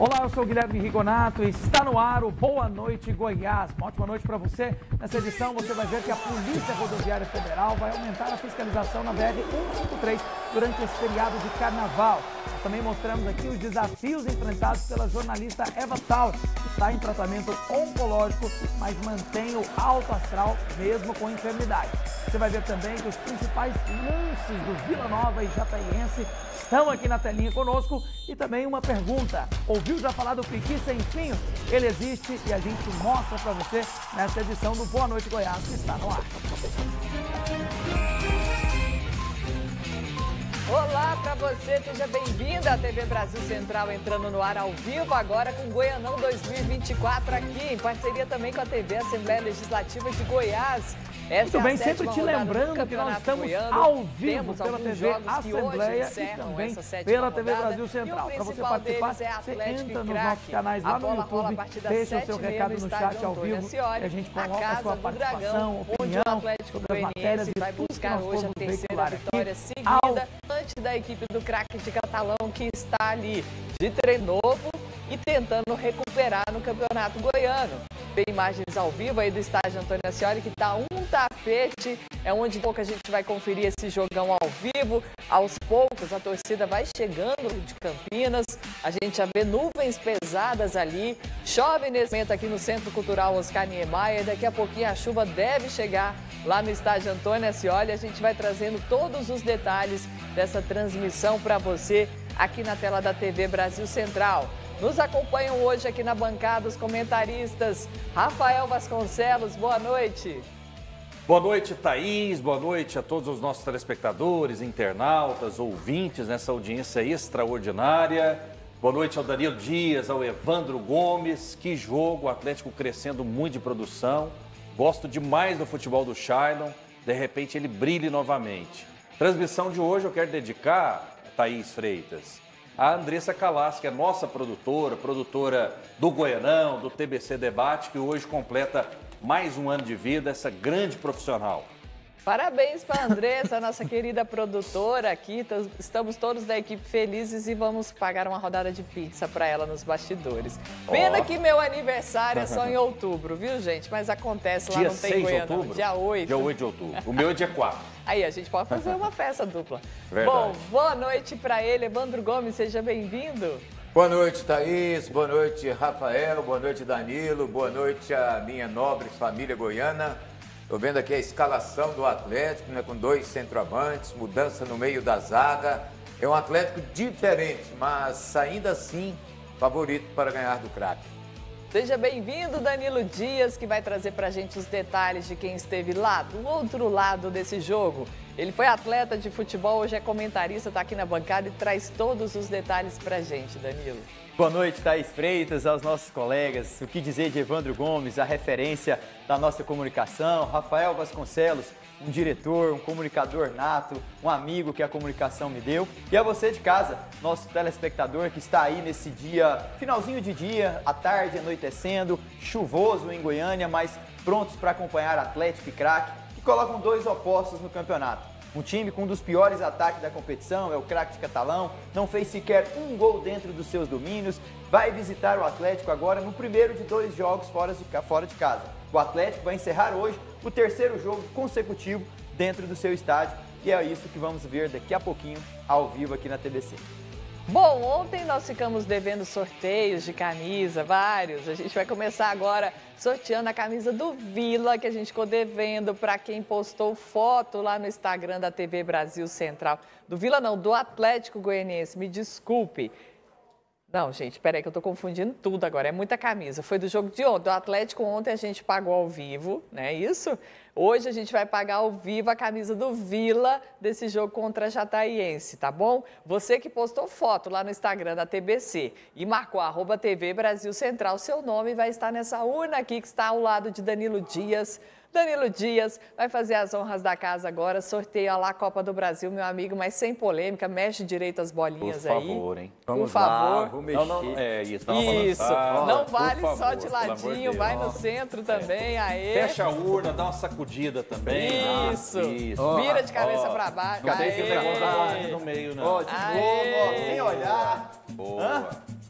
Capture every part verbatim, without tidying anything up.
Olá, eu sou o Guilherme Rigonato e está no ar o Boa Noite Goiás. Uma ótima noite para você. Nessa edição você vai ver que a Polícia Rodoviária Federal vai aumentar a fiscalização na B R cento e cinquenta e três durante esse feriado de carnaval. Nós também mostramos aqui os desafios enfrentados pela jornalista Eva Taut, que está em tratamento oncológico, mas mantém o alto astral mesmo com enfermidade. Você vai ver também que os principais lances do Vila Nova e Jataiense estão aqui na telinha conosco. E também uma pergunta: ouviu já falar do piqui sem espinho? Ele existe e a gente mostra para você nessa edição do Boa Noite Goiás, que está no ar. Olá para você, seja bem-vindo à T V Brasil Central, entrando no ar ao vivo agora com Goianão dois mil e vinte e quatro aqui, em parceria também com a T V Assembleia Legislativa de Goiás. Essa Muito bem, é sempre te lembrando que nós estamos Goiano. ao vivo pela T V Assembleia e também pela T V Brasil Central. Para você participar, é você entra nos nossos canais lá no YouTube, deixa o seu recado no chat ao vivo e a gente coloca a sua participação, opinião sobre as matérias e vai buscar hoje a terceira vitória seguida diante da equipe do craque de Catalão, que está ali de treino novo e tentando recuperar no Campeonato Goiano. Tem imagens ao vivo aí do estádio Antônio Ascioli, que está um tapete, é onde pouco a gente vai conferir esse jogão ao vivo. Aos poucos a torcida vai chegando de Campinas, a gente já vê nuvens pesadas ali, chove nesse momento aqui no Centro Cultural Oscar Niemeyer, daqui a pouquinho a chuva deve chegar lá no estádio Antônio Ascioli. A gente vai trazendo todos os detalhes dessa transmissão para você aqui na tela da T V Brasil Central. Nos acompanham hoje aqui na bancada os comentaristas Rafael Vasconcelos, boa noite. Boa noite, Thaís, boa noite a todos os nossos telespectadores, internautas, ouvintes nessa audiência extraordinária. Boa noite ao Danilo Dias, ao Evandro Gomes. Que jogo, o Atlético crescendo muito de produção. Gosto demais do futebol do Shailon, de repente ele brilhe novamente. Transmissão de hoje eu quero dedicar, Thaís Freitas, a Andressa Calas, que é nossa produtora, produtora do Goianão, do T B C Debate, que hoje completa mais um ano de vida, essa grande profissional. Parabéns para a Andressa, nossa querida produtora aqui. Estamos todos da equipe felizes e vamos pagar uma rodada de pizza para ela nos bastidores. Pena oh. que meu aniversário é só em outubro, viu, gente? Mas acontece lá, dia não tem Goianão. Outubro? Dia oito. Dia oito de outubro. O meu é dia quatro. Aí, a gente pode fazer uma festa dupla. Verdade. Bom, boa noite para ele. Evandro Gomes, seja bem-vindo. Boa noite, Thaís. Boa noite, Rafael. Boa noite, Danilo. Boa noite a minha nobre família goiana. Estou vendo aqui a escalação do Atlético, né, com dois centroavantes, mudança no meio da zaga. É um Atlético diferente, mas ainda assim favorito para ganhar do craque. Seja bem-vindo, Danilo Dias, que vai trazer para a gente os detalhes de quem esteve lá, do outro lado desse jogo. Ele foi atleta de futebol, hoje é comentarista, está aqui na bancada e traz todos os detalhes para a gente, Danilo. Boa noite, Thaís Freitas, aos nossos colegas. O que dizer de Evandro Gomes, a referência da nossa comunicação, Rafael Vasconcelos, um diretor, um comunicador nato, um amigo que a comunicação me deu. E a você de casa, nosso telespectador que está aí nesse dia, finalzinho de dia, à tarde, anoitecendo, chuvoso em Goiânia, mas prontos para acompanhar Atlético e Craque, que colocam dois opostos no campeonato. Um time com um dos piores ataques da competição, é o craque de Catalão, não fez sequer um gol dentro dos seus domínios, vai visitar o Atlético agora no primeiro de dois jogos fora de, fora de casa. O Atlético vai encerrar hoje o terceiro jogo consecutivo dentro do seu estádio e é isso que vamos ver daqui a pouquinho ao vivo aqui na T B C. Bom, ontem nós ficamos devendo sorteios de camisa, vários. A gente vai começar agora sorteando a camisa do Vila, que a gente ficou devendo para quem postou foto lá no Instagram da T V Brasil Central. Do Vila não, do Atlético Goianiense, me desculpe. Não, gente, peraí que eu tô confundindo tudo agora, é muita camisa. Foi do jogo de ontem, do Atlético ontem a gente pagou ao vivo, não é isso? Hoje a gente vai pagar ao vivo a camisa do Vila desse jogo contra a Jataiense, tá bom? Você que postou foto lá no Instagram da T B C e marcou arroba T V Brasil Central, seu nome vai estar nessa urna aqui que está ao lado de Danilo Dias. Danilo Dias vai fazer as honras da casa agora, sorteia lá a Copa do Brasil, meu amigo, mas sem polêmica, mexe direito as bolinhas aí. Por favor, hein? Por favor. Vou mexer. Não, não, é isso. Isso, ah, não vale favor, só de ladinho, de vai no centro também, aê. Fecha a urna, dá uma sacudida também. Isso, ah, isso. vira de cabeça oh, pra baixo. Não sei se aê. pegou no meio, não. Ó, de novo, ó, sem olhar. Boa,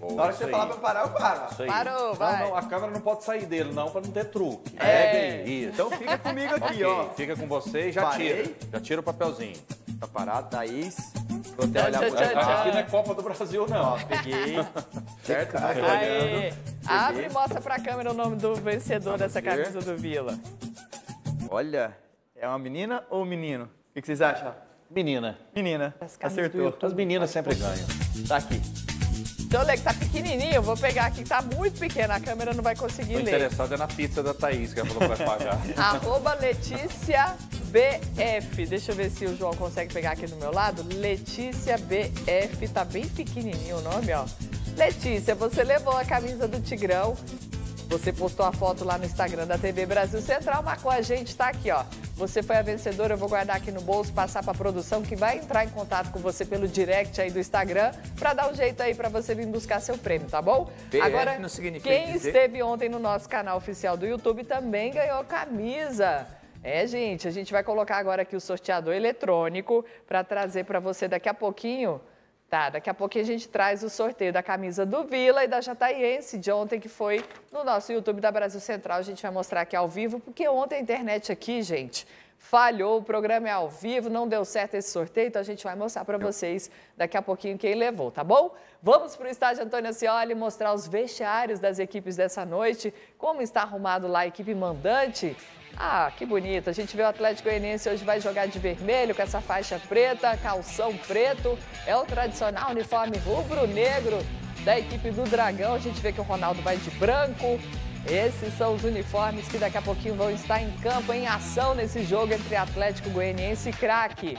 Boa, Na hora que você isso falar aí. pra parar, eu paro. Isso aí. Parou, vai. Não, não, a câmera não pode sair dele, não, pra não ter truque. É. Isso. Então fica comigo aqui, Ok, ó. fica com você e já Parei. tira. Já tira o papelzinho. Tá parado, Thaís. Vou até Tchau, olhar tchau, pra tchau, cá. tchau. Aqui não é Copa do Brasil, não. Ó, peguei. Certo? Não tô Aê. olhando. Abre e mostra pra câmera o nome do vencedor dessa ver. camisa do Vila. Olha, é uma menina ou um menino? O que que vocês acham? Menina. Menina. As camisas do Acertou. YouTube. As meninas sempre ganham. Tá aqui. Deixa eu ler que tá pequenininho, eu vou pegar aqui que tá muito pequeno, a câmera não vai conseguir Tô ler. interessado é na pizza da Thaís, que ela falou que vai pagar. Arroba Letícia B F. Deixa eu ver se o João consegue pegar aqui do meu lado. Letícia B F, tá bem pequenininho o nome, ó. Letícia, você levou a camisa do Tigrão. Você postou a foto lá no Instagram da T V Brasil Central, marcou a gente, tá aqui, ó. Você foi a vencedora, eu vou guardar aqui no bolso, passar pra produção que vai entrar em contato com você pelo direct aí do Instagram pra dar um jeito aí pra você vir buscar seu prêmio, tá bom? B F Agora, não significa quem dizer- esteve ontem no nosso canal oficial do YouTube também ganhou camisa. É, gente, a gente vai colocar agora aqui o sorteador eletrônico pra trazer pra você daqui a pouquinho. Tá, daqui a pouquinho a gente traz o sorteio da camisa do Vila e da Jataiense de ontem, que foi no nosso YouTube da Brasil Central. A gente vai mostrar aqui ao vivo, porque ontem a internet aqui, gente, falhou, o programa é ao vivo, não deu certo esse sorteio, então a gente vai mostrar para vocês daqui a pouquinho quem levou, tá bom? Vamos para o estádio Antônio Ascioli mostrar os vestiários das equipes dessa noite, como está arrumado lá a equipe mandante. Ah, que bonito. A gente vê o Atlético Goianiense hoje vai jogar de vermelho com essa faixa preta, calção preto. É o tradicional uniforme rubro-negro da equipe do Dragão. A gente vê que o Ronaldo vai de branco. Esses são os uniformes que daqui a pouquinho vão estar em campo, em ação nesse jogo entre Atlético Goianiense e Craque.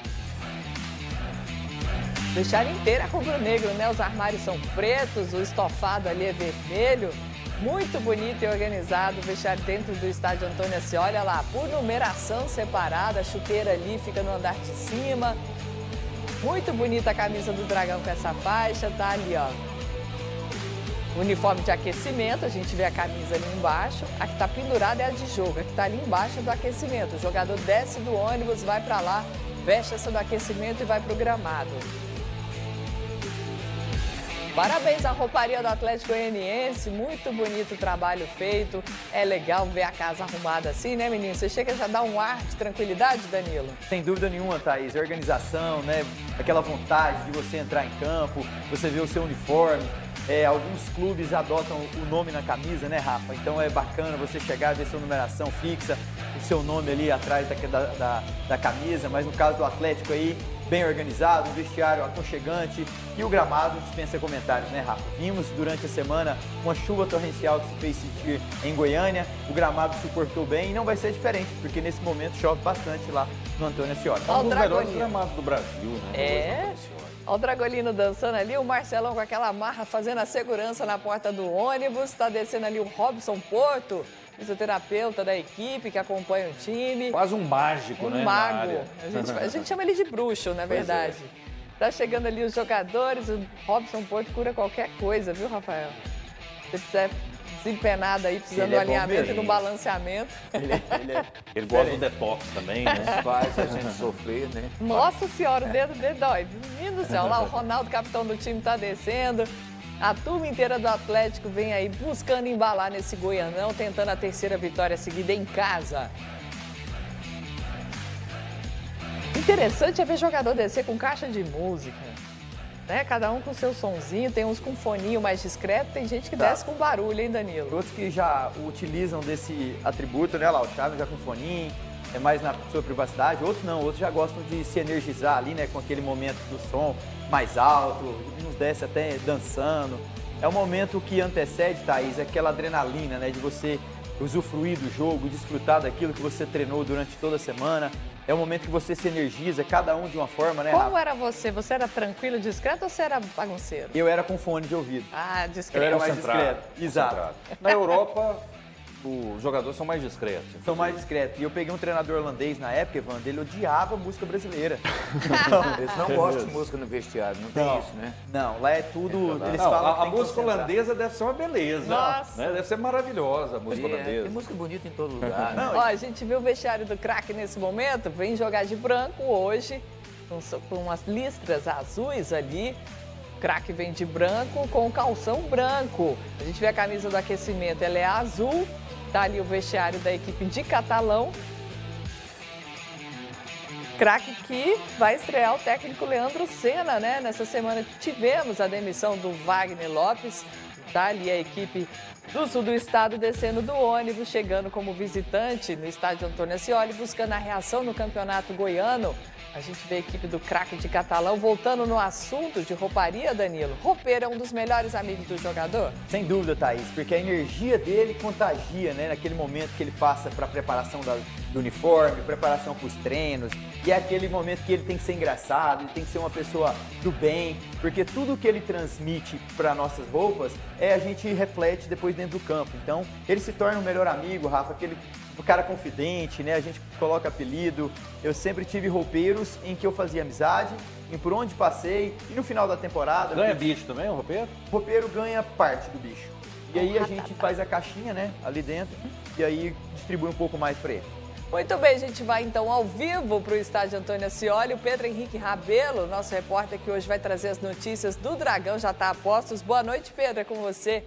Vestiário inteiro é rubro-negro, né? Os armários são pretos, o estofado ali é vermelho. Muito bonito e organizado, o vestiário dentro do estádio Antônio Ascioli. Olha lá, por numeração separada, a chuteira ali fica no andar de cima. Muito bonita a camisa do Dragão com essa faixa, tá ali, ó. Uniforme de aquecimento, a gente vê a camisa ali embaixo. A que tá pendurada é a de jogo, a que tá ali embaixo é do aquecimento. O jogador desce do ônibus, vai pra lá, veste essa do aquecimento e vai pro gramado. Parabéns à rouparia do Atlético Goianiense, muito bonito o trabalho feito. É legal ver a casa arrumada assim, né, menino? Você chega já dá um ar de tranquilidade, Danilo? Sem dúvida nenhuma, Thaís. A organização, né? Aquela vontade de você entrar em campo, você ver o seu uniforme. É, alguns clubes adotam o nome na camisa, né, Rafa? Então é bacana você chegar, ver sua numeração fixa, o seu nome ali atrás da, da, da, da camisa. Mas no caso do Atlético aí, bem organizado, um vestiário aconchegante e o gramado dispensa comentários, né, Rafa? Vimos durante a semana uma chuva torrencial que se fez sentir em Goiânia, o gramado suportou bem e não vai ser diferente, porque nesse momento chove bastante lá no Antônio Ascioli. É um dos Dragolino. melhores gramados do Brasil, né? É. Olha o Dragolino dançando ali, o Marcelão com aquela marra fazendo a segurança na porta do ônibus. Está descendo ali o Robson Porto, fisioterapeuta da equipe que acompanha o time. Quase um mágico, Um né? na mago. área. A gente, a gente chama ele de bruxo, na Pois verdade. Tá chegando ali os jogadores, o Robson Porto cura qualquer coisa, viu, Rafael? Se precisar desempenado aí, precisando Ele do é bom alinhamento e mesmo. do balanceamento. Ele, ele é... Ele gosta do detox também, né? Faz a gente sofrer, né? Nossa senhora, o dedo dele dói. Menino do céu, lá o Ronaldo, capitão do time, tá descendo. A turma inteira do Atlético vem aí buscando embalar nesse Goianão, tentando a terceira vitória seguida em casa. Interessante é ver jogador descer com caixa de música, né? Cada um com seu sonzinho, tem uns com foninho mais discreto, tem gente que Tá. desce com barulho, hein, Danilo? Outros que já utilizam desse atributo, né, lá, o Chaves já com foninho, é mais na sua privacidade. Outros não, outros já gostam de se energizar ali, né, com aquele momento do som mais alto, uns desce até dançando. É o momento que antecede, Thaís, aquela adrenalina, né, de você usufruir do jogo, desfrutar daquilo que você treinou durante toda a semana. É o momento que você se energiza, cada um de uma forma, né, Como Rafa? era você? Você era tranquilo, discreto ou você era bagunceiro? Eu era com fone de ouvido. Ah, Eu discreto. era mais Concentrado, discreto. Exato. concentrado. Na Europa, os jogadores são mais discretos. Sou mais discreto. E eu peguei um treinador holandês na época, Evandro, ele odiava música brasileira. Eles não gostam de música no vestiário, não tem Não. isso, né? Não, lá é tudo. Eles Não, falam a, que a tem que música concentrar. holandesa deve ser uma beleza. Nossa. Né? Deve ser maravilhosa a música É, tem holandesa. música bonita em todo lugar. né? Ó, a gente viu o vestiário do craque nesse momento, vem jogar de branco hoje, com, so- com umas listras azuis ali. craque vem de branco com calção branco. A gente vê a camisa do aquecimento, ela é azul. Tá ali o vestiário da equipe de Catalão. Craque que vai estrear o técnico Leandro Senna, né? Nessa semana tivemos a demissão do Wagner Lopes. Tá ali a equipe do sul do estado descendo do ônibus, chegando como visitante no estádio Antônio Ascioli, buscando a reação no campeonato goiano. A gente vê a equipe do craque de Catalão voltando no assunto de rouparia, Danilo. Roupeiro é um dos melhores amigos do jogador? Sem dúvida, Thaís, porque a energia dele contagia, né? Naquele momento que ele passa para a preparação da, do uniforme, preparação para os treinos. E é aquele momento que ele tem que ser engraçado, ele tem que ser uma pessoa do bem, porque tudo que ele transmite para nossas roupas é a gente reflete depois dentro do campo. Então, ele se torna um melhor amigo, Rafa, aquele o cara confidente, né? A gente coloca apelido. Eu sempre tive roupeiros em que eu fazia amizade, em por onde passei, e no final da temporada... Ganha bicho também, o roupeiro? O roupeiro ganha parte do bicho. E aí a gente faz a caixinha, né, ali dentro, e aí distribui um pouco mais para ele. Muito bem, a gente vai então ao vivo para o estádio Antônio Ascioli. O Pedro Henrique Rabelo, nosso repórter que hoje vai trazer as notícias do Dragão, já está a postos. Boa noite, Pedro, é com você.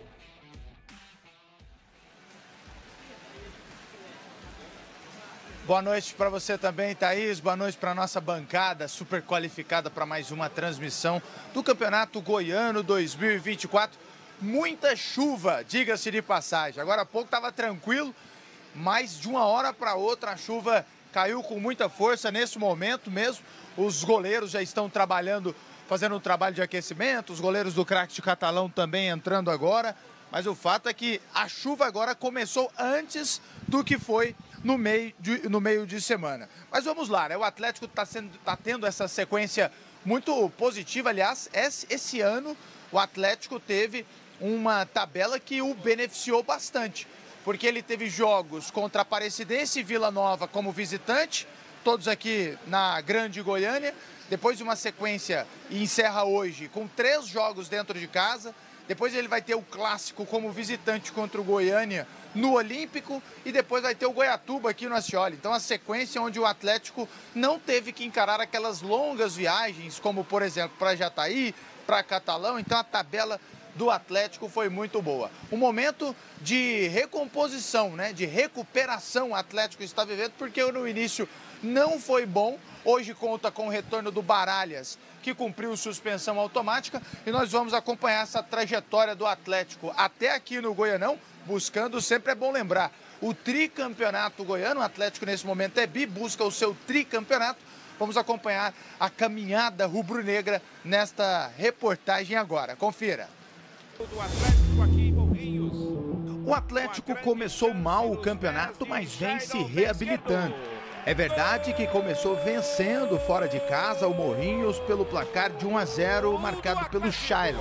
Boa noite para você também, Thaís. Boa noite para a nossa bancada super qualificada para mais uma transmissão do Campeonato Goiano dois mil e vinte e quatro. Muita chuva, diga-se de passagem. Agora há pouco estava tranquilo, mas de uma hora para outra a chuva caiu com muita força. Nesse momento mesmo, os goleiros já estão trabalhando, fazendo um trabalho de aquecimento. Os goleiros do craque de Catalão também entrando agora. Mas o fato é que a chuva agora começou antes do que foi no meio de, no meio de semana. Mas vamos lá, né? O Atlético está tá tendo essa sequência muito positiva. Aliás, esse, esse ano o Atlético teve uma tabela que o beneficiou bastante, porque ele teve jogos contra a Aparecidense e Vila Nova como visitante, todos aqui na Grande Goiânia, depois de uma sequência e encerra hoje com três jogos dentro de casa. Depois ele vai ter o clássico como visitante contra o Goiânia no Olímpico e depois vai ter o Goiatuba aqui no Ascioli. Então a sequência onde o Atlético não teve que encarar aquelas longas viagens, como por exemplo para Jataí, para Catalão. Então a tabela do Atlético foi muito boa. Um momento de recomposição, né? De recuperação o Atlético está vivendo, porque no início não foi bom. Hoje conta com o retorno do Baralhas, que cumpriu suspensão automática, e nós vamos acompanhar essa trajetória do Atlético até aqui no Goianão, buscando, sempre é bom lembrar, o tricampeonato goiano. O Atlético nesse momento é bi, busca o seu tricampeonato. Vamos acompanhar a caminhada rubro-negra nesta reportagem agora. Confira. O Atlético começou mal o campeonato, mas vem se reabilitando. É verdade que começou vencendo fora de casa o Morrinhos pelo placar de um a zero, marcado pelo Shailon.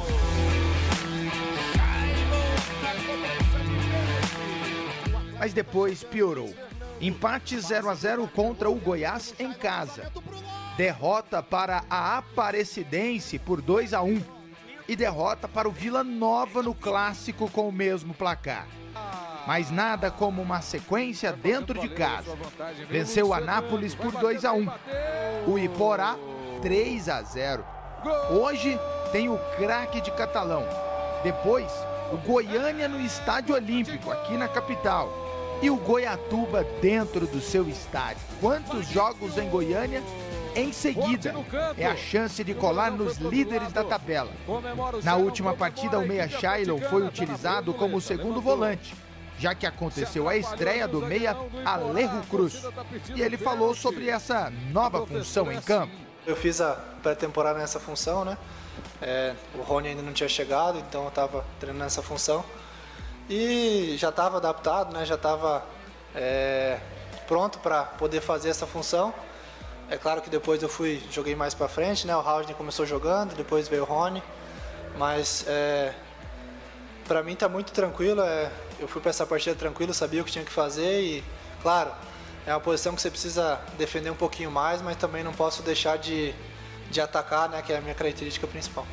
Mas depois piorou. Empate zero a zero contra o Goiás em casa. Derrota para a Aparecidense por dois a um. E derrota para o Vila Nova no clássico com o mesmo placar. Mas nada como uma sequência dentro de casa. Venceu o Anápolis por dois a um. O Iporá, três a zero. Hoje tem o craque de Catalão. Depois, o Goiânia no Estádio Olímpico, aqui na capital. E o Goiatuba dentro do seu estádio. Quantos jogos em Goiânia? Em seguida, é a chance de colar nos líderes da tabela. Na última partida, o meia Shailon foi utilizado como segundo volante, já que aconteceu a estreia do meia Alejo Cruz. E ele falou sobre essa nova função em campo. Eu fiz a pré-temporada nessa função, né? É, o Rony ainda não tinha chegado, então eu estava treinando nessa função. E já estava adaptado, né? Já estava é, pronto para poder fazer essa função. É claro que depois eu fui, joguei mais para frente, né? O Raudney começou jogando, depois veio o Rony. Mas é, para mim tá muito tranquilo. É, eu fui para essa partida tranquilo, sabia o que tinha que fazer e, claro, é uma posição que você precisa defender um pouquinho mais, mas também não posso deixar de, de atacar, né? Que é a minha característica principal.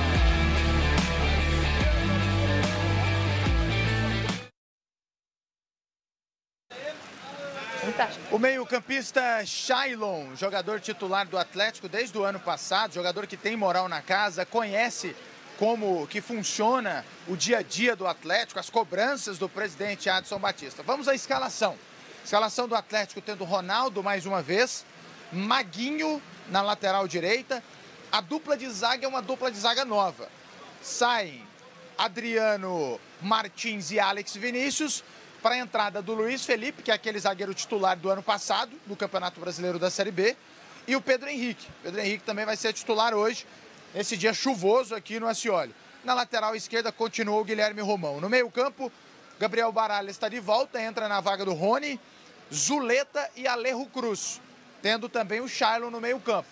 O meio-campista Shailon, jogador titular do Atlético desde o ano passado, jogador que tem moral na casa, conhece como que funciona o dia a dia do Atlético, as cobranças do presidente Adson Batista. Vamos à escalação. Escalação do Atlético tendo Ronaldo mais uma vez, Maguinho na lateral direita. A dupla de zaga é uma dupla de zaga nova. Saem Adriano Martins e Alex Vinícius para a entrada do Luiz Felipe, que é aquele zagueiro titular do ano passado, do Campeonato Brasileiro da Série B, e o Pedro Henrique. Pedro Henrique também vai ser titular hoje, nesse dia chuvoso aqui no Ascioli. Na lateral esquerda continuou o Guilherme Romão. No meio-campo, Gabriel Baralha está de volta, entra na vaga do Rony, Zuleta e Alejo Cruz, tendo também o Shailon no meio-campo.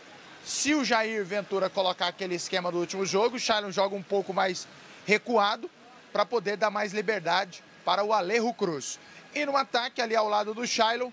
Se o Jair Ventura colocar aquele esquema do último jogo, o Shailon joga um pouco mais recuado para poder dar mais liberdade para o Alejo Cruz. E no ataque, ali ao lado do Shailon,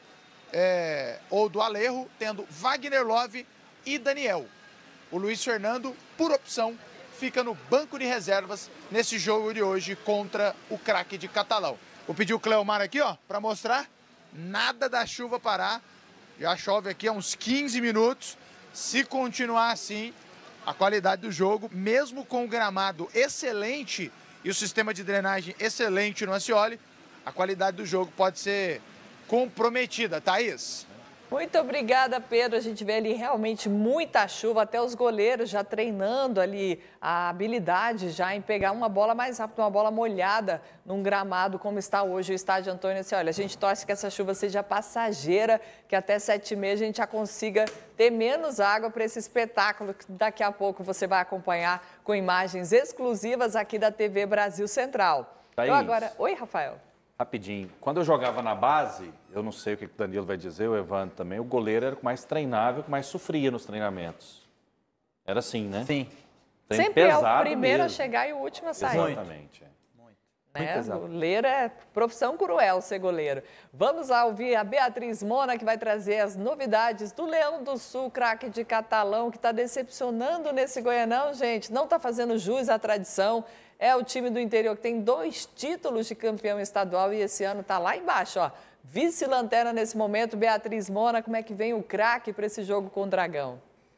é, ou do Alejo, tendo Wagner Love e Daniel. O Luiz Fernando, por opção, fica no banco de reservas nesse jogo de hoje contra o craque de Catalão. Vou pedir o Cleomar aqui, ó, para mostrar. Nada da chuva parar. Já chove aqui há uns quinze minutos. Se continuar assim, a qualidade do jogo, mesmo com o gramado excelente e o sistema de drenagem excelente no Ascioli, a qualidade do jogo pode ser comprometida. Thaís? Muito obrigada, Pedro. A gente vê ali realmente muita chuva, até os goleiros já treinando ali a habilidade já em pegar uma bola mais rápida, uma bola molhada num gramado como está hoje o estádio Antônio Ascioli. A gente torce que essa chuva seja passageira, que até sete e meia a gente já consiga ter menos água para esse espetáculo que daqui a pouco você vai acompanhar com imagens exclusivas aqui da T V Brasil Central. Thaís. Eu agora... Oi, Rafael. Rapidinho, quando eu jogava na base, eu não sei o que o Danilo vai dizer, o Evandro também, o goleiro era o mais treinável, o que mais sofria nos treinamentos. Era assim, né? Sim. Treino Sempre é o pesado primeiro mesmo. a chegar e o último a sair. Exatamente. é. Né? Goleiro é profissão cruel ser goleiro. Vamos lá ouvir a Beatriz Mona, que vai trazer as novidades do Leão do Sul, craque de Catalão, que está decepcionando nesse Goianão, gente. Não está fazendo jus à tradição. É o time do interior que tem dois títulos de campeão estadual e esse ano está lá embaixo, ó. Vice-lanterna nesse momento, Beatriz Mona, como é que vem o craque para esse jogo com o Dragão?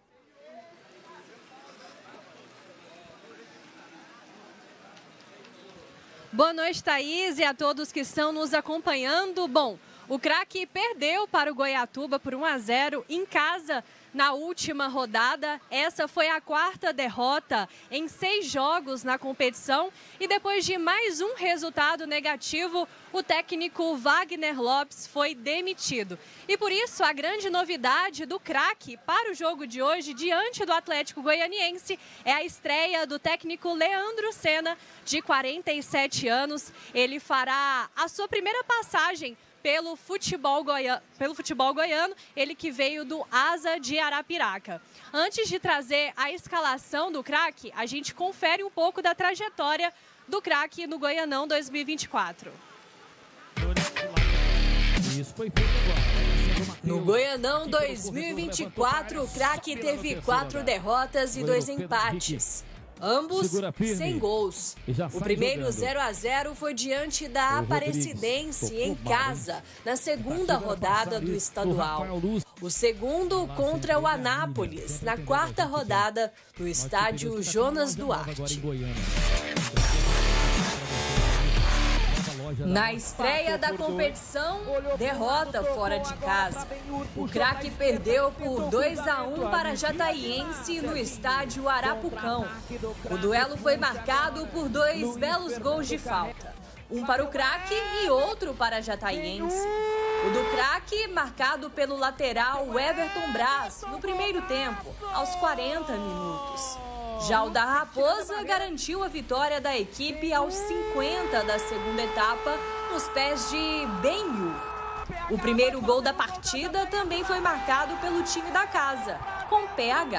Boa noite, Thaís, e a todos que estão nos acompanhando. Bom, o craque perdeu para o Goiatuba por um a zero em casa na última rodada. Essa foi a quarta derrota em seis jogos na competição. E depois de mais um resultado negativo, o técnico Wagner Lopes foi demitido. E por isso, a grande novidade do craque para o jogo de hoje, diante do Atlético Goianiense, é a estreia do técnico Leandro Senna, de quarenta e sete anos. Ele fará a sua primeira passagem Pelo futebol, goiano, pelo futebol goiano, ele que veio do Asa de Arapiraca. Antes de trazer a escalação do craque, a gente confere um pouco da trajetória do craque no Goianão dois mil e vinte e quatro. No Goianão dois mil e vinte e quatro, o craque teve quatro derrotas e dois empates. Ambos sem gols. O primeiro zero a zero foi diante da Aparecidense em casa, na segunda rodada do estadual. O segundo contra o Anápolis, na quarta rodada, no estádio Jonas Duarte. Na estreia da competição, derrota fora de casa. O craque perdeu por dois a um para Jataiense no estádio Arapucão. O duelo foi marcado por dois belos gols de falta. Um para o craque e outro para Jataiense. O do craque marcado pelo lateral Everton Braz no primeiro tempo, aos quarenta minutos. Já o da Raposa garantiu a vitória da equipe aos cinquenta da segunda etapa, nos pés de Benhur. O primeiro gol da partida também foi marcado pelo time da casa, com P H.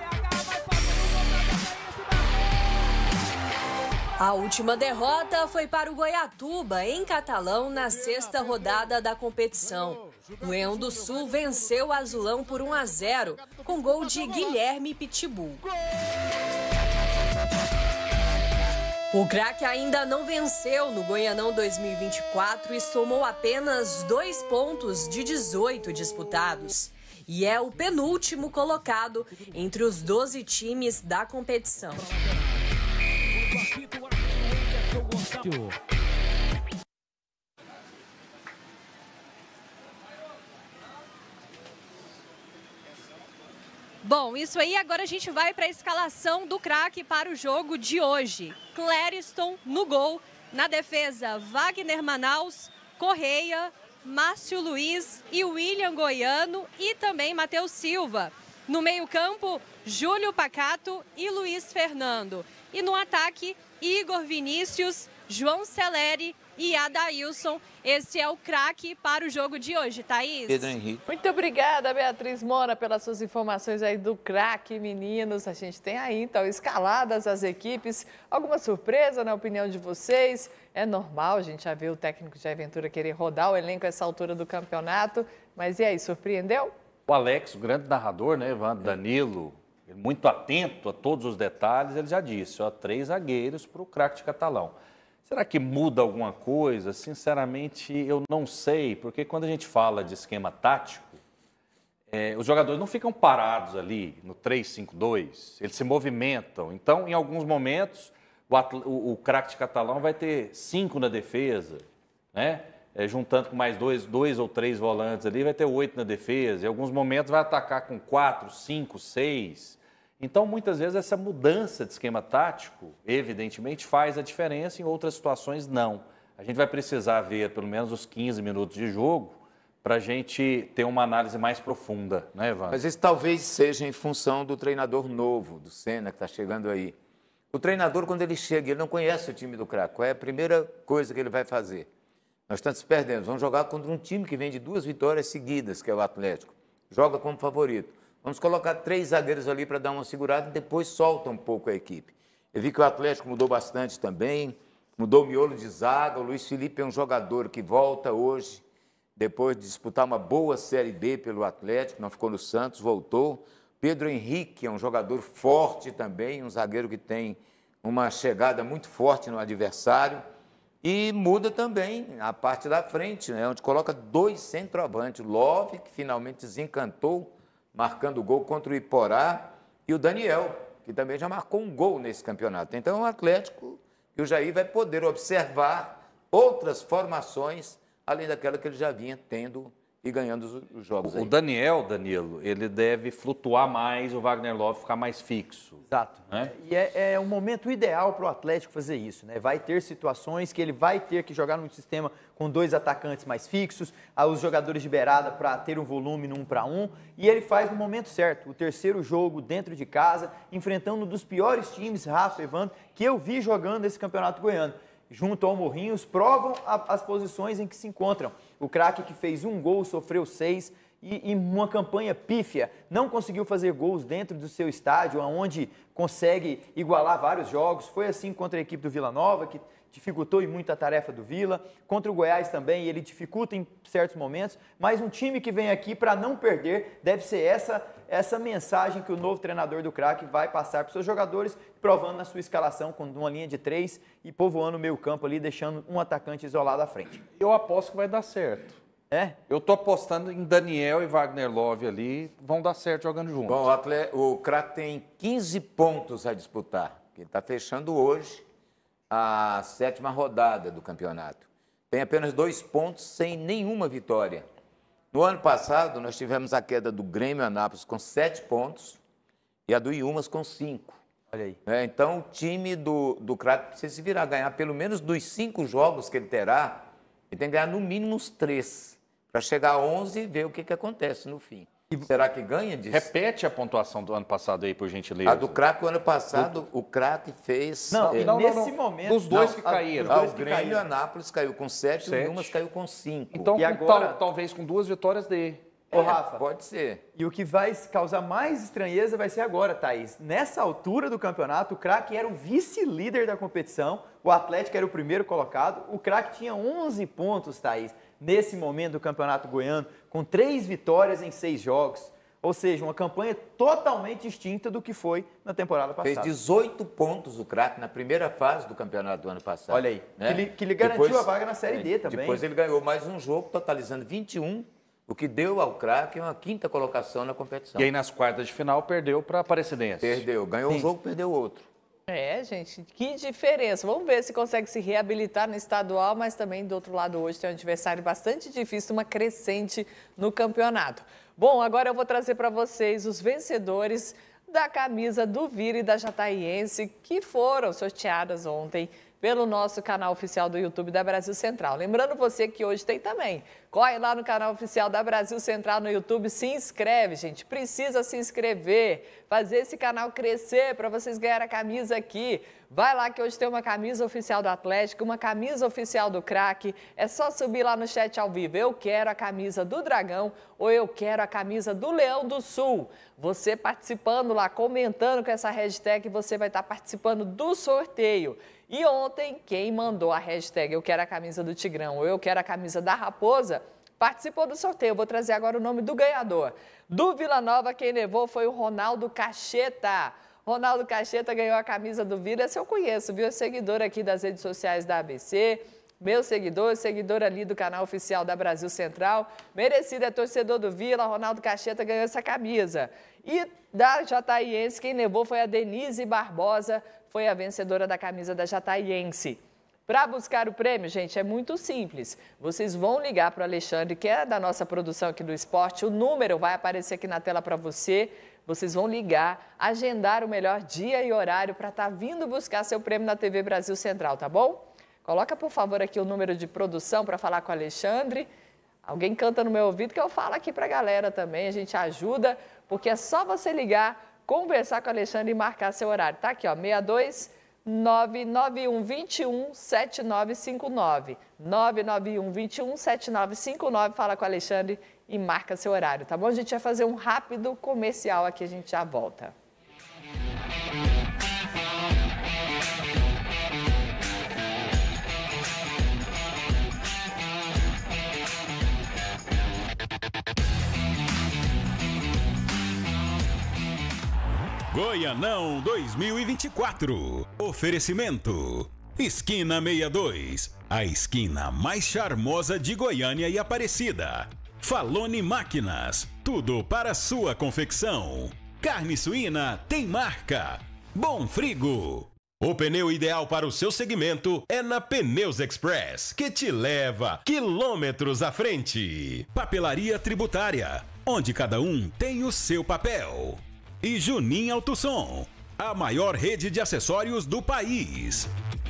A última derrota foi para o Goiatuba, em Catalão, na sexta rodada da competição. O Leão do Sul venceu o Azulão por um a zero, com gol de Guilherme Pitbull. O craque ainda não venceu no Goianão dois mil e vinte e quatro e somou apenas dois pontos de dezoito disputados. E é o penúltimo colocado entre os doze times da competição. Silvestre. Bom, isso aí, agora a gente vai para a escalação do craque para o jogo de hoje. Clériston no gol, na defesa Wagner Manaus, Correia, Márcio Luiz e William Goiano e também Matheus Silva. No meio-campo, Júlio Pacato e Luiz Fernando. E no ataque, Igor Vinícius, João Celeri e Adailson. Esse é o craque para o jogo de hoje, Thaís. Pedro Henrique. Muito obrigada, Beatriz Mona, pelas suas informações aí do craque, meninos. A gente tem aí, então, escaladas as equipes. Alguma surpresa na opinião de vocês? É normal, a gente já viu o técnico de Aventura querer rodar o elenco a essa altura do campeonato. Mas e aí, surpreendeu? O Alex, o grande narrador, né, Evandro, Danilo, muito atento a todos os detalhes, ele já disse, ó, três zagueiros para o craque de Catalão. Será que muda alguma coisa? Sinceramente, eu não sei, porque quando a gente fala de esquema tático, é, os jogadores não ficam parados ali no três cinco dois, eles se movimentam. Então, em alguns momentos, o, o, o craque de Catalão vai ter cinco na defesa, né? É, juntando com mais dois, dois ou três volantes ali, vai ter oito na defesa. Em alguns momentos vai atacar com quatro, cinco, seis. Então, muitas vezes, essa mudança de esquema tático, evidentemente, faz a diferença, em outras situações, não. A gente vai precisar ver pelo menos os quinze minutos de jogo para a gente ter uma análise mais profunda, né, Evandro? Mas isso talvez seja em função do treinador novo, do Senna, que está chegando aí. O treinador, quando ele chega, ele não conhece o time do craque. Qual é a primeira coisa que ele vai fazer? Nós estamos perdendo. Vamos jogar contra um time que vem de duas vitórias seguidas, que é o Atlético. Joga como favorito. Vamos colocar três zagueiros ali para dar uma segurada e depois solta um pouco a equipe. Eu vi que o Atlético mudou bastante também, mudou o miolo de zaga. O Luiz Felipe é um jogador que volta hoje, depois de disputar uma boa Série B pelo Atlético, não ficou no Santos, voltou. Pedro Henrique é um jogador forte também, um zagueiro que tem uma chegada muito forte no adversário. E muda também a parte da frente, né, onde coloca dois centroavantes. O Love, que finalmente desencantou, marcando o gol contra o Iporá, e o Daniel, que também já marcou um gol nesse campeonato. Então, o Atlético e o Jair vai poder observar outras formações, além daquela que ele já vinha tendo e ganhando os, os jogos. Aí. O Daniel, Danilo, ele deve flutuar mais, o Wagner Love ficar mais fixo. Exato. Né? E é, é um momento ideal para o Atlético fazer isso, né? Vai ter situações que ele vai ter que jogar num sistema com dois atacantes mais fixos, os jogadores de beirada para ter um volume no um para um, e ele faz no momento certo. O terceiro jogo dentro de casa, enfrentando um dos piores times, Rafa, Evandro, que eu vi jogando esse campeonato goiano. Junto ao Morrinhos, provam a, as posições em que se encontram. O craque que fez um gol, sofreu seis, e, e uma campanha pífia, não conseguiu fazer gols dentro do seu estádio, onde consegue igualar vários jogos. Foi assim contra a equipe do Vila Nova, que dificultou e muito a tarefa do Vila. Contra o Goiás também, ele dificulta em certos momentos, mas um time que vem aqui para não perder, deve ser essa, essa mensagem que o novo treinador do craque vai passar para os seus jogadores, provando na sua escalação com uma linha de três e povoando o meio campo ali, deixando um atacante isolado à frente. Eu aposto que vai dar certo. É? Eu tô apostando em Daniel e Wagner Love ali, vão dar certo jogando juntos. Bom, o, atleta, o craque tem quinze pontos a disputar, que ele está fechando hoje a sétima rodada do campeonato. Tem apenas dois pontos sem nenhuma vitória. No ano passado, nós tivemos a queda do Grêmio Anápolis com sete pontos e a do Iumas com cinco. Olha aí. É, então, o time do, do craque precisa se virar, ganhar pelo menos dos cinco jogos que ele terá, ele tem que ganhar no mínimo uns três, para chegar a onze e ver o que, que acontece no fim. E será que ganha disso? Repete a pontuação do ano passado aí, por gentileza. A do craque, o ano passado, do... o craque fez... Não, é, não, nesse não, não. momento... Dos dois não, que caíram. Ah, o Grêmio Anápolis caiu com sete, sete. e o Iumas caiu com cinco. Então, e agora... tal, talvez com duas vitórias dê. Ô, Rafa, pode ser. E o que vai causar mais estranheza vai ser agora, Thaís. Nessa altura do campeonato, o craque era o vice-líder da competição, o Atlético era o primeiro colocado, o craque tinha onze pontos, Thaís, nesse momento do campeonato goiano, com três vitórias em seis jogos. Ou seja, uma campanha totalmente distinta do que foi na temporada passada. Fez dezoito pontos o craque na primeira fase do campeonato do ano passado. Olha aí, né? que, lhe, que lhe garantiu depois, a vaga na Série D também. Depois ele ganhou mais um jogo, totalizando vinte e um, o que deu ao craque uma quinta colocação na competição. E aí nas quartas de final perdeu para a Aparecidense. Perdeu, ganhou Sim. um jogo, perdeu outro. É, gente, que diferença. Vamos ver se consegue se reabilitar no estadual, mas também do outro lado hoje tem um adversário bastante difícil, uma crescente no campeonato. Bom, agora eu vou trazer para vocês os vencedores da camisa do Vira e da Jataiense que foram sorteadas ontem pelo nosso canal oficial do YouTube da Brasil Central. Lembrando você que hoje tem também. Corre lá no canal oficial da Brasil Central no YouTube, se inscreve, gente. Precisa se inscrever, fazer esse canal crescer para vocês ganharem a camisa aqui. Vai lá que hoje tem uma camisa oficial do Atlético, uma camisa oficial do Craque. É só subir lá no chat ao vivo. Eu quero a camisa do Dragão ou eu quero a camisa do Leão do Sul. Você participando lá, comentando com essa hashtag, você vai estar participando do sorteio. E ontem, quem mandou a hashtag eu quero a camisa do Tigrão ou eu quero a camisa da Raposa, participou do sorteio. Eu vou trazer agora o nome do ganhador. Do Vila Nova, quem levou foi o Ronaldo Cacheta. Ronaldo Cacheta ganhou a camisa do Vila. Esse eu conheço, viu? É seguidor aqui das redes sociais da A B C. Meu seguidor, seguidor ali do canal oficial da Brasil Central. Merecido, é torcedor do Vila. Ronaldo Cacheta ganhou essa camisa. E da Jataiense, quem levou foi a Denise Barbosa. Foi a vencedora da camisa da Jataiense. Para buscar o prêmio, gente, é muito simples. Vocês vão ligar para o Alexandre, que é da nossa produção aqui do esporte. O número vai aparecer aqui na tela para você. Vocês vão ligar, agendar o melhor dia e horário para estar vindo buscar seu prêmio na T V Brasil Central, tá bom? Coloca, por favor, aqui o número de produção para falar com o Alexandre. Alguém canta no meu ouvido que eu falo aqui para a galera também. A gente ajuda, porque é só você ligar, conversar com o Alexandre e marcar seu horário. Tá aqui, ó, seis dois nove nove um dois um sete nove cinco nove. nove nove um dois um sete nove cinco nove. Fala com o Alexandre e marca seu horário, tá bom? A gente vai fazer um rápido comercial aqui, a gente já volta. Goianão dois mil e vinte e quatro. Oferecimento. Esquina sessenta e dois. A esquina mais charmosa de Goiânia e Aparecida. Falone Máquinas. Tudo para sua confecção. Carne suína tem marca. Bom Frigo. O pneu ideal para o seu segmento é na Pneus Express, que te leva quilômetros à frente. Papelaria Tributária, onde cada um tem o seu papel. E Junim Autosom, a maior rede de acessórios do país.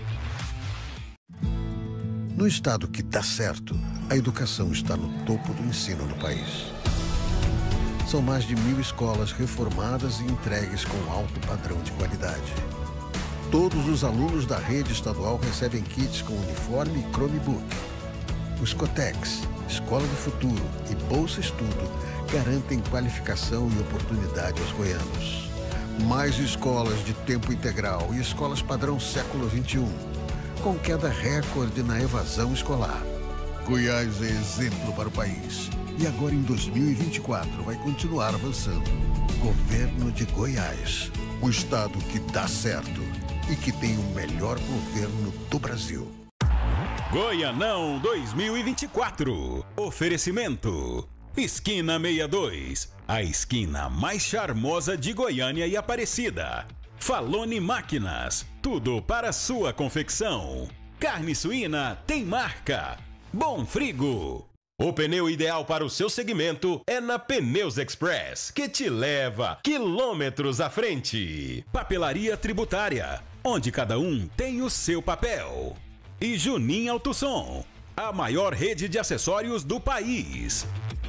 No estado que dá certo, a educação está no topo do ensino no país. São mais de mil escolas reformadas e entregues com alto padrão de qualidade. Todos os alunos da rede estadual recebem kits com uniforme e Chromebook. Os Cotex, Escola do Futuro e Bolsa Estudo garantem qualificação e oportunidade aos goianos. Mais escolas de tempo integral e escolas padrão século vinte e um, com queda recorde na evasão escolar. Goiás é exemplo para o país e agora em dois mil e vinte e quatro vai continuar avançando. Governo de Goiás, o estado que dá certo e que tem o melhor governo do Brasil. Goianão dois mil e vinte e quatro. Oferecimento. Esquina sessenta e dois, a esquina mais charmosa de Goiânia e Aparecida. Falone Máquinas, tudo para sua confecção. Carne suína tem marca. Bom Frigo. O pneu ideal para o seu segmento é na Pneus Express, que te leva quilômetros à frente. Papelaria Tributária, onde cada um tem o seu papel. E Junim Autosom, a maior rede de acessórios do país.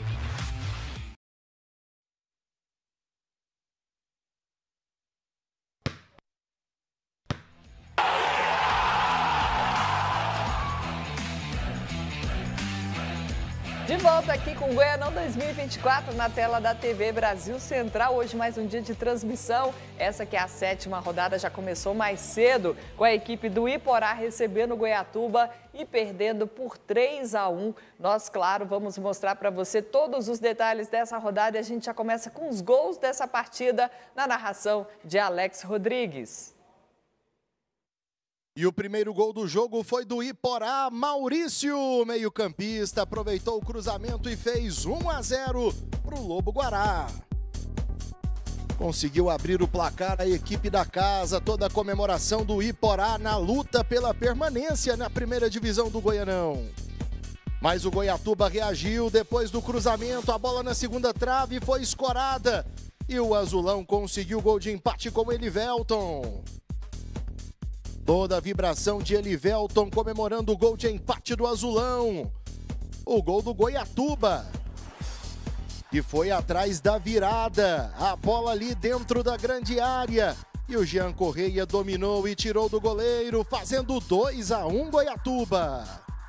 De volta aqui com o Goianão dois mil e vinte e quatro na tela da T V Brasil Central. Hoje mais um dia de transmissão. Essa que é a sétima rodada, já começou mais cedo com a equipe do Iporá recebendo o Goiatuba e perdendo por três a um. Nós, claro, vamos mostrar para você todos os detalhes dessa rodada e a gente já começa com os gols dessa partida na narração de Alex Rodrigues. E o primeiro gol do jogo foi do Iporá. Maurício, meio-campista, aproveitou o cruzamento e fez um a zero para o Lobo Guará. conseguiu abrir o placar a equipe da casa, toda a comemoração do Iporá na luta pela permanência na primeira divisão do Goianão. Mas o Goiatuba reagiu depois do cruzamento, a bola na segunda trave foi escorada e o azulão conseguiu o gol de empate com o Elivelton. Toda a vibração de Elivelton comemorando o gol de empate do azulão. O gol do Goiatuba. E foi atrás da virada. A bola ali dentro da grande área. E o Jean Correia dominou e tirou do goleiro, fazendo dois a um Goiatuba.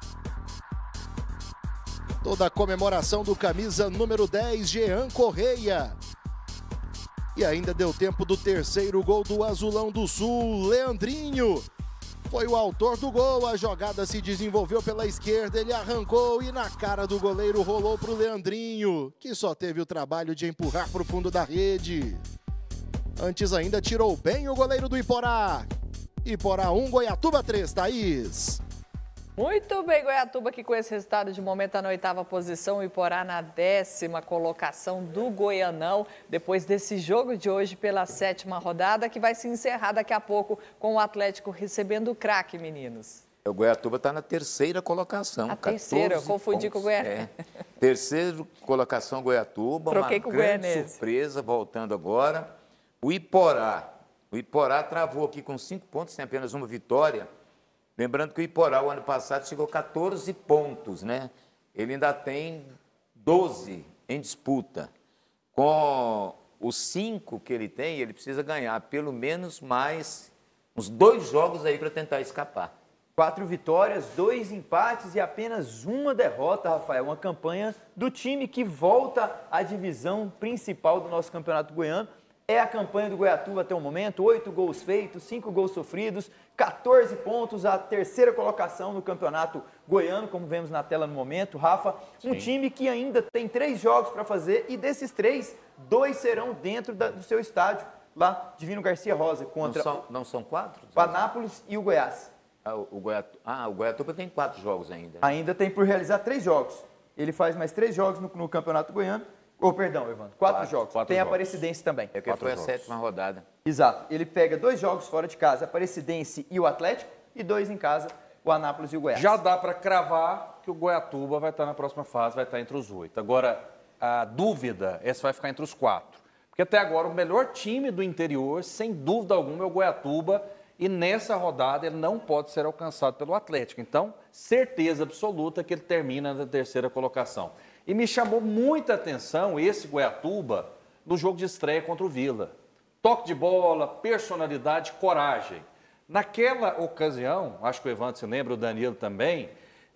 Toda a comemoração do camisa número dez, Jean Correia. E ainda deu tempo do terceiro gol do Azulão do Sul, Leandrinho. Foi o autor do gol, a jogada se desenvolveu pela esquerda, ele arrancou e na cara do goleiro rolou para o Leandrinho, que só teve o trabalho de empurrar para o fundo da rede. Antes ainda tirou bem o goleiro do Iporá. Iporá um, Goiatuba três, Thaís. Muito bem, Goiatuba, que com esse resultado de momento está na oitava posição, o Iporá na décima colocação do Goianão, depois desse jogo de hoje pela sétima rodada, que vai se encerrar daqui a pouco com o Atlético recebendo o craque, meninos. O Goiatuba está na terceira colocação. A terceira, eu confundi pontos. com o Goianese. É. Terceira colocação, Goiatuba, Troquei uma com grande Goianese. surpresa, voltando agora. O Iporá, o Iporá travou aqui com cinco pontos, tem apenas uma vitória. Lembrando que o Iporá, o ano passado, chegou a quatorze pontos, né? Ele ainda tem doze em disputa. Com os cinco que ele tem, ele precisa ganhar pelo menos mais uns dois jogos aí para tentar escapar. Quatro vitórias, dois empates e apenas uma derrota, Rafael. Uma campanha do time que volta à divisão principal do nosso campeonato goiano. É a campanha do Goiatuba até o momento, oito gols feitos, cinco gols sofridos, quatorze pontos, a terceira colocação no campeonato goiano, como vemos na tela no momento. Rafa, Sim. um time que ainda tem três jogos para fazer e desses três, dois serão dentro da, do seu estádio, lá, Divino Garcia Rosa, contra... Não são, não são quatro? O Anápolis e o Goiás. Ah, o, Goiatu... ah, o Goiatuba tem quatro jogos ainda. Ainda tem por realizar três jogos. Ele faz mais três jogos no, no campeonato goiano. Oh, perdão, Evandro. Quatro, quatro jogos. Quatro Tem jogos. A Aparecidense também. É que foi a sétima rodada. Exato. Ele pega dois jogos fora de casa, a Aparecidense e o Atlético, e dois em casa, o Anápolis e o Goiás. Já dá para cravar que o Goiatuba vai estar na próxima fase, vai estar entre os oito. Agora, a dúvida é se vai ficar entre os quatro. Porque até agora o melhor time do interior, sem dúvida alguma, é o Goiatuba. E nessa rodada ele não pode ser alcançado pelo Atlético. Então, certeza absoluta que ele termina na terceira colocação. E me chamou muita atenção esse Goiatuba no jogo de estreia contra o Vila. Toque de bola, personalidade, coragem. Naquela ocasião, acho que o Evandro se lembra, o Danilo também,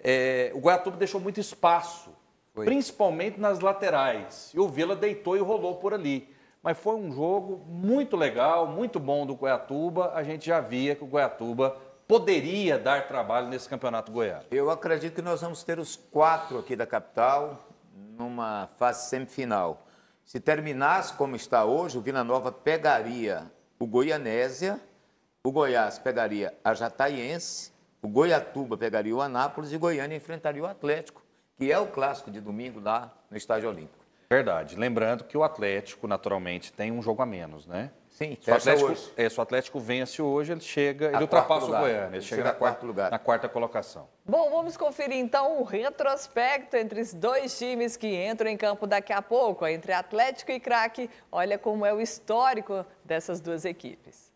é, o Goiatuba deixou muito espaço, foi. principalmente nas laterais. E o Vila deitou e rolou por ali. Mas foi um jogo muito legal, muito bom do Goiatuba. A gente já via que o Goiatuba poderia dar trabalho nesse campeonato goiano. Eu acredito que nós vamos ter os quatro aqui da capital numa fase semifinal. Se terminasse como está hoje, o Vila Nova pegaria o Goianésia, o Goiás pegaria a Jataiense, o Goiatuba pegaria o Anápolis e Goiânia enfrentaria o Atlético, que é o clássico de domingo lá no Estádio Olímpico. Verdade. Lembrando que o Atlético, naturalmente, tem um jogo a menos, né? Sim, se o Atlético, é, se o Atlético vence hoje, ele chega, ele ultrapassa o Goiânia, ele, ele chega, chega na, quarta, lugar. na quarta colocação. Bom, vamos conferir então o retrospecto entre os dois times que entram em campo daqui a pouco, entre Atlético e Craque. Olha como é o histórico dessas duas equipes.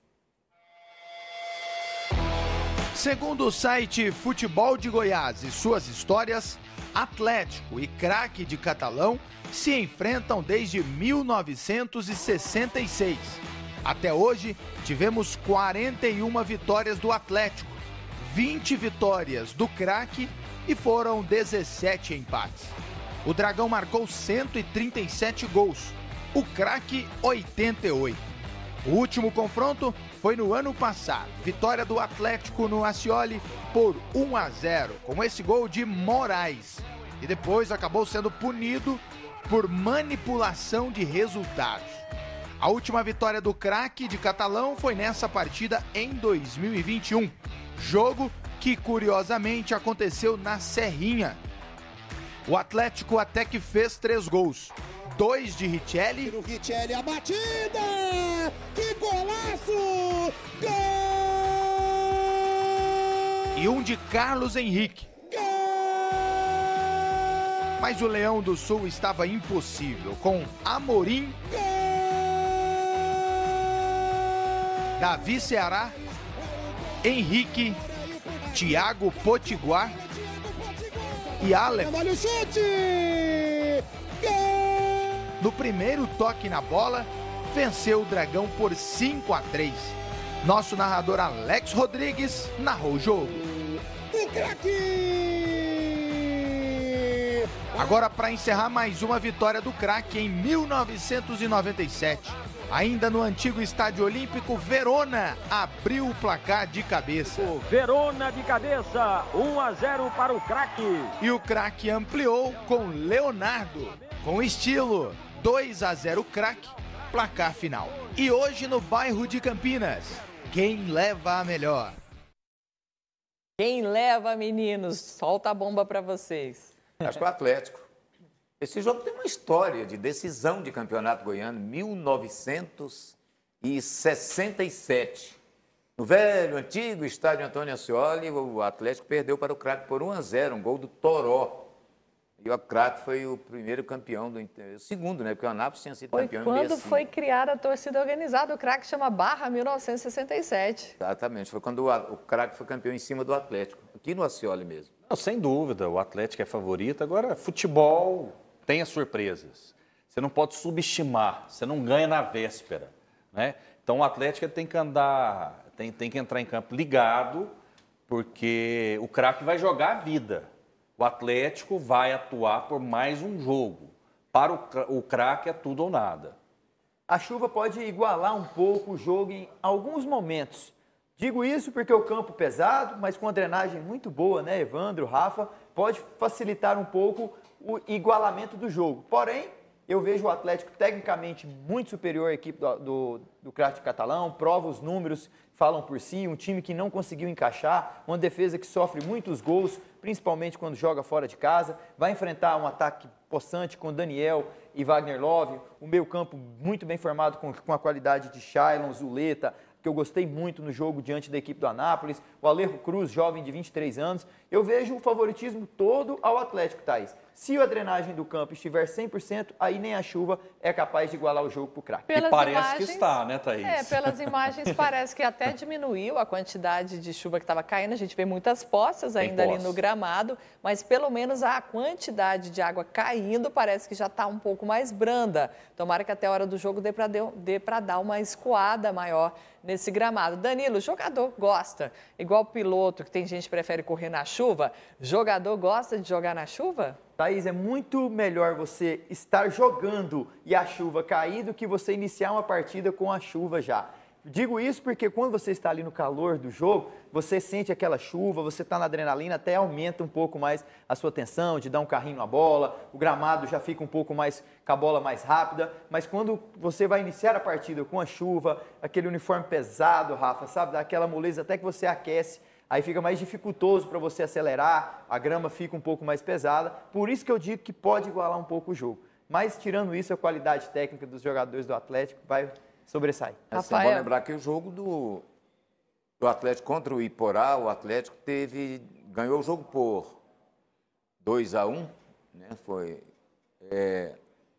Segundo o site Futebol de Goiás e suas histórias, Atlético e Craque de Catalão se enfrentam desde mil novecentos e sessenta e seis. Até hoje, tivemos quarenta e uma vitórias do Atlético, vinte vitórias do Craque e foram dezessete empates. O Dragão marcou cento e trinta e sete gols, o Craque oitenta e oito. O último confronto foi no ano passado, vitória do Atlético no Ascioli por um a zero, com esse gol de Moraes. E depois acabou sendo punido por manipulação de resultados. A última vitória do Craque de Catalão foi nessa partida em dois mil e vinte e um, jogo que curiosamente aconteceu na Serrinha. O Atlético até que fez três gols, dois de Richelli. O Richelli, a batida! Que golaço! Gol! E um de Carlos Henrique. Gol! Mas o Leão do Sul estava impossível, com Amorim, Gol! Davi Ceará, Henrique, Thiago Potiguar e Aleph. Olha o chute! Gol! No primeiro toque na bola, venceu o Dragão por cinco a três. Nosso narrador Alex Rodrigues narrou o jogo. O craque! Agora para encerrar mais uma vitória do craque em mil novecentos e noventa e sete. Ainda no antigo Estádio Olímpico, Verona abriu o placar de cabeça. Verona de cabeça, um a zero para o craque. E o craque ampliou com Leonardo, com estilo, dois a zero craque, placar final. E hoje no bairro de Campinas, quem leva a melhor? Quem leva, meninos? Solta a bomba para vocês. Acho que o Atlético. Esse jogo tem uma história de decisão de campeonato goiano, mil novecentos e sessenta e sete. No velho, antigo estádio Antônio Ascioli, o Atlético perdeu para o craque por um a zero, um gol do Toró. E o craque foi o primeiro campeão, do o segundo, né? Porque o Anápolis tinha sido Foi campeão quando em sessenta e cinco. foi criada a torcida organizada, o craque chama Barra mil novecentos e sessenta e sete. Exatamente, foi quando o, o craque foi campeão em cima do Atlético, aqui no Ascioli mesmo. Não, sem dúvida, o Atlético é favorito. Agora, futebol tem as surpresas. Você não pode subestimar, você não ganha na véspera, né? Então o Atlético tem que andar, tem, tem que entrar em campo ligado, porque o craque vai jogar a vida. O Atlético vai atuar por mais um jogo. Para o, o craque é tudo ou nada. A chuva pode igualar um pouco o jogo em alguns momentos. Digo isso porque o campo pesado, mas com a drenagem muito boa, né, Evandro, Rafa, pode facilitar um pouco o igualamento do jogo. Porém, eu vejo o Atlético tecnicamente muito superior à equipe do, do, do craque catalão, prova os números, falam por si, um time que não conseguiu encaixar, uma defesa que sofre muitos gols, principalmente quando joga fora de casa, vai enfrentar um ataque possante com Daniel e Wagner Love, o meio campo muito bem formado com, com a qualidade de Shailon, Zuleta, que eu gostei muito no jogo diante da equipe do Anápolis, o Alejo Cruz, jovem de vinte e três anos. Eu vejo o favoritismo todo ao Atlético, Thaís. Se a drenagem do campo estiver cem por cento, aí nem a chuva é capaz de igualar o jogo para o craque. E parece imagens, que está, né, Thaís? É, pelas imagens parece que até diminuiu a quantidade de chuva que estava caindo. A gente vê muitas poças ainda ali no gramado, mas pelo menos a quantidade de água caindo parece que já está um pouco mais branda. Tomara que até a hora do jogo dê para dê para dar uma escoada maior nesse gramado. Danilo, o jogador gosta, igual o piloto, que tem gente que prefere correr na chuva, jogador gosta de jogar na chuva? Thaís, é muito melhor você estar jogando e a chuva cair do que você iniciar uma partida com a chuva já. Digo isso porque quando você está ali no calor do jogo, você sente aquela chuva, você está na adrenalina, até aumenta um pouco mais a sua tensão de dar um carrinho na bola, o gramado já fica um pouco mais com a bola mais rápida, mas quando você vai iniciar a partida com a chuva, aquele uniforme pesado, Rafa, sabe, dá aquela moleza até que você aquece, aí fica mais dificultoso para você acelerar, a grama fica um pouco mais pesada, por isso que eu digo que pode igualar um pouco o jogo. Mas tirando isso, a qualidade técnica dos jogadores do Atlético vai sobressair. É bom lembrar que o jogo do, do Atlético contra o Iporá, o Atlético teve, ganhou o jogo por dois a um, né? Foi é,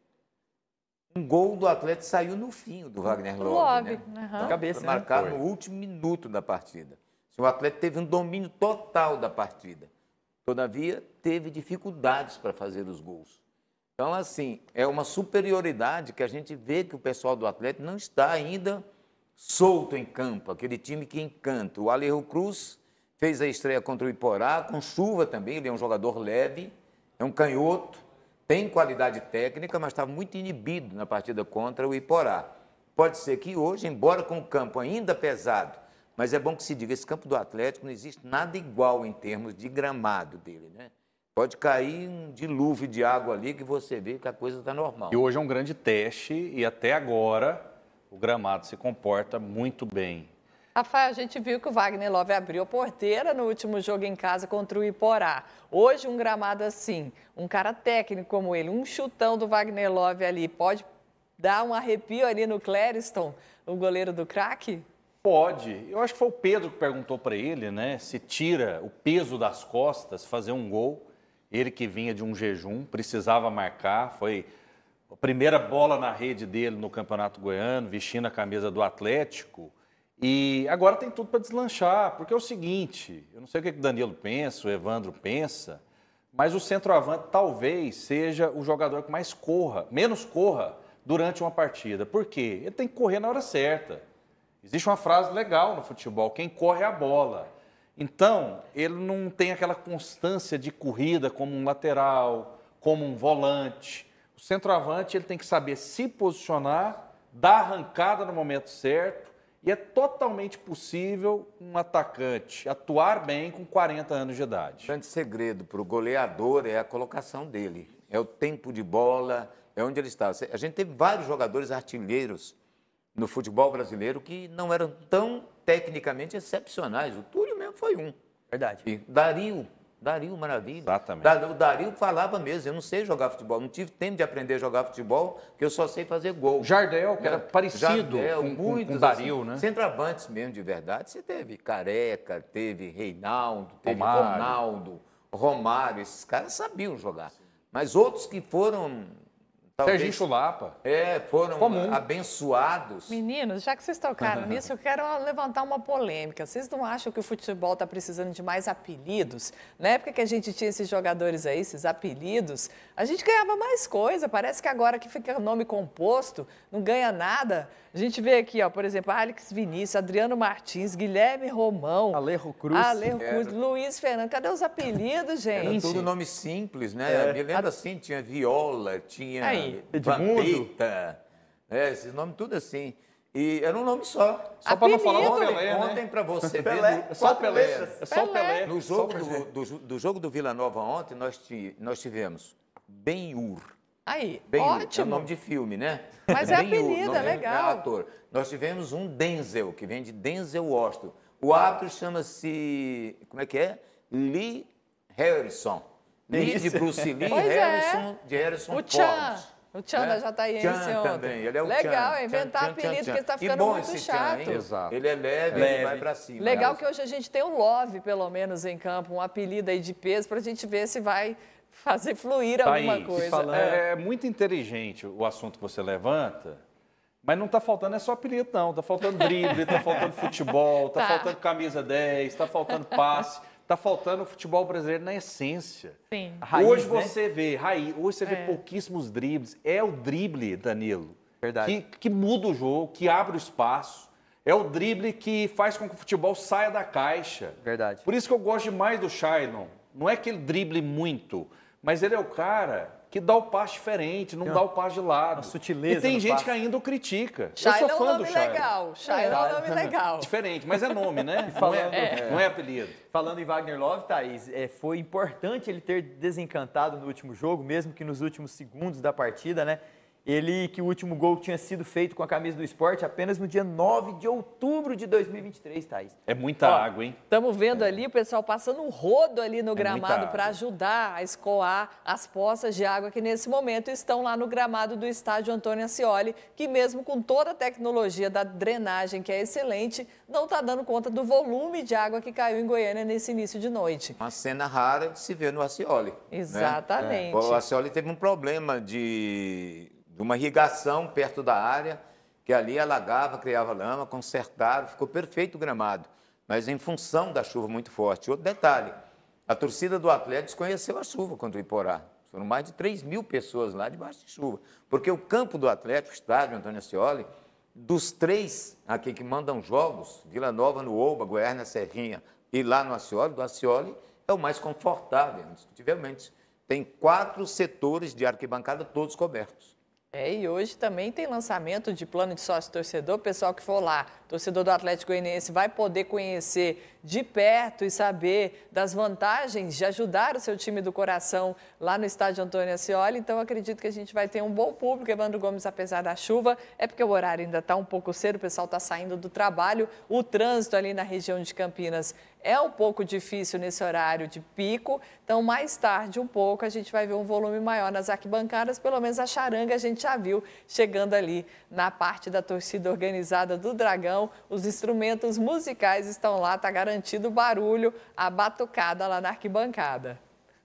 um gol do Atlético saiu no fim do Wagner Love, Love, né? uhum. Então, Cabeça, foi marcado né? no último minuto da partida. O Atlético teve um domínio total da partida. Todavia, teve dificuldades para fazer os gols. Então, assim, é uma superioridade que a gente vê que o pessoal do Atlético não está ainda solto em campo, aquele time que encanta. O Alejo Cruz fez a estreia contra o Iporá, com chuva também, ele é um jogador leve, é um canhoto, tem qualidade técnica, mas está muito inibido na partida contra o Iporá. Pode ser que hoje, embora com o campo ainda pesado, mas é bom que se diga, esse campo do Atlético não existe nada igual em termos de gramado dele, né? Pode cair um dilúvio de água ali que você vê que a coisa está normal. E hoje é um grande teste e até agora o gramado se comporta muito bem. Rafael, a gente viu que o Wagner Love abriu a porteira no último jogo em casa contra o Iporá. Hoje, um gramado assim, um cara técnico como ele, um chutão do Wagner Love ali, pode dar um arrepio ali no Clériston, o goleiro do craque? Pode. Eu acho que foi o Pedro que perguntou para ele, né? Se tira o peso das costas, fazer um gol. Ele que vinha de um jejum, precisava marcar, foi a primeira bola na rede dele no Campeonato Goiano, vestindo a camisa do Atlético. E agora tem tudo para deslanchar, porque é o seguinte, eu não sei o que o Danilo pensa, o Evandro pensa, mas o centroavante talvez seja o jogador que mais corra, menos corra durante uma partida. Por quê? Ele tem que correr na hora certa. Existe uma frase legal no futebol, quem corre é a bola. Então, ele não tem aquela constância de corrida como um lateral, como um volante. O centroavante ele tem que saber se posicionar, dar arrancada no momento certo, e é totalmente possível um atacante atuar bem com quarenta anos de idade. O grande segredo para o goleador é a colocação dele, é o tempo de bola, é onde ele está. A gente teve vários jogadores artilheiros no futebol brasileiro que não eram tão tecnicamente excepcionais. O Túlio mesmo foi um. Verdade. E Dario, Dario Maravilha. Exatamente. O Dario falava mesmo, eu não sei jogar futebol, não tive tempo de aprender a jogar futebol, porque eu só sei fazer gol. Jardel, que era parecido Jardel, com, com, muitos, com Dario, assim, né? Centroavantes mesmo, de verdade, você teve Careca, teve Reinaldo, teve Romário. Ronaldo, Romário, esses caras sabiam jogar. Mas outros que foram... Talvez, Serginho Chulapa. É, foram Comum. abençoados. Meninos, já que vocês tocaram nisso, eu quero levantar uma polêmica. Vocês não acham que o futebol está precisando de mais apelidos? Na época que a gente tinha esses jogadores aí, esses apelidos, a gente ganhava mais coisa. Parece que agora que fica nome composto, não ganha nada. A gente vê aqui, ó, por exemplo, Alex Vinícius, Adriano Martins, Guilherme Romão, Alejo Cruz, Alejo Cruz, Luiz Fernando. Cadê os apelidos, gente? Era tudo nome simples, né? É. Me lembro assim, tinha Viola, tinha Aí. Vampeta, é, esses nomes tudo assim. E era um nome só. Só para não falar o Apelido. Pelé, né? Ontem, para você ver, Pelé. no- É só o Pelé. letras. É só o Pelé. no jogo do, do, do jogo do Vila Nova ontem, nós, ti- nós tivemos Ben-Hur. Aí, Ben-Hur, é ótimo. o nome de filme, né? Mas é Ben-Hur, apelido, nome- é legal. ator. Nós tivemos um Denzel, que vem de Denzel Washington. O árbitro chama-se, como é que é? Lee Harrison. Lee de Isso. Bruce Lee, Pois é. Harrison de Harrison O Ford. Tchan. O Tchan né? da Jataiense Tchan ontem. também, ele é o Legal, Tchan. é inventar Tchan, Tchan, apelido, Tchan. porque está E ficando bom muito esse chato. Tchan, hein? Exato. Ele é leve, Leve. ele vai pra cima. Legal né? que hoje a gente tem o Love, pelo menos, em campo, um apelido aí de peso, para a gente ver se vai fazer fluir alguma Thaís, coisa. falando- É. É muito inteligente o assunto que você levanta, mas não está faltando é só apelido, não. Está faltando drible, está faltando futebol, está Tá. faltando camisa dez, está faltando passe, está faltando o futebol brasileiro na essência. Sim. A raiz, hoje né? você vê, raiz, hoje você vê É. pouquíssimos dribles. É o drible, Danilo, Verdade. que, que muda o jogo, que abre o espaço. É o drible que faz com que o futebol saia da caixa. Verdade. Por isso que eu gosto demais do Shailon. Não é que ele drible muito, mas ele é o cara que dá o passe diferente, não Tem dá uma- o passe de lado. uma sutileza E tem no gente passe. que ainda o critica. eu Shailon sou é um fã do nome Shailon. legal. Shailon é um nome legal. Diferente, mas é nome, né? Não falando- é, não é apelido. Falando em Wagner Love, Thaís, é, foi importante ele ter desencantado no último jogo, mesmo que nos últimos segundos da partida, né? Ele, que o último gol tinha sido feito com a camisa do esporte apenas no dia nove de outubro de dois mil e vinte e três, Thaís. É muita Ó, água, hein? Estamos vendo ali o pessoal passando um rodo ali no muita gramado água. para ajudar a escoar as poças de água que nesse momento estão lá no gramado do estádio Antônio Ascioli, que mesmo com toda a tecnologia da drenagem, que é excelente, não está dando conta do volume de água que caiu em Goiânia nesse início de noite. Uma cena rara de se ver no Ascioli. né? Exatamente. O Ascioli teve um problema de, de uma irrigação perto da área, que ali alagava, criava lama, consertaram, ficou perfeito o gramado, mas em função da chuva muito forte. Outro detalhe, a torcida do Atlético desconheceu a chuva contra o Iporá. Foram mais de três mil pessoas lá debaixo de chuva, porque o campo do Atlético, o estádio Antônio Ascioli, dos três aqui que mandam jogos, Vila Nova no Oba, Goiás na Serrinha e lá no Ascioli, do Ascioli é o mais confortável, indiscutivelmente. Tem quatro setores de arquibancada todos cobertos. É, e hoje também tem lançamento de plano de sócio-torcedor. O pessoal que for lá, torcedor do Atlético Goianiense, vai poder conhecer de perto e saber das vantagens de ajudar o seu time do coração lá no estádio Antônio Ascioli. Então, acredito que a gente vai ter um bom público. Evandro Gomes, apesar da chuva, é porque o horário ainda está um pouco cedo, o pessoal está saindo do trabalho. O trânsito ali na região de Campinas é um pouco difícil nesse horário de pico. Então, mais tarde um pouco, a gente vai ver um volume maior nas arquibancadas. Pelo menos a charanga a gente já viu chegando ali na parte da torcida organizada do Dragão. Os instrumentos musicais estão lá, está garantido o barulho, a batucada lá na arquibancada.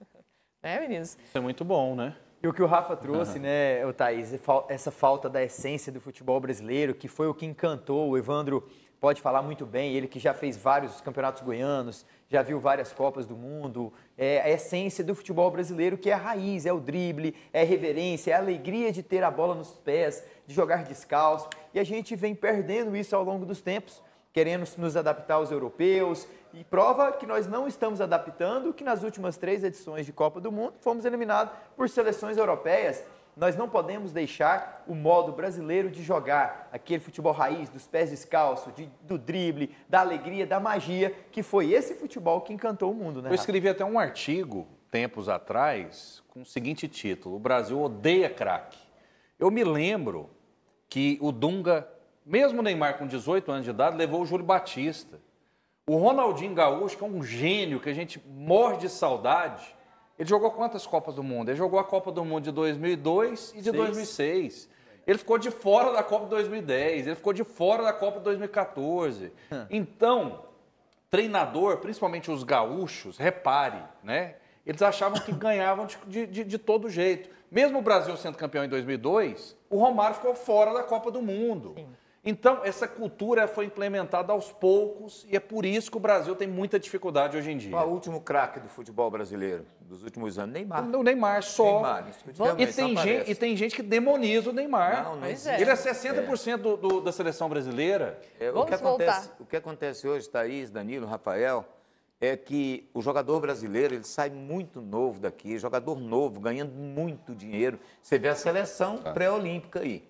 Né, meninos? Isso é muito bom, né? E o que o Rafa trouxe, Uhum. né, o Thaís, essa falta da essência do futebol brasileiro, que foi o que encantou. O Evandro pode falar muito bem, ele que já fez vários campeonatos goianos, já viu várias Copas do Mundo, é a essência do futebol brasileiro, que é a raiz, é o drible, é a reverência, é a alegria de ter a bola nos pés, de jogar descalço. E a gente vem perdendo isso ao longo dos tempos, querendo nos adaptar aos europeus, e prova que nós não estamos adaptando, que nas últimas três edições de Copa do Mundo fomos eliminados por seleções europeias. Nós não podemos deixar o modo brasileiro de jogar, aquele futebol raiz, dos pés descalços, de, do drible, da alegria, da magia, que foi esse futebol que encantou o mundo, né? Eu escrevi até um artigo, tempos atrás, com o seguinte título: o Brasil odeia craque. Eu me lembro que o Dunga, mesmo o Neymar com dezoito anos de idade, levou o Júlio Batista. O Ronaldinho Gaúcho, que é um gênio, que a gente morre de saudade, ele jogou quantas Copas do Mundo? Ele jogou a Copa do Mundo de dois mil e dois e de Seis. dois mil e seis. Ele ficou de fora da Copa de dois mil e dez, ele ficou de fora da Copa de dois mil e quatorze. Hum. Então, treinador, principalmente os gaúchos, repare, né? Eles achavam que ganhavam de, de, de todo jeito. Mesmo o Brasil sendo campeão em dois mil e dois, o Romário ficou fora da Copa do Mundo. Sim. Então, essa cultura foi implementada aos poucos e é por isso que o Brasil tem muita dificuldade hoje em dia. Qual é o último craque do futebol brasileiro dos últimos anos? Neymar. O Neymar só. Neymar, e, tem gente, e tem gente que demoniza o Neymar. Não, não é. existe. Ele é sessenta por cento é. do, do, da seleção brasileira. É, o, que acontece, o que acontece hoje, Thaís, Danilo, Rafael, é que o jogador brasileiro ele sai muito novo daqui, jogador novo, ganhando muito dinheiro. Você vê a seleção ah. pré-olímpica aí.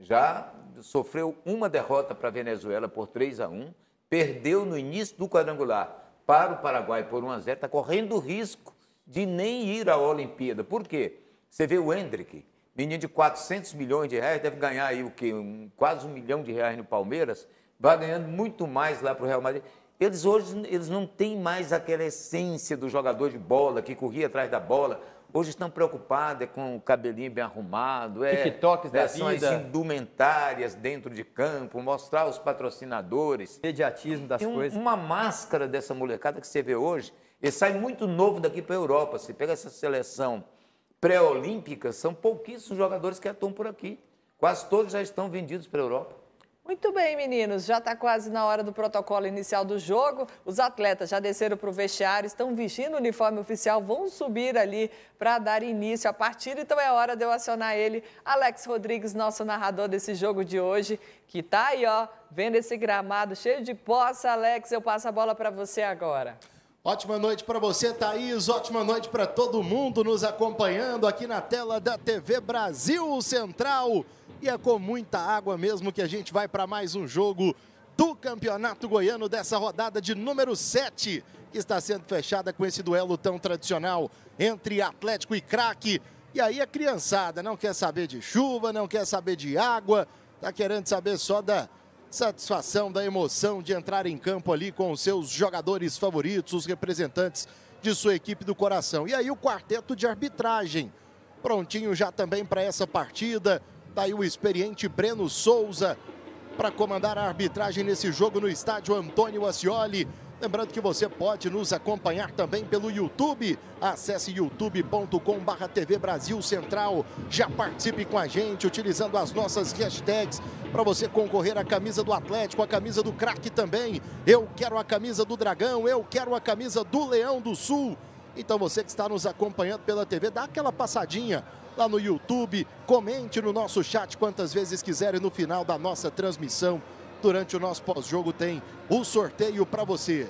Já sofreu uma derrota para a Venezuela por três a um, perdeu no início do quadrangular para o Paraguai por um a zero, está correndo o risco de nem ir à Olimpíada. Por quê? Você vê o Hendrick, menino de quatrocentos milhões de reais, deve ganhar aí o quê? Um, quase um milhão de reais no Palmeiras, vai ganhando muito mais lá para o Real Madrid. Eles hoje eles não têm mais aquela essência do jogador de bola que corria atrás da bola. Hoje estão preocupados com o cabelinho bem arrumado, é, TikToks da são as indumentárias dentro de campo, mostrar os patrocinadores. Mediatismo das Tem um, coisas. Uma máscara dessa molecada que você vê hoje, ele sai muito novo daqui para a Europa. Você pega essa seleção pré-olímpica, são pouquíssimos jogadores que atuam por aqui. Quase todos já estão vendidos para a Europa. Muito bem, meninos, já está quase na hora do protocolo inicial do jogo. Os atletas já desceram para o vestiário, estão vestindo o uniforme oficial, vão subir ali para dar início à partida. Então é hora de eu acionar ele, Alex Rodrigues, nosso narrador desse jogo de hoje, que está aí, ó, vendo esse gramado cheio de poça. Alex, eu passo a bola para você agora. Ótima noite para você, Thaís. Ótima noite para todo mundo nos acompanhando aqui na tela da T V Brasil Central. E é com muita água mesmo que a gente vai para mais um jogo do Campeonato Goiano dessa rodada de número sete, que está sendo fechada com esse duelo tão tradicional entre Atlético e Craque. E aí a criançada não quer saber de chuva, não quer saber de água, está querendo saber só da satisfação, da emoção de entrar em campo ali com os seus jogadores favoritos, os representantes de sua equipe do coração. E aí o quarteto de arbitragem, prontinho já também para essa partida. Está aí o experiente Breno Souza para comandar a arbitragem nesse jogo no estádio Antônio Ascioli. Lembrando que você pode nos acompanhar também pelo YouTube. Acesse youtube ponto com barra T V Brasil Central. Já participe com a gente utilizando as nossas hashtags para você concorrer à camisa do Atlético, a camisa do Craque também. Eu quero a camisa do Dragão, eu quero a camisa do Leão do Sul. Então você que está nos acompanhando pela T V, dá aquela passadinha lá no YouTube, comente no nosso chat quantas vezes quiser e no final da nossa transmissão, durante o nosso pós-jogo, tem o sorteio para você.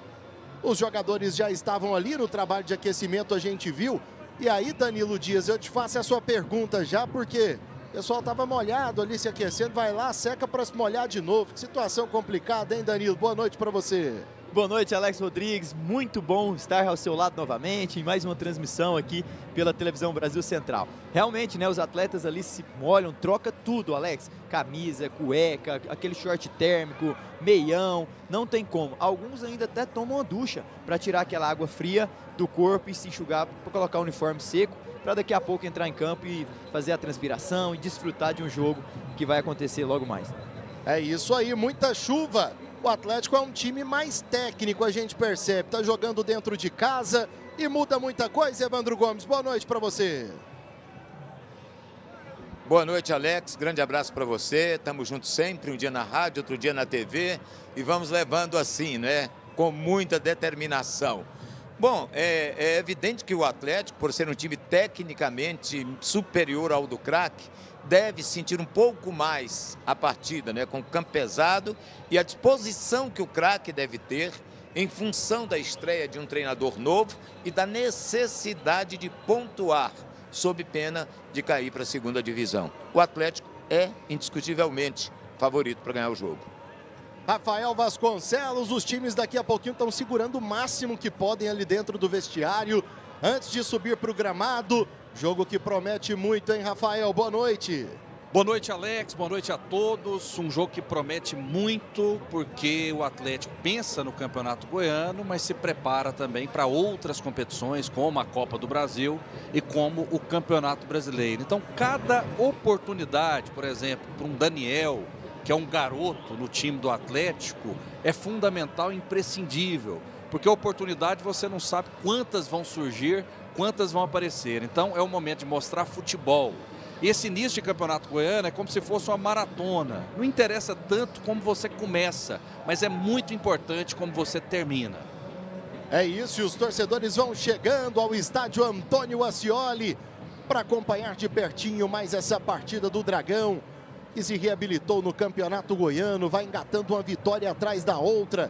Os jogadores já estavam ali no trabalho de aquecimento, a gente viu. E aí, Danilo Dias, eu te faço a sua pergunta já, porque o pessoal estava molhado ali se aquecendo, vai lá, seca para se molhar de novo. Que situação complicada, hein, Danilo? Boa noite para você. Boa noite, Alex Rodrigues. Muito bom estar ao seu lado novamente em mais uma transmissão aqui pela Televisão Brasil Central. Realmente, né, os atletas ali se molham, troca tudo, Alex. Camisa, cueca, aquele short térmico, meião, não tem como. Alguns ainda até tomam uma ducha para tirar aquela água fria do corpo e se enxugar para colocar o uniforme seco, para daqui a pouco entrar em campo e fazer a transpiração e desfrutar de um jogo que vai acontecer logo mais. É isso aí, muita chuva. O Atlético é um time mais técnico, a gente percebe. Tá jogando dentro de casa e muda muita coisa, Evandro Gomes. Boa noite para você. Boa noite, Alex. Grande abraço para você. Estamos juntos sempre, um dia na rádio, outro dia na T V. E vamos levando assim, né? Com muita determinação. Bom, é, é evidente que o Atlético, por ser um time tecnicamente superior ao do craque, deve sentir um pouco mais a partida, né, com o campo pesado e a disposição que o craque deve ter em função da estreia de um treinador novo e da necessidade de pontuar, sob pena de cair para a segunda divisão. O Atlético é indiscutivelmente favorito para ganhar o jogo. Rafael Vasconcelos, os times daqui a pouquinho estão segurando o máximo que podem ali dentro do vestiário antes de subir para o gramado. Jogo que promete muito, hein, Rafael? Boa noite. Boa noite, Alex. Boa noite a todos. Um jogo que promete muito porque o Atlético pensa no Campeonato Goiano, mas se prepara também para outras competições, como a Copa do Brasil e como o Campeonato Brasileiro. Então, cada oportunidade, por exemplo, para um Daniel, que é um garoto no time do Atlético, é fundamental e imprescindível, porque a oportunidade você não sabe quantas vão surgir, quantas vão aparecer. Então é o momento de mostrar futebol. Esse início de Campeonato Goiano é como se fosse uma maratona. Não interessa tanto como você começa, mas é muito importante como você termina. É isso, e os torcedores vão chegando ao estádio Antônio Ascioli para acompanhar de pertinho mais essa partida do Dragão, que se reabilitou no Campeonato Goiano, vai engatando uma vitória atrás da outra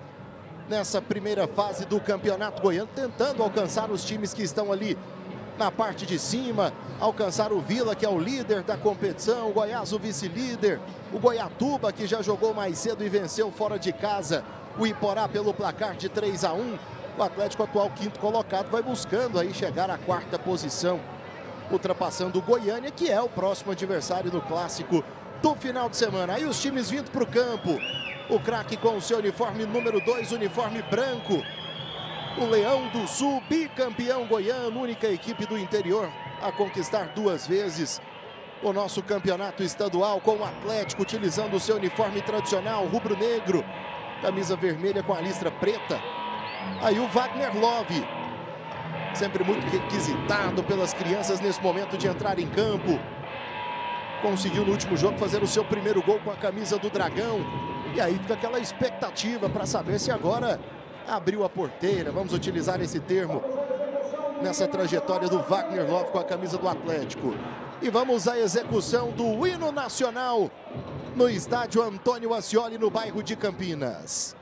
nessa primeira fase do Campeonato Goiano, tentando alcançar os times que estão ali na parte de cima, alcançar o Vila, que é o líder da competição, o Goiás, o vice-líder, o Goiatuba, que já jogou mais cedo e venceu fora de casa o Iporá pelo placar de três a um. O Atlético, atual quinto colocado, vai buscando aí chegar à quarta posição, ultrapassando o Goiânia, que é o próximo adversário do clássico do final de semana. Aí os times vindo para o campo. O craque com o seu uniforme número dois, uniforme branco. O Leão do Sul, bicampeão goiano, única equipe do interior a conquistar duas vezes o nosso campeonato estadual, com o Atlético utilizando o seu uniforme tradicional, rubro-negro, camisa vermelha com a listra preta. Aí o Wagner Love, sempre muito requisitado pelas crianças nesse momento de entrar em campo. Conseguiu no último jogo fazer o seu primeiro gol com a camisa do Dragão. E aí fica aquela expectativa para saber se agora abriu a porteira, vamos utilizar esse termo, nessa trajetória do Wagner Love com a camisa do Atlético. E vamos à execução do hino nacional no estádio Antônio Ascioli, no bairro de Campinas.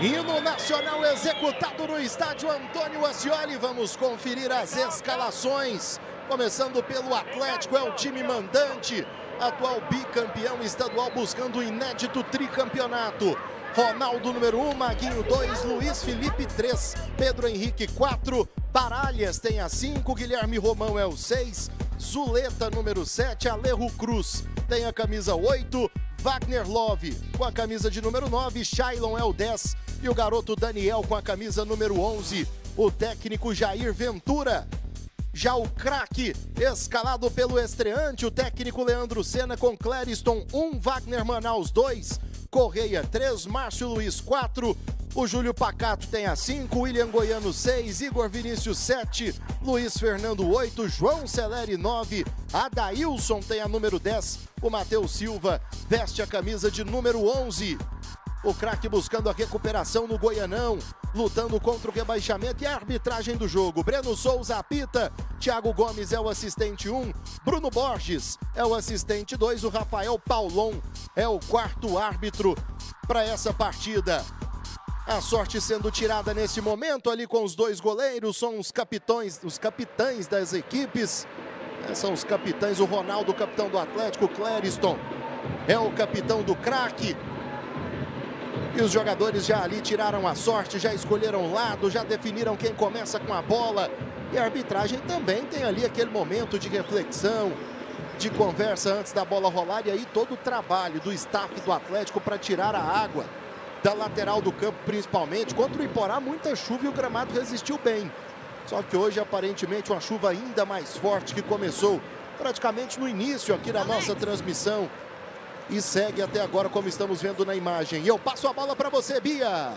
Hino nacional executado no estádio Antônio Ascioli. Vamos conferir as escalações. Começando pelo Atlético, é o time mandante. Atual bicampeão estadual buscando o inédito tricampeonato. Ronaldo, número um, Maguinho, dois, Luiz Felipe, três, Pedro Henrique, quatro, Baralhas tem a cinco, Guilherme Romão é o seis, Zuleta, número sete, Alejo Cruz tem a camisa oito, Wagner Love com a camisa de número nove, Shailon é o dez e o garoto Daniel com a camisa número onze. O técnico Jair Ventura. Já o craque, escalado pelo estreante, o técnico Leandro Senna com Clériston, um, Wagner Manaus, dois, Correia, três, Márcio Luiz, quatro, o Júlio Pacato tem a cinco, William Goiano, seis, Igor Vinícius, sete, Luiz Fernando, oito, João Celeri, nove, Adailson tem a número dez, o Matheus Silva veste a camisa de número onze. O craque buscando a recuperação no Goianão, lutando contra o rebaixamento e a arbitragem do jogo. Breno Souza apita, Thiago Gomes é o assistente um, Bruno Borges é o assistente dois, o Rafael Paulon é o quarto árbitro para essa partida. A sorte sendo tirada nesse momento ali com os dois goleiros, são os capitães, os capitães das equipes. São os capitães, o Ronaldo, capitão do Atlético, o Clériston é o capitão do craque. E os jogadores já ali tiraram a sorte, já escolheram o lado, já definiram quem começa com a bola. E a arbitragem também tem ali aquele momento de reflexão, de conversa antes da bola rolar. E aí todo o trabalho do staff do Atlético para tirar a água da lateral do campo, principalmente. Contra o Iporá, muita chuva e o gramado resistiu bem. Só que hoje, aparentemente, uma chuva ainda mais forte que começou praticamente no início aqui da nossa transmissão. E segue até agora, como estamos vendo na imagem. E eu passo a bola para você, Bia.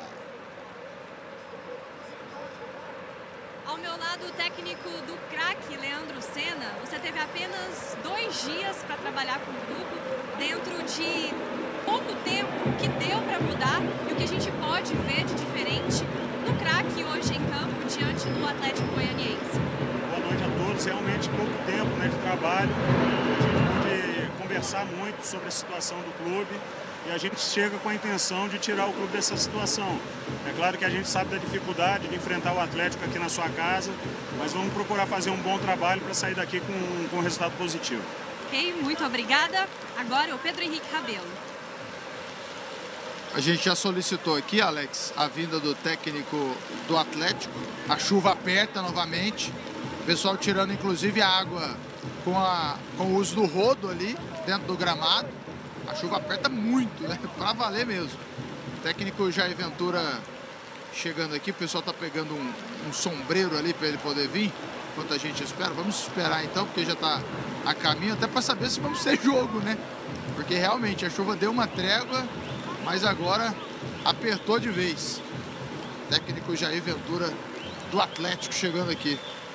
Ao meu lado, o técnico do craque, Leandro Senna. Você teve apenas dois dias para trabalhar com o grupo, dentro de pouco tempo. O que deu para mudar e o que a gente pode ver de diferente no craque hoje em campo, diante do Atlético Goianiense? Boa noite a todos. Realmente pouco tempo, né, de trabalho. A gente pôde conversar muito sobre a situação do clube e a gente chega com a intenção de tirar o clube dessa situação. É claro que a gente sabe da dificuldade de enfrentar o Atlético aqui na sua casa, mas vamos procurar fazer um bom trabalho para sair daqui com, com um resultado positivo. Ok, muito obrigada. Agora é o Pedro Henrique Rabelo. A gente já solicitou aqui, Alex, a vinda do técnico do Atlético. A chuva aperta novamente, o pessoal tirando inclusive a água com, a, com o uso do rodo ali dentro do gramado. A chuva aperta muito, né? Pra valer mesmo. O técnico Jair Ventura chegando aqui, o pessoal tá pegando um, um sombreiro ali para ele poder vir, enquanto a gente espera. Vamos esperar então, porque já tá a caminho, até para saber se vamos ter jogo, né? Porque realmente a chuva deu uma trégua, mas agora apertou de vez. O técnico Jair Ventura do Atlético chegando aqui.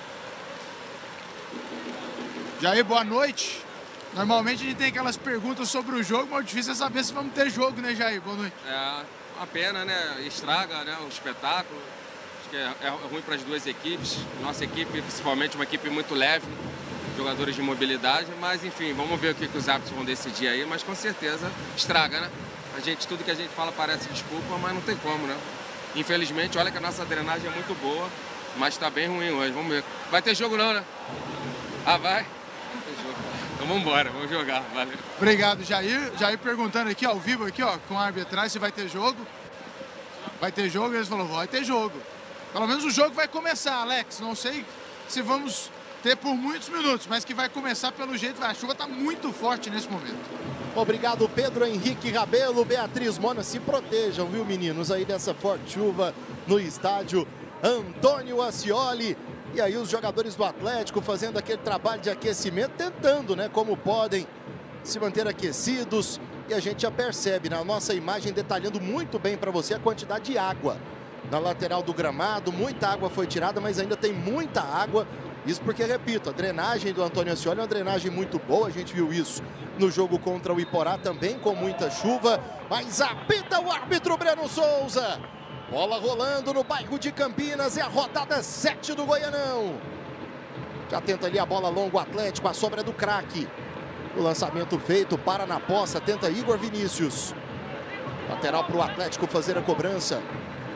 Jair, boa noite. Normalmente a gente tem aquelas perguntas sobre o jogo, mas o difícil é saber se vamos ter jogo, né, Jair? Boa noite. É uma pena, né? Estraga, né, o espetáculo. Acho que é, é ruim para as duas equipes. Nossa equipe, principalmente, uma equipe muito leve, jogadores de mobilidade. Mas, enfim, vamos ver o que, que os árbitros vão decidir aí. Mas, com certeza, estraga, né? A gente, tudo que a gente fala parece desculpa, mas não tem como, né? Infelizmente, olha que a nossa drenagem é muito boa, mas está bem ruim hoje. Vamos ver. Vai ter jogo não, né? Ah, vai? Então vamos embora, vamos jogar, valeu. Obrigado, Jair. Jair perguntando aqui ao vivo, aqui, ó, com a arbitragem, se vai ter jogo. Vai ter jogo? Eles falaram, vai ter jogo. Pelo menos o jogo vai começar, Alex. Não sei se vamos ter por muitos minutos, mas que vai começar pelo jeito. A chuva está muito forte nesse momento. Obrigado, Pedro Henrique Rabelo, Beatriz Mona. Se protejam, viu, meninos, aí dessa forte chuva no estádio Antônio Ascioli. E aí os jogadores do Atlético fazendo aquele trabalho de aquecimento, tentando, né, como podem, se manter aquecidos. E a gente já percebe na nossa imagem, detalhando muito bem para você a quantidade de água na lateral do gramado. Muita água foi tirada, mas ainda tem muita água. Isso porque, repito, a drenagem do Antônio Ascioli é uma drenagem muito boa. A gente viu isso no jogo contra o Iporá também, com muita chuva. Mas apita o árbitro Breno Souza. Bola rolando no bairro de Campinas, é a rodada sete do Goianão. Já tenta ali a bola longa o Atlético, a sobra é do craque. O lançamento feito, para na poça, tenta Igor Vinícius. Lateral para o Atlético fazer a cobrança.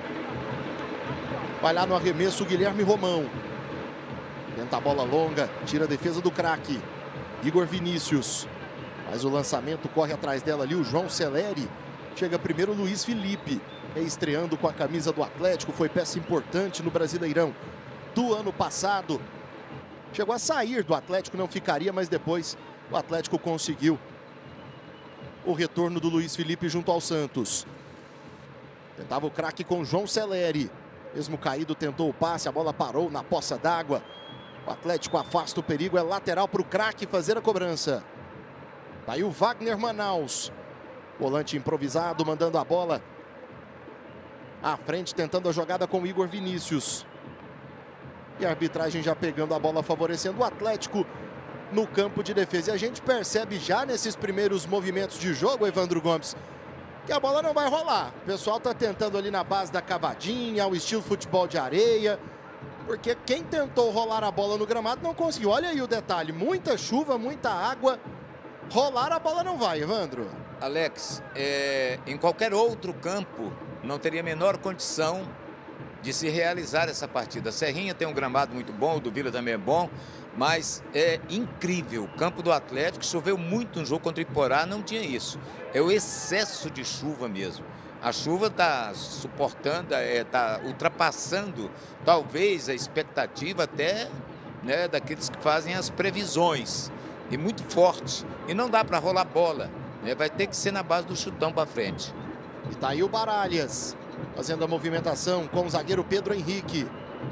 Vai lá no arremesso o Guilherme Romão. Tenta a bola longa, tira a defesa do craque. Igor Vinícius. Faz o lançamento, corre atrás dela ali o João Celeri. Chega primeiro o Luiz Felipe. Estreando com a camisa do Atlético, foi peça importante no Brasileirão do ano passado. Chegou a sair do Atlético, não ficaria, mas depois o Atlético conseguiu o retorno do Luiz Felipe junto ao Santos. Tentava o craque com João Celeri. Mesmo caído, tentou o passe, a bola parou na poça d'água. O Atlético afasta o perigo, é lateral para o craque fazer a cobrança. Tá aí o Wagner Manaus. Volante improvisado, mandando a bola à frente, tentando a jogada com o Igor Vinícius. E a arbitragem já pegando a bola, favorecendo o Atlético no campo de defesa. E a gente percebe já nesses primeiros movimentos de jogo, Evandro Gomes, que a bola não vai rolar. O pessoal tá tentando ali na base da cavadinha, ao estilo futebol de areia, porque quem tentou rolar a bola no gramado não conseguiu. Olha aí o detalhe, muita chuva, muita água, rolar a bola não vai, Evandro. Alex, é, em qualquer outro campo não teria a menor condição de se realizar essa partida. A Serrinha tem um gramado muito bom, o do Vila também é bom, mas é incrível. O campo do Atlético choveu muito no jogo contra o Iporá, não tinha isso. É o excesso de chuva mesmo. A chuva está suportando, está ultrapassando talvez a expectativa até, né, daqueles que fazem as previsões. E muito forte. E não dá para rolar bola, né? Vai ter que ser na base do chutão para frente. E tá aí o Baralhas, fazendo a movimentação com o zagueiro Pedro Henrique.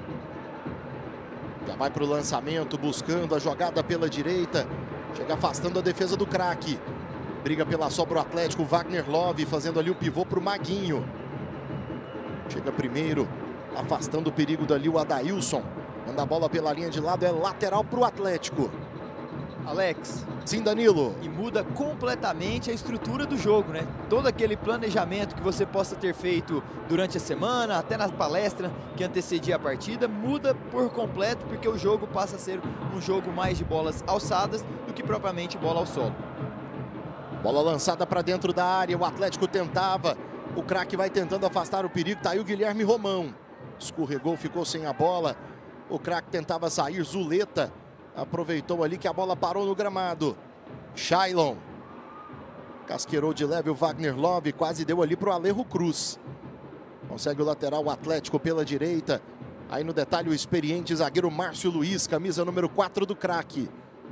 Já vai para o lançamento, buscando a jogada pela direita. Chega afastando a defesa do craque. Briga pela sobra o Atlético, Wagner Love fazendo ali o pivô para o Maguinho. Chega primeiro, afastando o perigo dali o Adailson. Manda a bola pela linha de lado, é lateral para o Atlético. Alex. Sim, Danilo. E muda completamente a estrutura do jogo, né? Todo aquele planejamento que você possa ter feito durante a semana, até na palestra que antecedia a partida, muda por completo, porque o jogo passa a ser um jogo mais de bolas alçadas do que propriamente bola ao solo. Bola lançada para dentro da área, o Atlético tentava. O craque vai tentando afastar o perigo, tá aí o Guilherme Romão. Escorregou, ficou sem a bola. O craque tentava sair, Zuleta aproveitou ali que a bola parou no gramado. Shailon. Casqueirou de leve o Wagner Love, quase deu ali para o Alejo Cruz. Consegue o lateral, o Atlético pela direita. Aí no detalhe o experiente zagueiro Márcio Luiz, camisa número quatro do craque.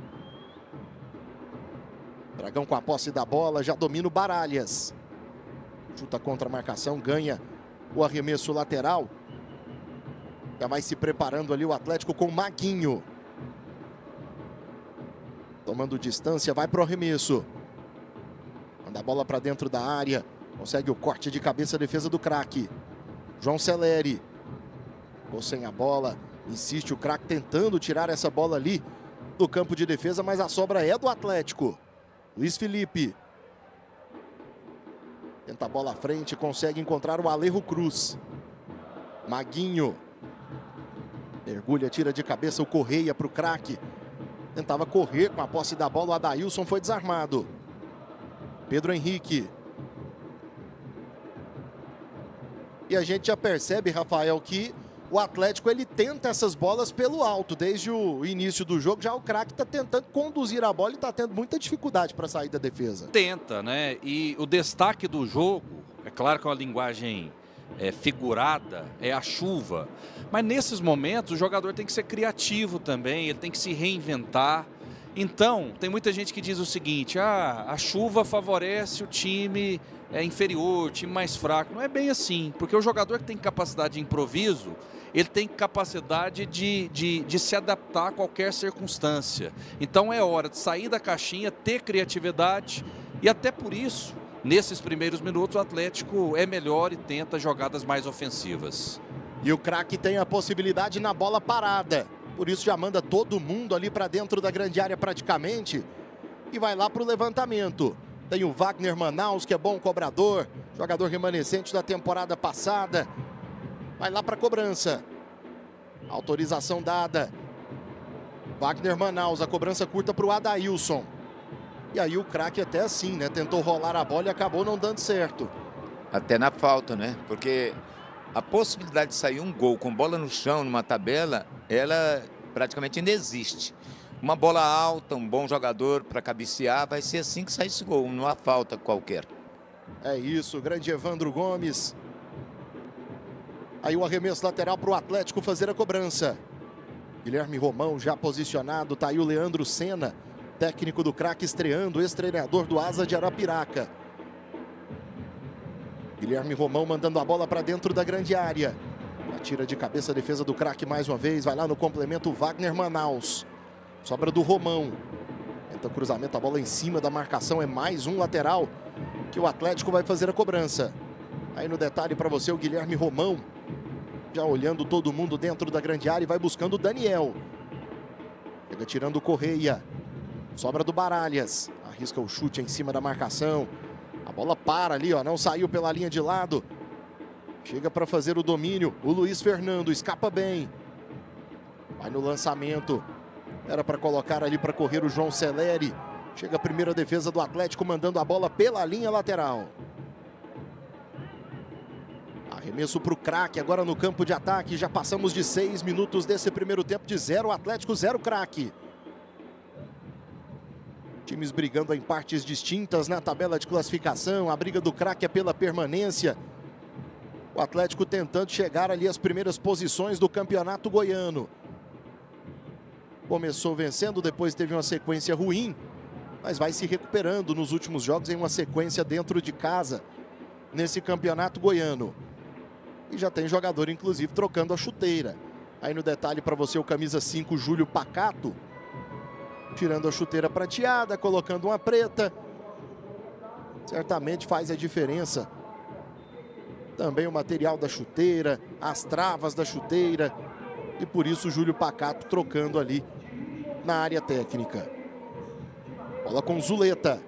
Dragão com a posse da bola, já domina o Baralhas. Chuta contra a marcação, ganha o arremesso lateral. Já vai se preparando ali o Atlético com o Maguinho. Tomando distância, vai para o arremesso. Manda a bola para dentro da área. Consegue o corte de cabeça, a defesa do craque. João Celeri. Ficou sem a bola. Insiste o craque tentando tirar essa bola ali do campo de defesa, mas a sobra é do Atlético. Luiz Felipe. Tenta a bola à frente, consegue encontrar o Alejo Cruz. Maguinho. Mergulha, tira de cabeça o Correia para o craque. Tentava correr com a posse da bola, o Adailson foi desarmado. Pedro Henrique. E a gente já percebe, Rafael, que o Atlético ele tenta essas bolas pelo alto. Desde o início do jogo, já o craque está tentando conduzir a bola e está tendo muita dificuldade para sair da defesa. Tenta, né? E o destaque do jogo, é claro que é uma linguagem é, figurada, é a chuva. Mas nesses momentos o jogador tem que ser criativo também, ele tem que se reinventar. Então, tem muita gente que diz o seguinte, ah, a chuva favorece o time é, inferior, o time mais fraco. Não é bem assim, porque o jogador que tem capacidade de improviso, ele tem capacidade de, de, de se adaptar a qualquer circunstância. Então é hora de sair da caixinha, ter criatividade e até por isso, nesses primeiros minutos, o Atlético é melhor e tenta jogadas mais ofensivas. E o craque tem a possibilidade na bola parada. Por isso já manda todo mundo ali para dentro da grande área praticamente. E vai lá para o levantamento. Tem o Wagner Manaus, que é bom cobrador. Jogador remanescente da temporada passada. Vai lá para a cobrança. Autorização dada. Wagner Manaus, a cobrança curta para o Adailson. E aí o craque até assim, né? Tentou rolar a bola e acabou não dando certo. Até na falta, né? Porque a possibilidade de sair um gol com bola no chão, numa tabela, ela praticamente ainda existe. Uma bola alta, um bom jogador para cabecear, vai ser assim que sai esse gol, não há falta qualquer. É isso, grande Evandro Gomes. Aí o arremesso lateral para o Atlético fazer a cobrança. Guilherme Romão já posicionado, tá aí o Leandro Senna, técnico do craque estreando, ex-treinador do Asa de Arapiraca. Guilherme Romão mandando a bola para dentro da grande área. Atira de cabeça a defesa do craque mais uma vez, vai lá no complemento o Wagner Manaus. Sobra do Romão. Tenta o cruzamento, a bola em cima da marcação, é mais um lateral que o Atlético vai fazer a cobrança. Aí no detalhe para você o Guilherme Romão, já olhando todo mundo dentro da grande área e vai buscando o Daniel. Chega tirando o Correia. Sobra do Baralhas. Arrisca o chute em cima da marcação. A bola para ali, ó, não saiu pela linha de lado. Chega para fazer o domínio. O Luiz Fernando escapa bem. Vai no lançamento. Era para colocar ali para correr o João Celeri. Chega a primeira defesa do Atlético mandando a bola pela linha lateral. Arremesso para o craque agora no campo de ataque. Já passamos de seis minutos desse primeiro tempo de zero Atlético, zero craque. Times brigando em partes distintas na tabela de classificação. A briga do craque é pela permanência. O Atlético tentando chegar ali às primeiras posições do campeonato goiano. Começou vencendo, depois teve uma sequência ruim, mas vai se recuperando nos últimos jogos em uma sequência dentro de casa nesse campeonato goiano. E já tem jogador, inclusive, trocando a chuteira. Aí no detalhe para você o camisa cinco, Júlio Pacato. Tirando a chuteira prateada, colocando uma preta. Certamente faz a diferença. Também o material da chuteira, as travas da chuteira. E por isso o Júlio Pacato trocando ali na área técnica. Bola com Zuleta.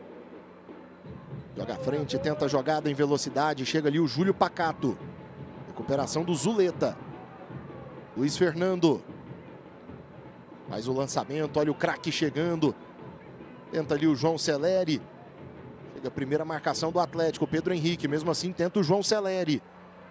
Joga à frente, tenta a jogada em velocidade. Chega ali o Júlio Pacato. Recuperação do Zuleta. Luiz Fernando. Faz o lançamento, olha o craque chegando. Tenta ali o João Celeri. Chega a primeira marcação do Atlético, Pedro Henrique. Mesmo assim tenta o João Celeri.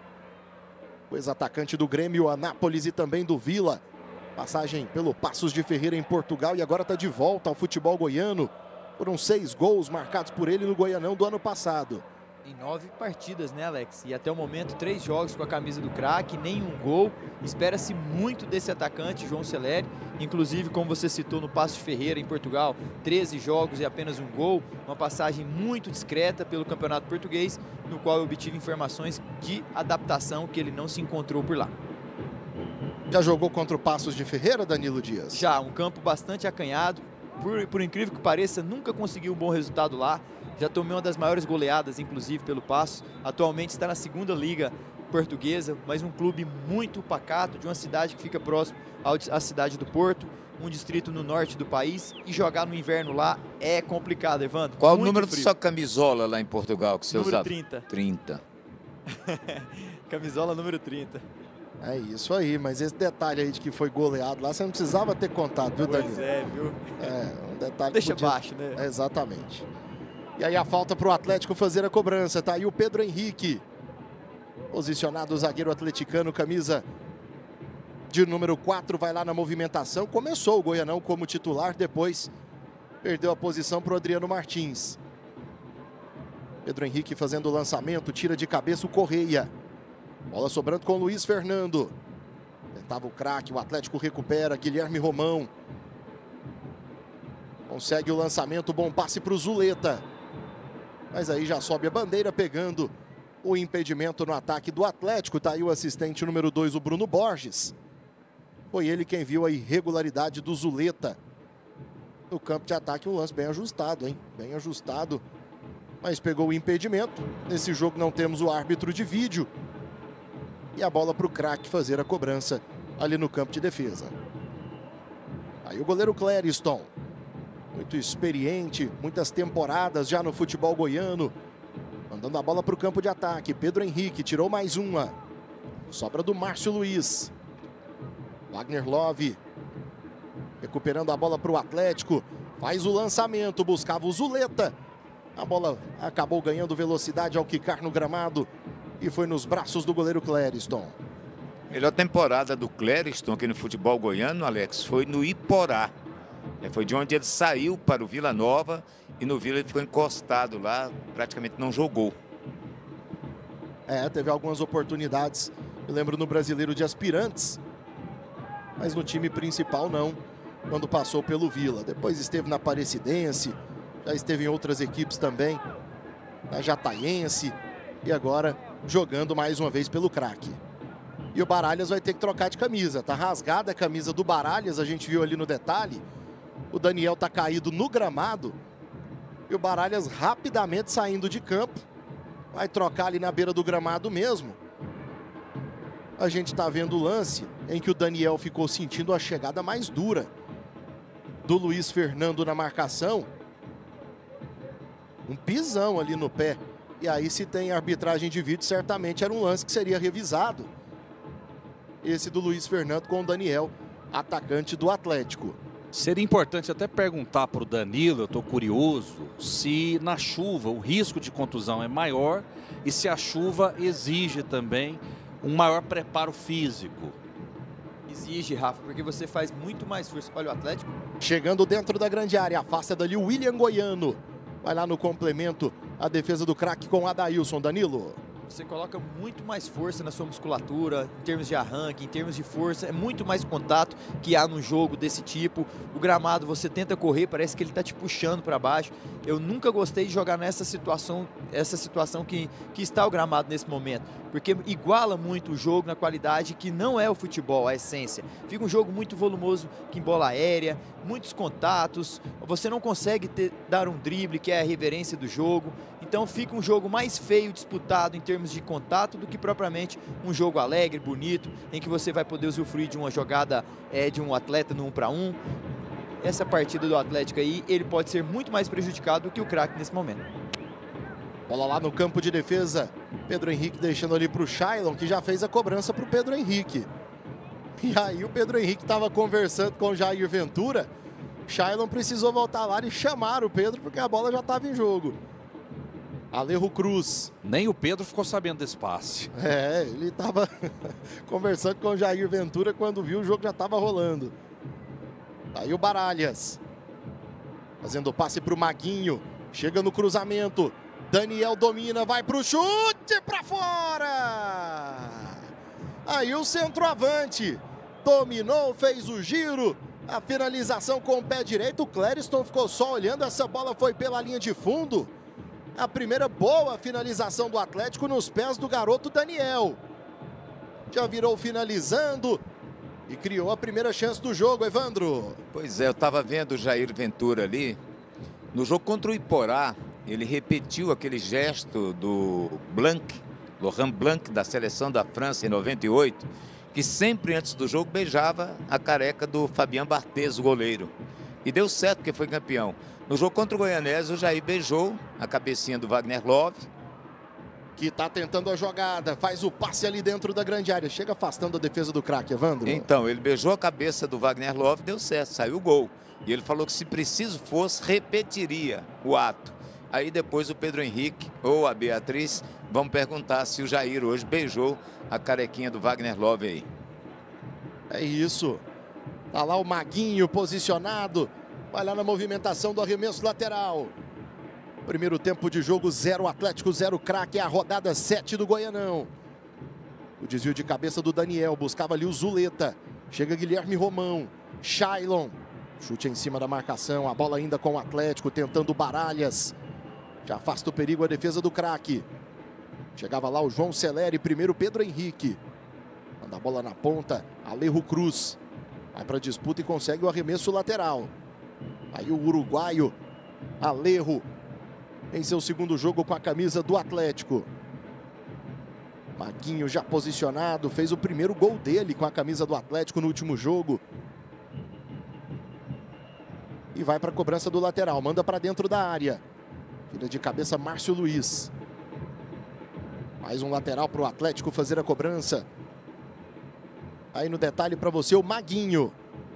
O ex-atacante do Grêmio, Anápolis e também do Vila. Passagem pelo Passos de Ferreira em Portugal e agora está de volta ao futebol goiano. Foram seis gols marcados por ele no Goianão do ano passado. Em nove partidas, né, Alex? E até o momento, três jogos com a camisa do craque, nenhum gol. Espera-se muito desse atacante, João Celeri. Inclusive, como você citou, no Passos de Ferreira, em Portugal, treze jogos e apenas um gol. Uma passagem muito discreta pelo Campeonato Português, no qual eu obtive informações de adaptação que ele não se encontrou por lá. Já jogou contra o Passos de Ferreira, Danilo Dias? Já, um campo bastante acanhado. Por, por incrível que pareça, nunca conseguiu um bom resultado lá. Já tomou uma das maiores goleadas, inclusive, pelo Passos. Atualmente está na segunda liga portuguesa, mas um clube muito pacato, de uma cidade que fica próximo à cidade do Porto, um distrito no norte do país. E jogar no inverno lá é complicado, Evandro. Qual muito o número frio. da sua camisola lá em Portugal que você número usava? trinta. trinta. Camisola número trinta. É isso aí, mas esse detalhe aí de que foi goleado lá, você não precisava ter contado, viu, Danilo? Pois é, viu? É, um detalhe. Deixa podia... baixo, né? É, exatamente. E aí a falta para o Atlético fazer a cobrança. Tá aí o Pedro Henrique. Posicionado o zagueiro atleticano, camisa de número quatro, vai lá na movimentação. Começou o Goianão como titular, depois perdeu a posição para o Adriano Martins. Pedro Henrique fazendo o lançamento, tira de cabeça o Correia. Bola sobrando com o Luiz Fernando. Tentava o craque, o Atlético recupera, Guilherme Romão. Consegue o lançamento, bom passe para o Zuleta. Mas aí já sobe a bandeira pegando o impedimento no ataque do Atlético. Tá aí o assistente número dois, o Bruno Borges. Foi ele quem viu a irregularidade do Zuleta no campo de ataque. Um lance bem ajustado, hein? Bem ajustado. Mas pegou o impedimento. Nesse jogo não temos o árbitro de vídeo. E a bola para o craque fazer a cobrança ali no campo de defesa. Aí o goleiro Clériston. Muito experiente, muitas temporadas já no futebol goiano. Mandando a bola para o campo de ataque. Pedro Henrique tirou mais uma. Sobra do Márcio Luiz. Wagner Love. Recuperando a bola para o Atlético. Faz o lançamento, buscava o Zuleta. A bola acabou ganhando velocidade ao quicar no gramado. e foi nos braços do goleiro Clériston. Melhor temporada do Clériston aqui no futebol goiano, Alex, foi no Iporá. É, foi de onde ele saiu para o Vila Nova e no Vila ele ficou encostado lá, praticamente não jogou. É, teve algumas oportunidades, eu lembro no Brasileiro de Aspirantes, mas no time principal não, quando passou pelo Vila. Depois esteve na Aparecidense, já esteve em outras equipes também, na Jataiense e agora jogando mais uma vez pelo craque. E o Baralhas vai ter que trocar de camisa, tá rasgada a camisa do Baralhas, a gente viu ali no detalhe. O Daniel tá caído no gramado e o Baralhas rapidamente saindo de campo. Vai trocar ali na beira do gramado mesmo. A gente tá vendo o lance em que o Daniel ficou sentindo a chegada mais dura do Luiz Fernando na marcação. Um pisão ali no pé. E aí, se tem arbitragem de vídeo, certamente era um lance que seria revisado. Esse do Luiz Fernando com o Daniel, atacante do Atlético. Seria importante até perguntar para o Danilo, eu estou curioso, se na chuva o risco de contusão é maior e se a chuva exige também um maior preparo físico. Exige, Rafa, porque você faz muito mais força. Olha o Atlético. Chegando dentro da grande área, afasta dali o William Goiano. Vai lá no complemento, a defesa do craque com o Adailson. Danilo. Você coloca muito mais força na sua musculatura, em termos de arranque, em termos de força, é muito mais contato que há num jogo desse tipo. O gramado, você tenta correr, parece que ele está te puxando para baixo. Eu nunca gostei de jogar nessa situação, essa situação que, que está o gramado nesse momento, porque iguala muito o jogo na qualidade que não é o futebol, a essência. Fica um jogo muito volumoso, que em bola aérea, muitos contatos, você não consegue ter, dar um drible, que é a reverência do jogo. Então fica um jogo mais feio, disputado em termos de contato, do que propriamente um jogo alegre, bonito, em que você vai poder usufruir de uma jogada é, de um atleta no um para um. Essa partida do Atlético aí, ele pode ser muito mais prejudicado do que o craque nesse momento. Bola lá no campo de defesa, Pedro Henrique deixando ali para o Shailon, que já fez a cobrança para o Pedro Henrique. E aí o Pedro Henrique estava conversando com o Jair Ventura, Shailon precisou voltar lá e chamar o Pedro, porque a bola já estava em jogo. Alejo Cruz. Nem o Pedro ficou sabendo desse passe. É, ele estava conversando com o Jair Ventura, quando viu o jogo já estava rolando. Aí o Baralhas. Fazendo o passe para o Maguinho. Chega no cruzamento. Daniel domina, vai para o chute para fora. Aí o centroavante. Dominou, fez o giro. A finalização com o pé direito. O Clériston ficou só olhando. Essa bola foi pela linha de fundo. A primeira boa finalização do Atlético nos pés do garoto Daniel. Já virou finalizando e criou a primeira chance do jogo, Evandro. Pois é, eu estava vendo o Jair Ventura ali. No jogo contra o Iporá, ele repetiu aquele gesto do Blanc, Laurent Blanc, da seleção da França em noventa e oito, que sempre antes do jogo beijava a careca do Fabien Barthez, o goleiro. E deu certo porque foi campeão. No jogo contra o Goianese, o Jair beijou a cabecinha do Wagner Love. Que está tentando a jogada, faz o passe ali dentro da grande área. Chega afastando a defesa do craque, Evandro. Então, ele beijou a cabeça do Wagner Love, deu certo, saiu o gol. E ele falou que se preciso fosse, repetiria o ato. Aí depois o Pedro Henrique ou a Beatriz vão perguntar se o Jair hoje beijou a carequinha do Wagner Love aí. É isso. Tá lá o Maguinho posicionado. Vai lá na movimentação do arremesso lateral. Primeiro tempo de jogo, zero Atlético, zero craque. É a rodada sete do Goianão. O desvio de cabeça do Daniel. Buscava ali o Zuleta. Chega Guilherme Romão. Shailon. Chute em cima da marcação. A bola ainda com o Atlético, tentando Baralhas. Já afasta o perigo a defesa do craque. Chegava lá o João Celeri. Primeiro Pedro Henrique. Manda a bola na ponta. Alejo Cruz. Vai para a disputa e consegue o arremesso lateral. Aí o uruguaio Alejo em seu segundo jogo com a camisa do Atlético. Maguinho já posicionado, fez o primeiro gol dele com a camisa do Atlético no último jogo. E vai para a cobrança do lateral, manda para dentro da área. Vira de cabeça Márcio Luiz. Mais um lateral para o Atlético fazer a cobrança. Aí no detalhe para você o Maguinho.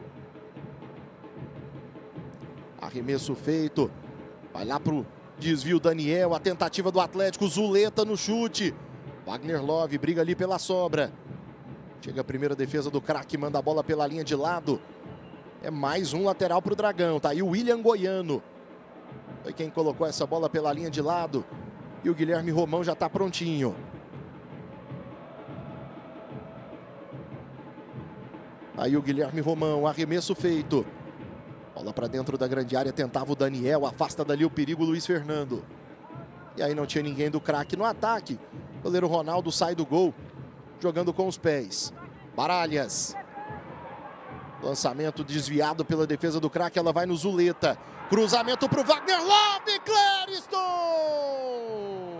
Arremesso feito. Vai lá para o desvio Daniel. A tentativa do Atlético. Zuleta no chute. Wagner Love briga ali pela sobra. Chega a primeira defesa do craque, manda a bola pela linha de lado. É mais um lateral para o Dragão. Tá aí o William Goiano. Foi quem colocou essa bola pela linha de lado. E o Guilherme Romão já está prontinho. Aí o Guilherme Romão, arremesso feito. Bola para dentro da grande área, tentava o Daniel, afasta dali o perigo Luiz Fernando. E aí não tinha ninguém do craque no ataque. O goleiro Ronaldo sai do gol, jogando com os pés. Baralhas. Lançamento desviado pela defesa do craque, ela vai no Zuleta. Cruzamento para o Wagner Love, Clériston!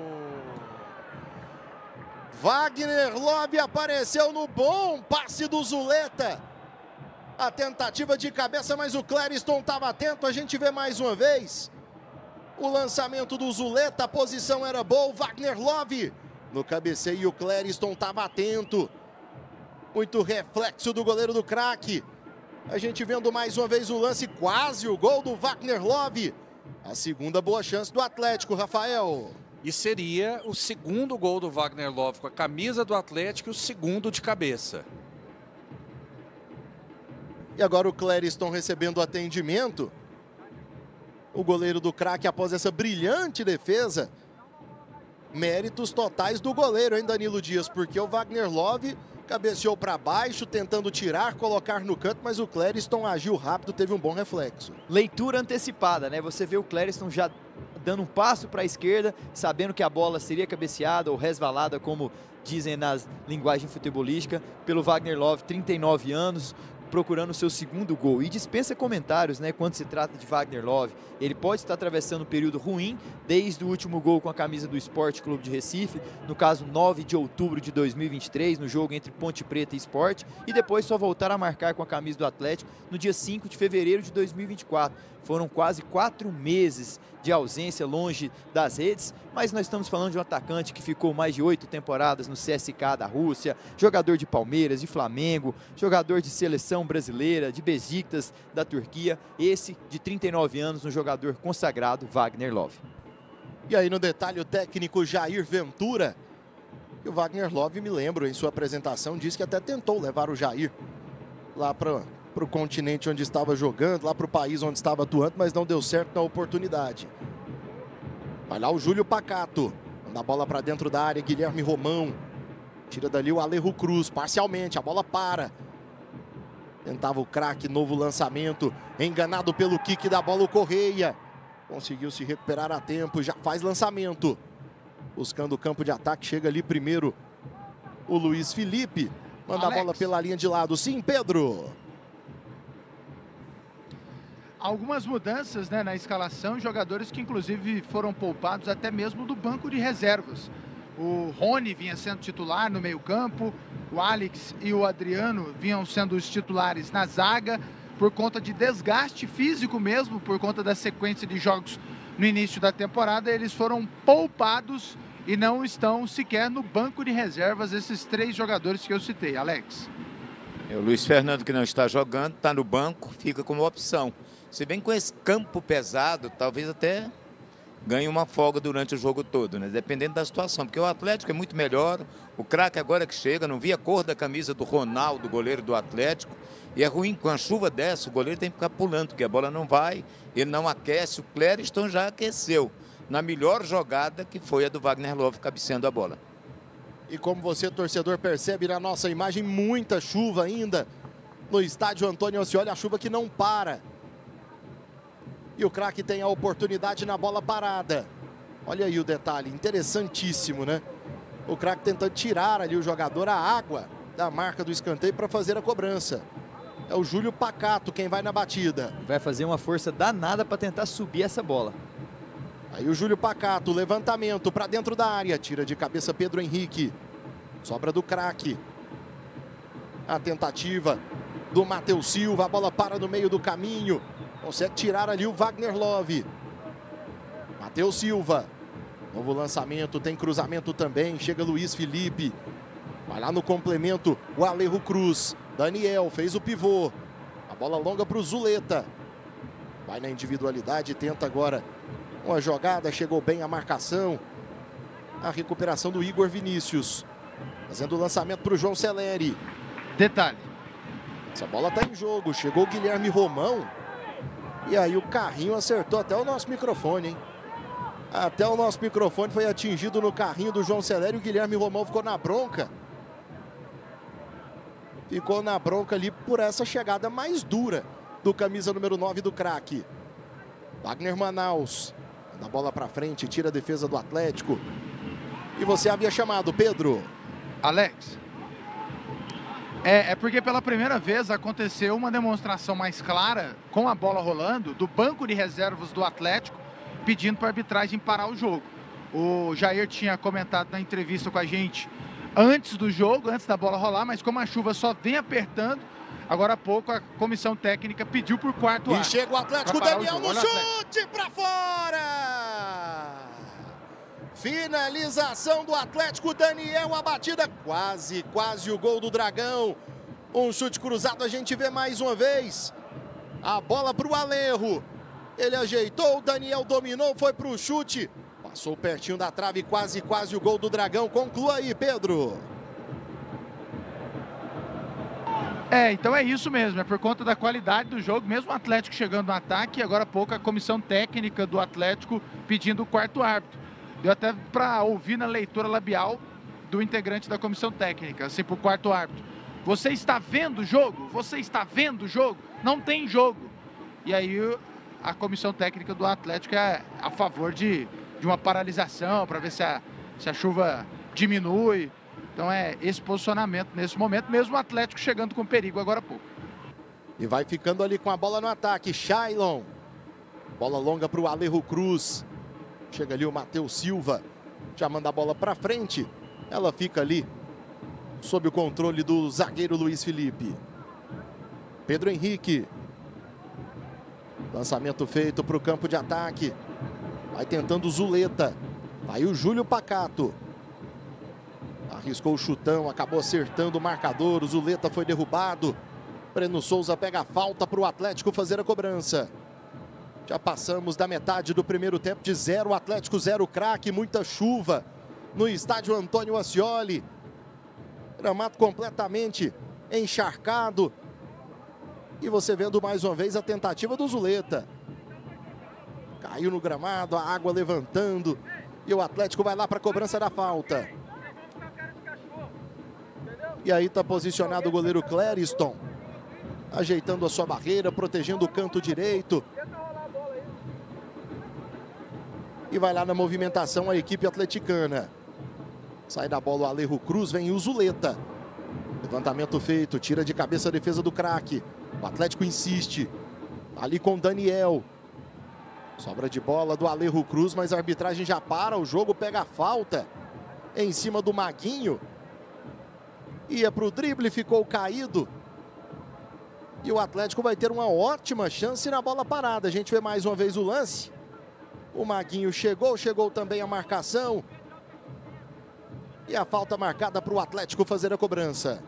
Wagner Love apareceu no bom passe do Zuleta. A tentativa de cabeça, mas o Clériston estava atento. A gente vê mais uma vez o lançamento do Zuleta, a posição era boa. Wagner Love no cabeceio, o Clériston estava atento. Muito reflexo do goleiro do craque. A gente vendo mais uma vez o lance, quase o gol do Wagner Love. A segunda boa chance do Atlético, Rafael. E seria o segundo gol do Wagner Love com a camisa do Atlético e o segundo de cabeça. E agora o Clériston recebendo atendimento. O goleiro do craque após essa brilhante defesa. Méritos totais do goleiro, hein, Danilo Dias? Porque o Wagner Love cabeceou para baixo, tentando tirar, colocar no canto, mas o Clériston agiu rápido, teve um bom reflexo. Leitura antecipada, né? Você vê o Clériston já dando um passo para a esquerda, sabendo que a bola seria cabeceada ou resvalada, como dizem nas linguagens futebolísticas, pelo Wagner Love, trinta e nove anos, procurando o seu segundo gol. E dispensa comentários, né, quando se trata de Wagner Love. Ele pode estar atravessando um período ruim, desde o último gol com a camisa do Sport Clube de Recife, no caso nove de outubro de dois mil e vinte e três, no jogo entre Ponte Preta e Sport, e depois só voltar a marcar com a camisa do Atlético no dia cinco de fevereiro de dois mil e vinte e quatro. Foram quase quatro meses de ausência longe das redes, mas nós estamos falando de um atacante que ficou mais de oito temporadas no C S K da Rússia, jogador de Palmeiras, de Flamengo, jogador de seleção brasileira, de Besiktas da Turquia, esse de trinta e nove anos, um jogador consagrado, Wagner Love. E aí no detalhe o técnico Jair Ventura, e o Wagner Love, me lembro, em sua apresentação, disse que até tentou levar o Jair lá para para o continente onde estava jogando, lá para o país onde estava atuando, mas não deu certo na oportunidade. Vai lá o Júlio Pacato, manda a bola para dentro da área, Guilherme Romão, tira dali o Alejo Cruz, parcialmente, a bola para. Tentava o craque, novo lançamento, enganado pelo kick da bola o Correia. Conseguiu se recuperar a tempo, já faz lançamento. Buscando o campo de ataque, chega ali primeiro o Luiz Felipe. Manda Alex. A bola pela linha de lado, sim, Pedro. Algumas mudanças, né, na escalação, jogadores que inclusive foram poupados até mesmo do banco de reservas. O Rony vinha sendo titular no meio-campo, o Alex e o Adriano vinham sendo os titulares na zaga, por conta de desgaste físico mesmo, por conta da sequência de jogos no início da temporada, eles foram poupados e não estão sequer no banco de reservas, esses três jogadores que eu citei. Alex. É, o Luiz Fernando, que não está jogando, está no banco, fica como opção. Se bem com esse campo pesado, talvez até ganhe uma folga durante o jogo todo, né? Dependendo da situação, porque o Atlético é muito melhor, o craque agora que chega, não vi a cor da camisa do Ronaldo, goleiro do Atlético, e é ruim, com a chuva dessa, o goleiro tem que ficar pulando, porque a bola não vai, ele não aquece, o Clériston já aqueceu, na melhor jogada que foi a do Wagner Love cabeceando a bola. E como você, torcedor, percebe na nossa imagem, muita chuva ainda no estádio Antônio Ascioli, a chuva que não para. E o craque tem a oportunidade na bola parada. Olha aí o detalhe, interessantíssimo, né? O craque tentando tirar ali o jogador a água da marca do escanteio para fazer a cobrança. É o Júlio Pacato quem vai na batida. Vai fazer uma força danada para tentar subir essa bola. Aí o Júlio Pacato, levantamento para dentro da área. Tira de cabeça Pedro Henrique. Sobra do craque. A tentativa do Matheus Silva. A bola para no meio do caminho. Consegue tirar ali o Wagner Love. Matheus Silva. Novo lançamento, tem cruzamento também. Chega Luiz Felipe. Vai lá no complemento o Alejo Cruz. Daniel fez o pivô. A bola longa para o Zuleta. Vai na individualidade, tenta agora uma jogada. Chegou bem a marcação. a recuperação do Igor Vinícius. Fazendo o lançamento para o João Celeri. Detalhe. Essa bola está em jogo. Chegou o Guilherme Romão. E aí o carrinho acertou até o nosso microfone, hein? Até o nosso microfone foi atingido no carrinho do João Celeri. O Guilherme Romão ficou na bronca. Ficou na bronca ali por essa chegada mais dura do camisa número nove do craque. Wagner Manaus. Manda a bola para frente, tira a defesa do Atlético. E você havia chamado, Pedro. Alex. É, é porque pela primeira vez aconteceu uma demonstração mais clara, com a bola rolando, do banco de reservas do Atlético, pedindo para a arbitragem parar o jogo. O Jair tinha comentado na entrevista com a gente antes do jogo, antes da bola rolar, mas como a chuva só vem apertando, agora há pouco a comissão técnica pediu por quarto ar. E chega o Atlético, Daniel no chute para fora! Finalização do Atlético, Daniel, a batida quase, quase o gol do Dragão. Um chute cruzado, a gente vê mais uma vez. A bola para o Alejo. Ele ajeitou, o Daniel dominou, foi para o chute. Passou pertinho da trave, quase, quase o gol do Dragão. Conclua aí, Pedro. É, então é isso mesmo, é por conta da qualidade do jogo, mesmo o Atlético chegando no ataque, agora há pouco a comissão técnica do Atlético pedindo o quarto árbitro. Deu até para ouvir na leitura labial do integrante da comissão técnica, assim, para o quarto árbitro. Você está vendo o jogo? Você está vendo o jogo? Não tem jogo. E aí a comissão técnica do Atlético é a favor de, de uma paralisação, para ver se a, se a chuva diminui. Então é esse posicionamento nesse momento, mesmo o Atlético chegando com perigo agora há pouco. E vai ficando ali com a bola no ataque, Shailon. Bola longa para o Alejo Cruz. Chega ali o Matheus Silva, já manda a bola para frente. Ela fica ali sob o controle do zagueiro Luiz Felipe. Pedro Henrique. Lançamento feito para o campo de ataque. Vai tentando o Zuleta. Aí o Júlio Pacato. Arriscou o chutão, acabou acertando o marcador. O Zuleta foi derrubado. Breno Souza pega a falta para o Atlético fazer a cobrança. Já passamos da metade do primeiro tempo, de zero Atlético, zero craque, muita chuva no estádio Antônio Ascioli. Gramado completamente encharcado. E você vendo mais uma vez a tentativa do Zuleta. Caiu no gramado, a água levantando. E o Atlético vai lá para a cobrança da falta. E aí está posicionado o goleiro Clériston. Ajeitando a sua barreira, protegendo o canto direito. E vai lá na movimentação a equipe atleticana. Sai da bola o Alejo Cruz, vem o Zuleta. Levantamento feito, tira de cabeça a defesa do craque. O Atlético insiste. Ali com o Daniel. Sobra de bola do Alejo Cruz, mas a arbitragem já para o jogo, pega a falta. Em cima do Maguinho. Ia para o drible, ficou caído. E o Atlético vai ter uma ótima chance na bola parada. A gente vê mais uma vez o lance. O Maguinho chegou, chegou também a marcação. E a falta marcada para o Atlético fazer a cobrança.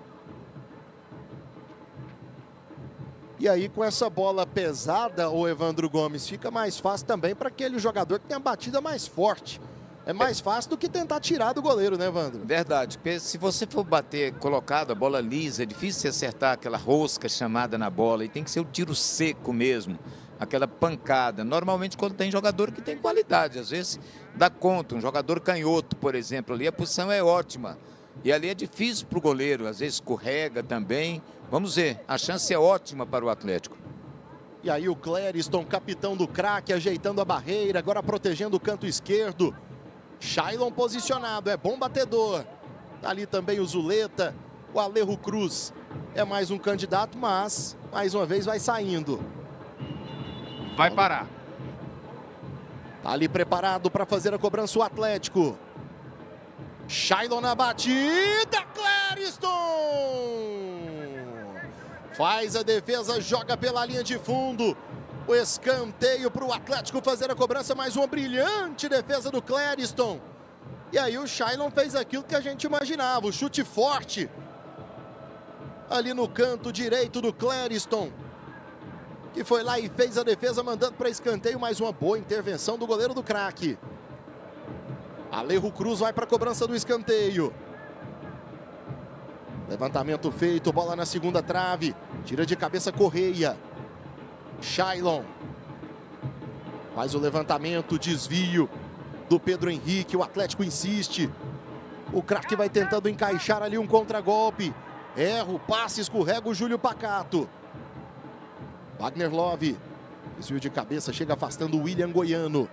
E aí com essa bola pesada, o Evandro Gomes, fica mais fácil também para aquele jogador que tem a batida mais forte. É mais fácil do que tentar tirar do goleiro, né, Evandro? Verdade, porque se você for bater colocado, a bola lisa, é difícil você acertar aquela rosca chamada na bola. E tem que ser o tiro seco mesmo. Aquela pancada. Normalmente quando tem jogador que tem qualidade, às vezes dá conta. Um jogador canhoto, por exemplo, ali a posição é ótima. E ali é difícil para o goleiro, às vezes escorrega também. Vamos ver, a chance é ótima para o Atlético. E aí o Clériston, capitão do craque, ajeitando a barreira, agora protegendo o canto esquerdo. Shailon posicionado, é bom batedor. Tá ali também o Zuleta, o Alejo Cruz. É mais um candidato, mas mais uma vez vai saindo. Vai parar. Tá ali preparado para fazer a cobrança o Atlético. Shailon na batida, Clériston! Faz a defesa, joga pela linha de fundo. O escanteio para o Atlético fazer a cobrança, mais uma brilhante defesa do Clériston. E aí o Shailon fez aquilo que a gente imaginava, o chute forte. Ali no canto direito do Clériston, que foi lá e fez a defesa, mandando para escanteio, mais uma boa intervenção do goleiro do craque. Alejo Cruz vai para a cobrança do escanteio. Levantamento feito, bola na segunda trave. Tira de cabeça Correia. Shailon. Faz o levantamento, desvio do Pedro Henrique. O Atlético insiste. O craque vai tentando encaixar ali um contragolpe. Erra o passe, escorrega o Júlio Pacato. Wagner Love. Desvio de cabeça, chega afastando o William Goiano.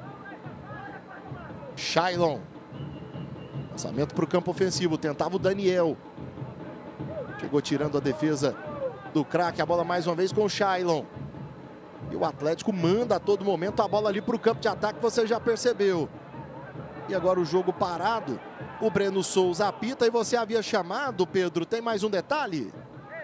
Shailon. Lançamento para o campo ofensivo. Tentava o Daniel. Chegou tirando a defesa do craque. A bola mais uma vez com o Shailon. E o Atlético manda a todo momento a bola ali para o campo de ataque, você já percebeu. E agora o jogo parado. O Breno Souza apita e você havia chamado, Pedro. Tem mais um detalhe?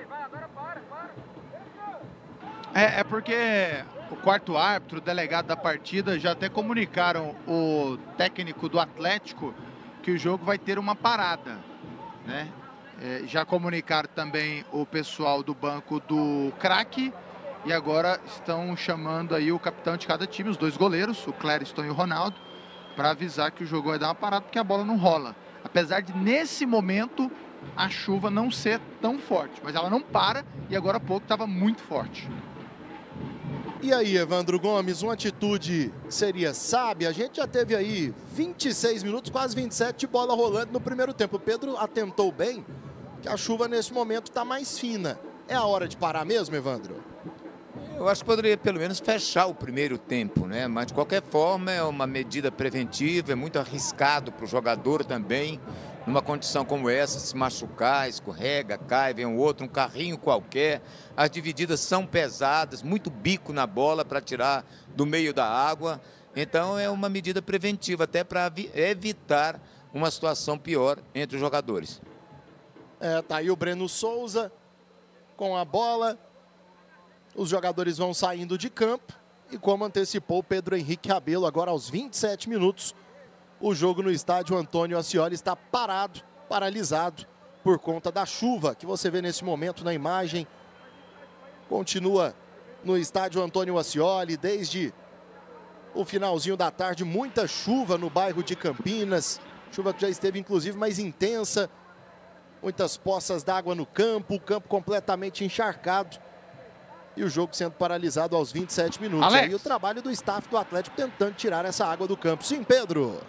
É, é porque o quarto árbitro, o delegado da partida, já até comunicaram o técnico do Atlético que o jogo vai ter uma parada, né? É, já comunicaram também o pessoal do banco do craque e agora estão chamando aí o capitão de cada time, os dois goleiros, o Clériston e o Ronaldo, para avisar que o jogo vai dar uma parada porque a bola não rola. Apesar de, nesse momento, a chuva não ser tão forte, mas ela não para e agora há pouco estava muito forte. E aí, Evandro Gomes, uma atitude seria sábia? A gente já teve aí vinte e seis minutos, quase vinte e sete de bola rolando no primeiro tempo. O Pedro atentou bem que a chuva nesse momento está mais fina. É a hora de parar mesmo, Evandro? Eu acho que poderia pelo menos fechar o primeiro tempo, né? Mas de qualquer forma é uma medida preventiva, é muito arriscado para o jogador também, numa condição como essa, se machucar, escorrega, cai, vem um outro, um carrinho qualquer. As divididas são pesadas, muito bico na bola para tirar do meio da água. Então é uma medida preventiva, até para evitar uma situação pior entre os jogadores. É, tá aí o Breno Souza com a bola. Os jogadores vão saindo de campo. E como antecipou o Pedro Henrique Rabelo, agora aos vinte e sete minutos, o jogo no estádio Antônio Ascioli está parado, paralisado, por conta da chuva que você vê nesse momento na imagem. Continua no estádio Antônio Ascioli desde o finalzinho da tarde, muita chuva no bairro de Campinas. Chuva que já esteve inclusive mais intensa. Muitas poças d'água no campo, o campo completamente encharcado. E o jogo sendo paralisado aos vinte e sete minutos. Alex. Aí o trabalho do staff do Atlético tentando tirar essa água do campo. Sim, Pedro.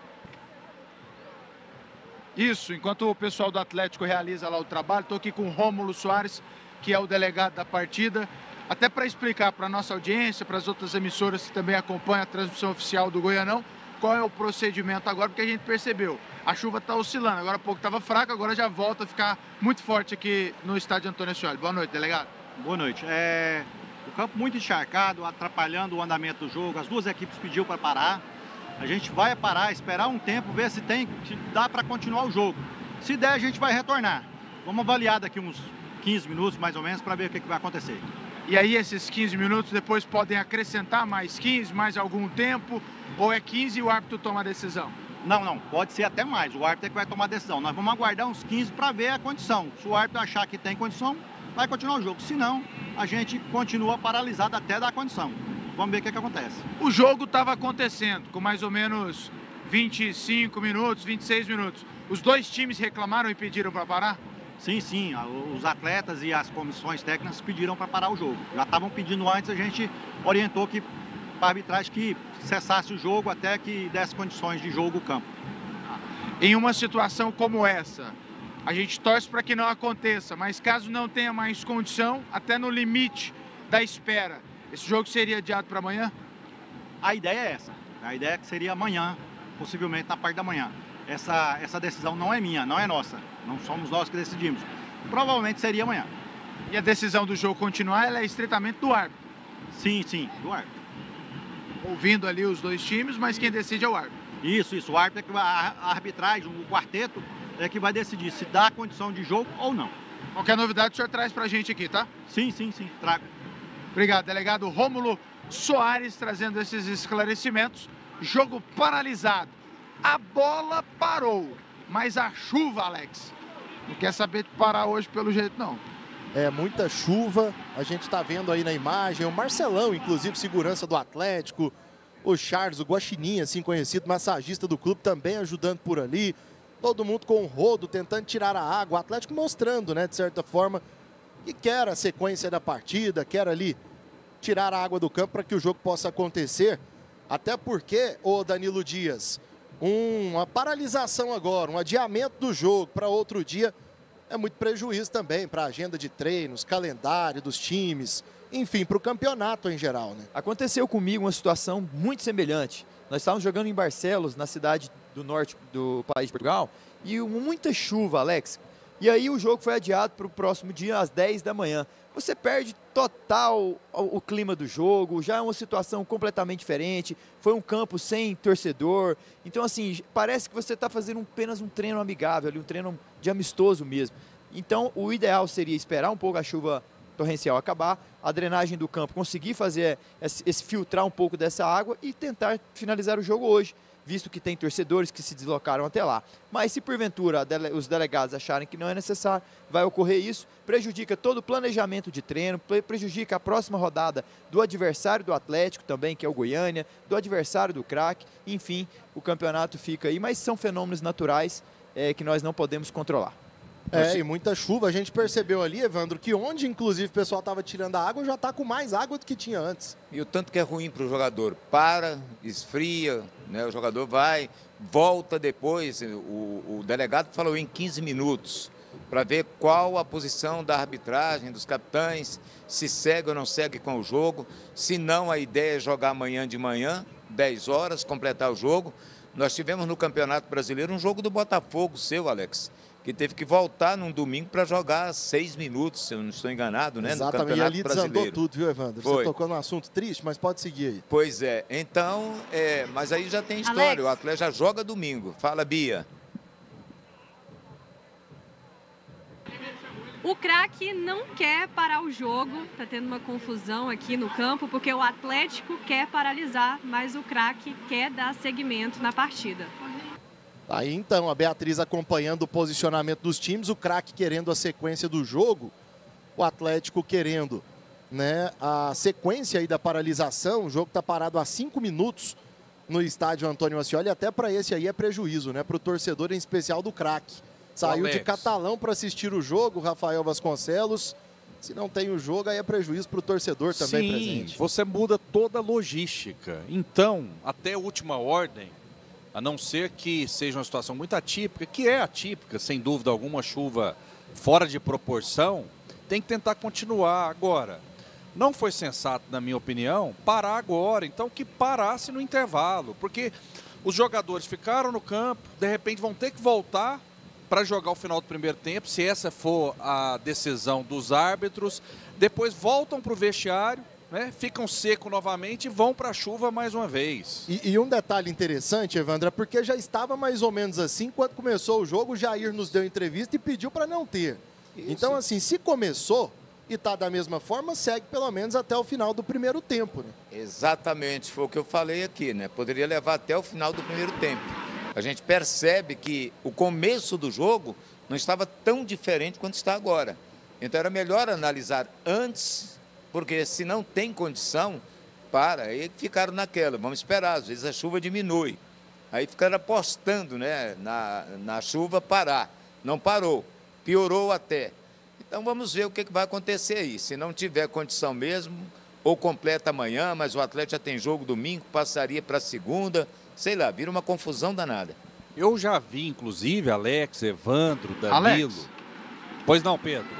Isso, enquanto o pessoal do Atlético realiza lá o trabalho, estou aqui com o Rômulo Soares, que é o delegado da partida, até para explicar para a nossa audiência, para as outras emissoras que também acompanham a transmissão oficial do Goianão, qual é o procedimento agora, porque a gente percebeu, a chuva está oscilando, agora há pouco estava fraca, agora já volta a ficar muito forte aqui no estádio Antônio Ascioli. Boa noite, delegado. Boa noite. É, o campo muito encharcado, atrapalhando o andamento do jogo. As duas equipes pediu para parar. A gente vai parar, esperar um tempo, ver se tem, se dá para continuar o jogo. Se der, a gente vai retornar. Vamos avaliar daqui uns quinze minutos, mais ou menos, para ver o que, que vai acontecer. E aí esses quinze minutos depois podem acrescentar mais quinze, mais algum tempo? Ou é quinze e o árbitro toma a decisão? Não, não. Pode ser até mais. O árbitro é que vai tomar a decisão. Nós vamos aguardar uns quinze para ver a condição. Se o árbitro achar que tem condição, vai continuar o jogo. Se não, a gente continua paralisado até dar condição. Vamos ver o que, que acontece. O jogo estava acontecendo com mais ou menos vinte e cinco minutos, vinte e seis minutos. Os dois times reclamaram e pediram para parar? Sim, sim. Os atletas e as comissões técnicas pediram para parar o jogo. Já estavam pedindo antes, a gente orientou que para a arbitragem que cessasse o jogo até que desse condições de jogo o campo. Em uma situação como essa, a gente torce para que não aconteça, mas caso não tenha mais condição, até no limite da espera, esse jogo seria adiado para amanhã? A ideia é essa. A ideia é que seria amanhã, possivelmente na parte da manhã. Essa, essa decisão não é minha, não é nossa. Não somos nós que decidimos. Provavelmente seria amanhã. E a decisão do jogo continuar, ela é estritamente do árbitro? Sim, sim, do árbitro. Ouvindo ali os dois times, mas quem decide é o árbitro? Isso, isso. O árbitro é que vai, a arbitragem, o quarteto, é que vai decidir se dá condição de jogo ou não. Qualquer novidade o senhor traz pra gente aqui, tá? Sim, sim, sim, trago. Obrigado, delegado Rômulo Soares, trazendo esses esclarecimentos. Jogo paralisado. A bola parou, mas a chuva, Alex, não quer saber de parar hoje pelo jeito, não. É, muita chuva, a gente está vendo aí na imagem, o Marcelão, inclusive, segurança do Atlético, O Charles, o Guaxinim, assim conhecido, massagista do clube, também ajudando por ali. Todo mundo com o rodo, tentando tirar a água. O Atlético mostrando, né, de certa forma, que quer a sequência da partida, quer ali tirar a água do campo para que o jogo possa acontecer. Até porque, ô Danilo Dias, uma paralisação agora, um adiamento do jogo para outro dia é muito prejuízo também para a agenda de treinos, calendário dos times, enfim, para o campeonato em geral, né? Aconteceu comigo uma situação muito semelhante. Nós estávamos jogando em Barcelos, na cidade do norte do país de Portugal, e muita chuva, Alex. E aí o jogo foi adiado para o próximo dia, às dez da manhã. Você perde total o, o clima do jogo, já é uma situação completamente diferente, foi um campo sem torcedor. Então, assim, parece que você está fazendo apenas um treino amigável, um treino de amistoso mesmo. Então, o ideal seria esperar um pouco a chuva torrencial acabar, a drenagem do campo, conseguir fazer esse, esse filtrar um pouco dessa água e tentar finalizar o jogo hoje, visto que tem torcedores que se deslocaram até lá. Mas se porventura dele, os delegados acharem que não é necessário, vai ocorrer isso, prejudica todo o planejamento de treino, prejudica a próxima rodada do adversário do Atlético também, que é o Goiânia, do adversário do Craque, enfim, o campeonato fica aí, mas são fenômenos naturais é, que nós não podemos controlar. É, e muita chuva. A gente percebeu ali, Evandro, que onde, inclusive, o pessoal estava tirando a água, já está com mais água do que tinha antes. E o tanto que é ruim para o jogador. Para, esfria, né? O jogador vai, volta depois. O, o delegado falou em quinze minutos, para ver qual a posição da arbitragem, dos capitães, se segue ou não segue com o jogo. Se não, a ideia é jogar amanhã de manhã, dez horas, completar o jogo. Nós tivemos no Campeonato Brasileiro um jogo do Botafogo, seu, Alex, que teve que voltar num domingo para jogar seis minutos, se eu não estou enganado, né? Exatamente, no Campeonato e ali Brasileiro. desandou tudo, viu, Evandro? Foi. Você tocou num assunto triste, mas pode seguir aí. Pois é, então, é, mas aí já tem história, Alex. O Atlético já joga domingo. Fala, Bia. O Craque não quer parar o jogo, tá tendo uma confusão aqui no campo, porque o Atlético quer paralisar, mas o Craque quer dar seguimento na partida. Aí então, a Beatriz acompanhando o posicionamento dos times, o Craque querendo a sequência do jogo, o Atlético querendo, né, a sequência aí da paralisação. O jogo está parado há cinco minutos no estádio Antônio Ascioli, até para esse aí é prejuízo, né, para o torcedor em especial do Craque. Saiu Alex. de Catalão para assistir o jogo, Rafael Vasconcelos. Se não tem o jogo, aí é prejuízo para o torcedor também Sim, presente. Você muda toda a logística. Então, até a última ordem, a não ser que seja uma situação muito atípica, que é atípica, sem dúvida alguma, chuva fora de proporção, tem que tentar continuar agora. Não foi sensato, na minha opinião, parar agora. Então, que parasse no intervalo, porque os jogadores ficaram no campo, de repente vão ter que voltar para jogar o final do primeiro tempo, se essa for a decisão dos árbitros, depois voltam para o vestiário, né, ficam secos novamente e vão para a chuva mais uma vez. E, e um detalhe interessante, Evandro, é porque já estava mais ou menos assim quando começou o jogo. O Jair nos deu entrevista e pediu para não ter. Isso. Então, assim, se começou e está da mesma forma, segue pelo menos até o final do primeiro tempo, né? Exatamente, foi o que eu falei aqui, né? Poderia levar até o final do primeiro tempo. A gente percebe que o começo do jogo não estava tão diferente quanto está agora. Então era melhor analisar antes, porque se não tem condição, para. Aí ficaram naquela, vamos esperar, às vezes a chuva diminui. Aí ficaram apostando, né, na, na chuva parar. Não parou, piorou até. Então vamos ver o que, que vai acontecer aí. Se não tiver condição mesmo, ou completa amanhã, mas o Atlético já tem jogo domingo, passaria para segunda, sei lá, vira uma confusão danada. Eu já vi, inclusive, Alex, Evandro, Danilo. Alex. Pois não, Pedro?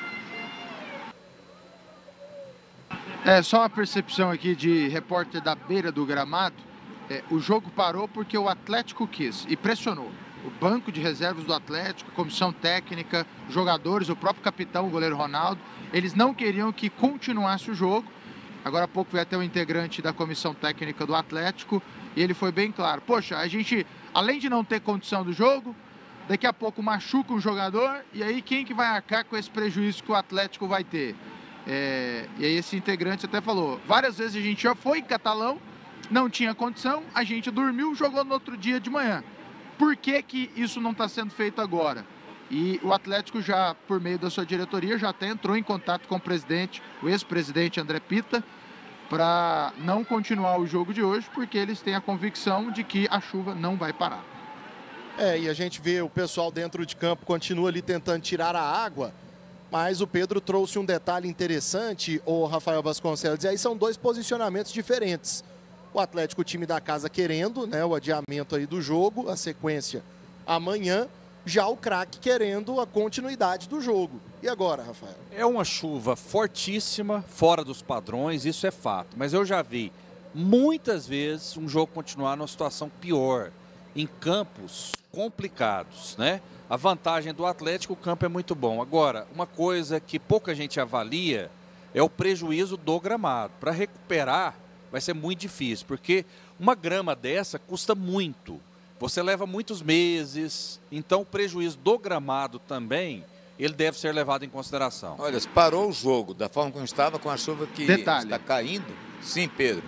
É, só uma percepção aqui de repórter da beira do gramado. É, o jogo parou porque o Atlético quis e pressionou. O banco de reservas do Atlético, comissão técnica, jogadores, o próprio capitão, o goleiro Ronaldo, eles não queriam que continuasse o jogo. Agora há pouco veio até o integrante da comissão técnica do Atlético e ele foi bem claro. Poxa, a gente, além de não ter condição do jogo, daqui a pouco machuca um jogador e aí quem que vai arcar com esse prejuízo que o Atlético vai ter? É, e aí esse integrante até falou, várias vezes a gente já foi em Catalão, não tinha condição, a gente dormiu, jogou no outro dia de manhã. Por que que isso não está sendo feito agora? E o Atlético já, por meio da sua diretoria, já até entrou em contato com o presidente, o ex-presidente André Pita, para não continuar o jogo de hoje, porque eles têm a convicção de que a chuva não vai parar. É, e a gente vê o pessoal dentro de campo continua ali tentando tirar a água, mas o Pedro trouxe um detalhe interessante, o Rafael Vasconcelos, e aí são dois posicionamentos diferentes. O Atlético, o time da casa, querendo, né, o adiamento aí do jogo, a sequência amanhã, já o craque querendo a continuidade do jogo. E agora, Rafael? É uma chuva fortíssima, fora dos padrões, isso é fato. Mas eu já vi muitas vezes um jogo continuar numa situação pior, em campos complicados, né? A vantagem do Atlético, o campo é muito bom. Agora, uma coisa que pouca gente avalia é o prejuízo do gramado. Para recuperar vai ser muito difícil, porque uma grama dessa custa muito. Você leva muitos meses, então o prejuízo do gramado também, ele deve ser levado em consideração. Olha, se parou o jogo da forma como estava, com a chuva que Detalhe. está caindo, sim, Pedro.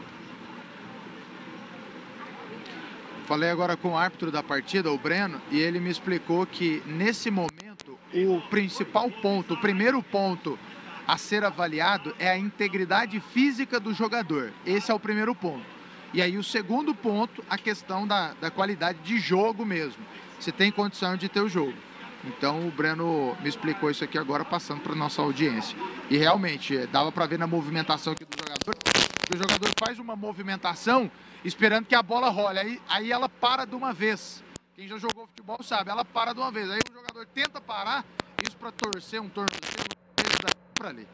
Falei agora com o árbitro da partida, o Breno, e ele me explicou que nesse momento o principal ponto, o primeiro ponto a ser avaliado é a integridade física do jogador. Esse é o primeiro ponto. E aí o segundo ponto, a questão da, da qualidade de jogo mesmo. Se tem condição de ter o jogo. Então o Breno me explicou isso aqui agora, passando para nossa audiência. E realmente, dava para ver na movimentação aqui do jogador, que o jogador faz uma movimentação esperando que a bola role. Aí, aí ela para de uma vez. Quem já jogou futebol sabe, ela para de uma vez. Aí o jogador tenta parar, isso para torcer um tornozelo, para ali.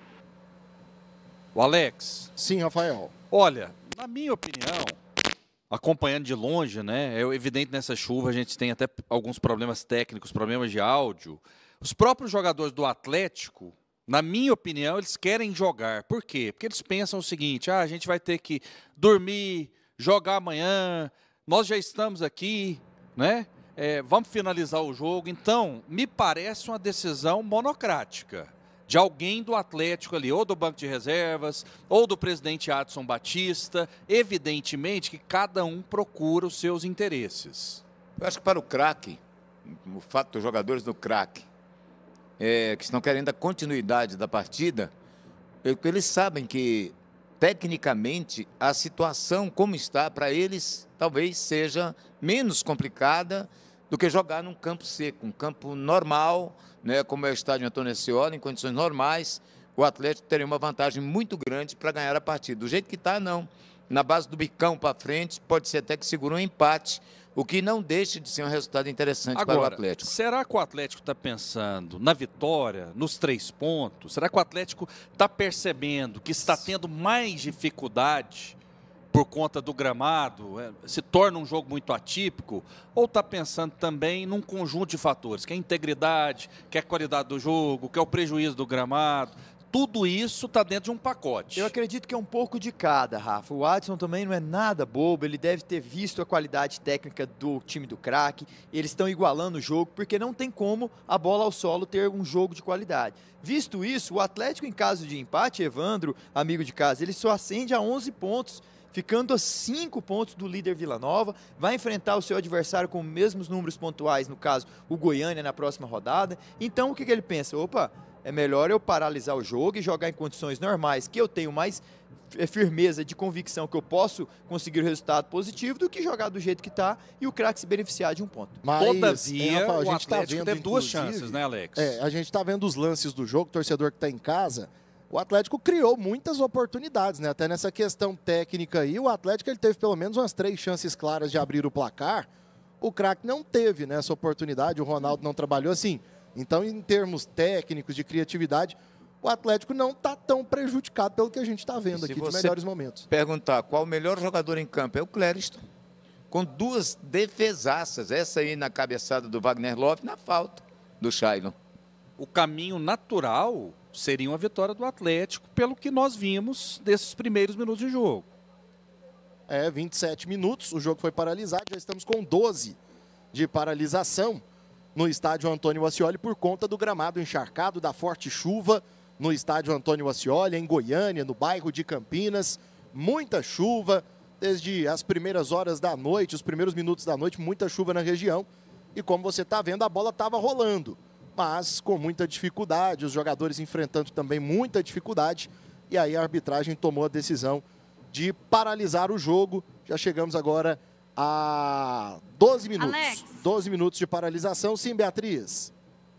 O Alex. Sim, Rafael. Olha, na minha opinião, acompanhando de longe, né, é evidente nessa chuva a gente tem até alguns problemas técnicos, problemas de áudio. Os próprios jogadores do Atlético, na minha opinião, eles querem jogar. Por quê? Porque eles pensam o seguinte, ah, a gente vai ter que dormir, jogar amanhã, nós já estamos aqui, né? É, vamos finalizar o jogo. Então, me parece uma decisão monocrática de alguém do Atlético ali, ou do banco de reservas, ou do presidente Adson Batista. Evidentemente que cada um procura os seus interesses. Eu acho que para o craque, o fato dos jogadores do craque, é, que estão querendo a continuidade da partida, é, eles sabem que, tecnicamente, a situação como está, para eles, talvez seja menos complicada do que jogar num campo seco, um campo normal, né, como é o estádio Antônio Ascioli, em condições normais, o Atlético teria uma vantagem muito grande para ganhar a partida. Do jeito que está, não. Na base do bicão para frente, pode ser até que segure um empate, o que não deixa de ser um resultado interessante Agora, para o Atlético. Será que o Atlético está pensando na vitória, nos três pontos? Será que o Atlético está percebendo que está tendo mais dificuldade por conta do gramado, se torna um jogo muito atípico, ou está pensando também num conjunto de fatores, que é a integridade, que é a qualidade do jogo, que é o prejuízo do gramado? Tudo isso está dentro de um pacote. Eu acredito que é um pouco de cada, Rafa. O Adson também não é nada bobo, ele deve ter visto a qualidade técnica do time do craque, eles estão igualando o jogo, porque não tem como a bola ao solo ter um jogo de qualidade. Visto isso, o Atlético, em caso de empate, Evandro, amigo de casa, ele só acende a onze pontos, ficando a cinco pontos do líder Vila Nova, vai enfrentar o seu adversário com os mesmos números pontuais, no caso, o Goiânia, na próxima rodada. Então, o que, que ele pensa? Opa, é melhor eu paralisar o jogo e jogar em condições normais, que eu tenho mais firmeza de convicção que eu posso conseguir o resultado positivo, do que jogar do jeito que está e o craque se beneficiar de um ponto. Mas, Todavia, é, Rafael, a o gente tá Atlético vendo, teve duas inclusive, chances, né, Alex? É, a gente está vendo os lances do jogo, o torcedor que está em casa. O Atlético criou muitas oportunidades, né? Até nessa questão técnica aí, o Atlético ele teve pelo menos umas três chances claras de abrir o placar. O craque não teve, né, essa oportunidade, o Ronaldo não trabalhou assim. Então, em termos técnicos, de criatividade, o Atlético não está tão prejudicado pelo que a gente está vendo aqui de melhores momentos. Perguntar qual o melhor jogador em campo, é o Clériston, com duas defesaças, essa aí na cabeçada do Wagner Love, na falta do Shailon. O caminho natural seria uma vitória do Atlético, pelo que nós vimos desses primeiros minutos de jogo. É, vinte e sete minutos, o jogo foi paralisado, já estamos com doze de paralisação no estádio Antônio Ascioli por conta do gramado encharcado, da forte chuva no estádio Antônio Ascioli, em Goiânia, no bairro de Campinas. Muita chuva, desde as primeiras horas da noite, os primeiros minutos da noite, muita chuva na região. E como você está vendo, a bola estava rolando, mas com muita dificuldade, os jogadores enfrentando também muita dificuldade e aí a arbitragem tomou a decisão de paralisar o jogo. Já chegamos agora a doze minutos. Alex. doze minutos de paralisação. Sim, Beatriz.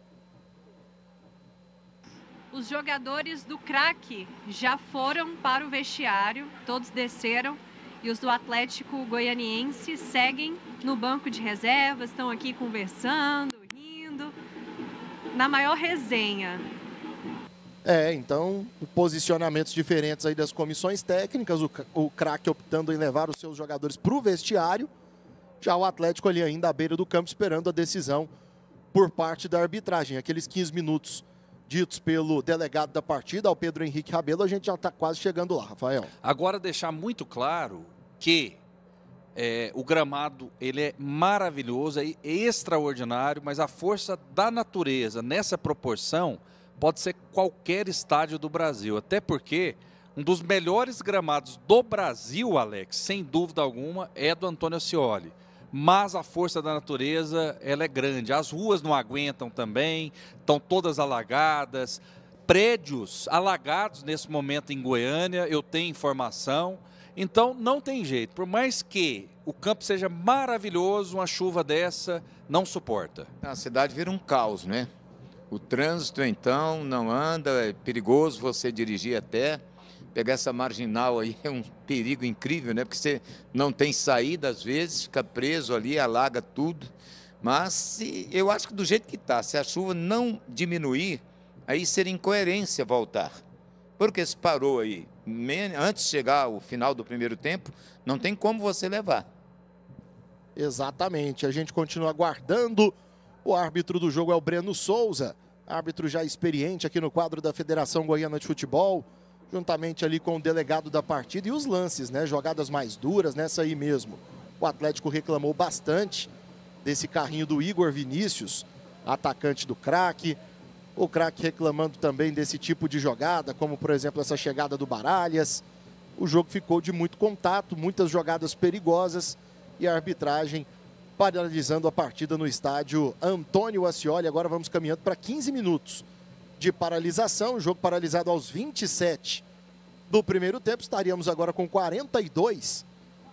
Os jogadores do craque já foram para o vestiário, todos desceram. E os do Atlético Goianiense seguem no banco de reservas, estão aqui conversando, rindo, na maior resenha. É, então, posicionamentos diferentes aí das comissões técnicas, o, o craque optando em levar os seus jogadores para o vestiário, já o Atlético ali ainda à beira do campo esperando a decisão por parte da arbitragem. Aqueles quinze minutos ditos pelo delegado da partida, ao Pedro Henrique Rabelo, a gente já está quase chegando lá, Rafael. Agora deixar muito claro que é, o gramado ele é maravilhoso, é extraordinário, mas a força da natureza nessa proporção pode ser qualquer estádio do Brasil, até porque um dos melhores gramados do Brasil, Alex, sem dúvida alguma, é do Antônio Ascioli. Mas a força da natureza, ela é grande. As ruas não aguentam também, estão todas alagadas. Prédios alagados nesse momento em Goiânia, eu tenho informação. Então, não tem jeito. Por mais que o campo seja maravilhoso, uma chuva dessa não suporta. A cidade vira um caos, né? O trânsito, então, não anda, é perigoso você dirigir até. Pegar essa marginal aí é um perigo incrível, né? Porque você não tem saída, às vezes, fica preso ali, alaga tudo. Mas se, eu acho que do jeito que está, se a chuva não diminuir, aí seria incoerência voltar. Porque se parou aí, antes de chegar o final do primeiro tempo, não tem como você levar. Exatamente, a gente continua aguardando. O árbitro do jogo é o Breno Souza, árbitro já experiente aqui no quadro da Federação Goiana de Futebol, juntamente ali com o delegado da partida e os lances, né? Jogadas mais duras, nessa aí mesmo. O Atlético reclamou bastante desse carrinho do Igor Vinícius, atacante do craque. O craque reclamando também desse tipo de jogada, como por exemplo essa chegada do Baralhas. O jogo ficou de muito contato, muitas jogadas perigosas e a arbitragem paralisando a partida no estádio Antônio Ascioli. Agora vamos caminhando para quinze minutos de paralisação, o jogo paralisado aos vinte e sete do primeiro tempo. Estaríamos agora com quarenta e dois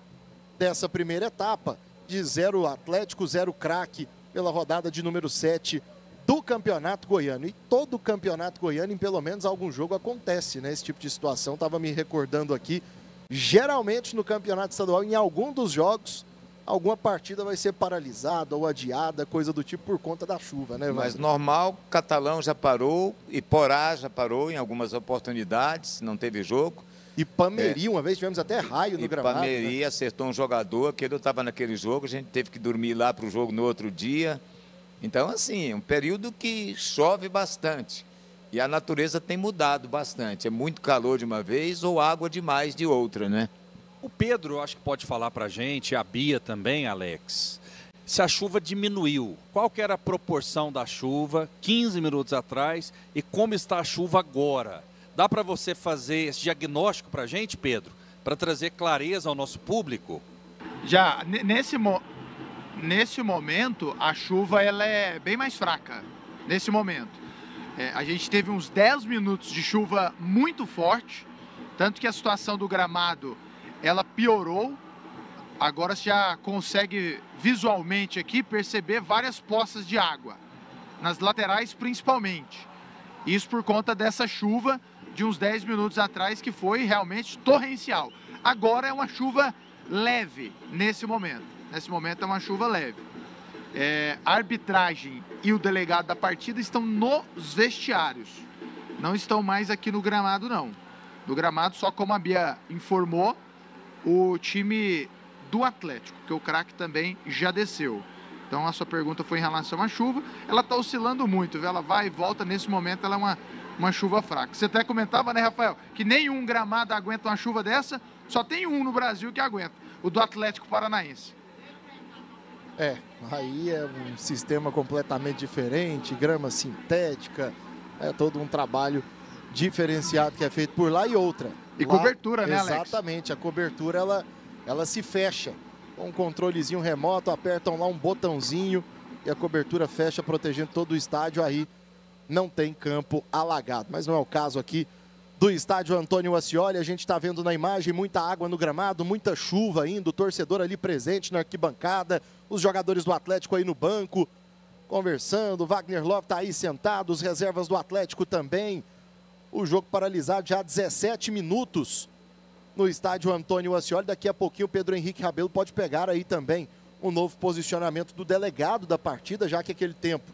dessa primeira etapa, de zero Atlético, zero craque, pela rodada de número sete do Campeonato Goiano. E todo Campeonato Goiano, em pelo menos algum jogo, acontece, né? Esse tipo de situação, estava me recordando aqui, geralmente no Campeonato Estadual, em algum dos jogos, alguma partida vai ser paralisada ou adiada, coisa do tipo, por conta da chuva, né, Evandro? Mas normal, Catalão já parou, Iporá já parou em algumas oportunidades, não teve jogo. E Pameri, é. uma vez tivemos até raio no e gramado. Pameri, né? Acertou um jogador, aquele estava naquele jogo, a gente teve que dormir lá para o jogo no outro dia. Então, assim, um período que chove bastante. E a natureza tem mudado bastante. É muito calor de uma vez ou água demais de outra, né? O Pedro, acho que pode falar para a gente, a Bia também, Alex, se a chuva diminuiu. Qual que era a proporção da chuva quinze minutos atrás e como está a chuva agora? Dá para você fazer esse diagnóstico para a gente, Pedro, para trazer clareza ao nosso público? Já, nesse, mo nesse momento, a chuva ela é bem mais fraca, nesse momento. É, a gente teve uns dez minutos de chuva muito forte, tanto que a situação do gramado ela piorou. Agora você já consegue visualmente aqui perceber várias poças de água, nas laterais principalmente. Isso por conta dessa chuva de uns dez minutos atrás, que foi realmente torrencial. Agora é uma chuva leve nesse momento. Nesse momento é uma chuva leve. É, a arbitragem e o delegado da partida estão nos vestiários. Não estão mais aqui no gramado, não. No gramado, só como a Bia informou, o time do Atlético, que o craque também já desceu. Então a sua pergunta foi em relação à chuva. Ela está oscilando muito, viu? Ela vai e volta. Nesse momento ela é uma, uma chuva fraca. Você até comentava, né, Rafael, que nenhum gramado aguenta uma chuva dessa. Só tem um no Brasil que aguenta, o do Atlético Paranaense. É, aí é um sistema completamente diferente, grama sintética, é todo um trabalho diferenciado que é feito por lá. E outra, e lá, cobertura, né, Alex? Exatamente, a cobertura ela, ela se fecha. Com um controlezinho remoto, apertam lá um botãozinho e a cobertura fecha, protegendo todo o estádio. Aí não tem campo alagado. Mas não é o caso aqui do estádio Antônio Ascioli. A gente está vendo na imagem muita água no gramado, muita chuva ainda, o torcedor ali presente na arquibancada, os jogadores do Atlético aí no banco, conversando, o Wagner Love está aí sentado, os reservas do Atlético também. O jogo paralisado já há dezessete minutos no estádio Antônio Ascioli. Daqui a pouquinho o Pedro Henrique Rabelo pode pegar aí também um novo posicionamento do delegado da partida, já que aquele tempo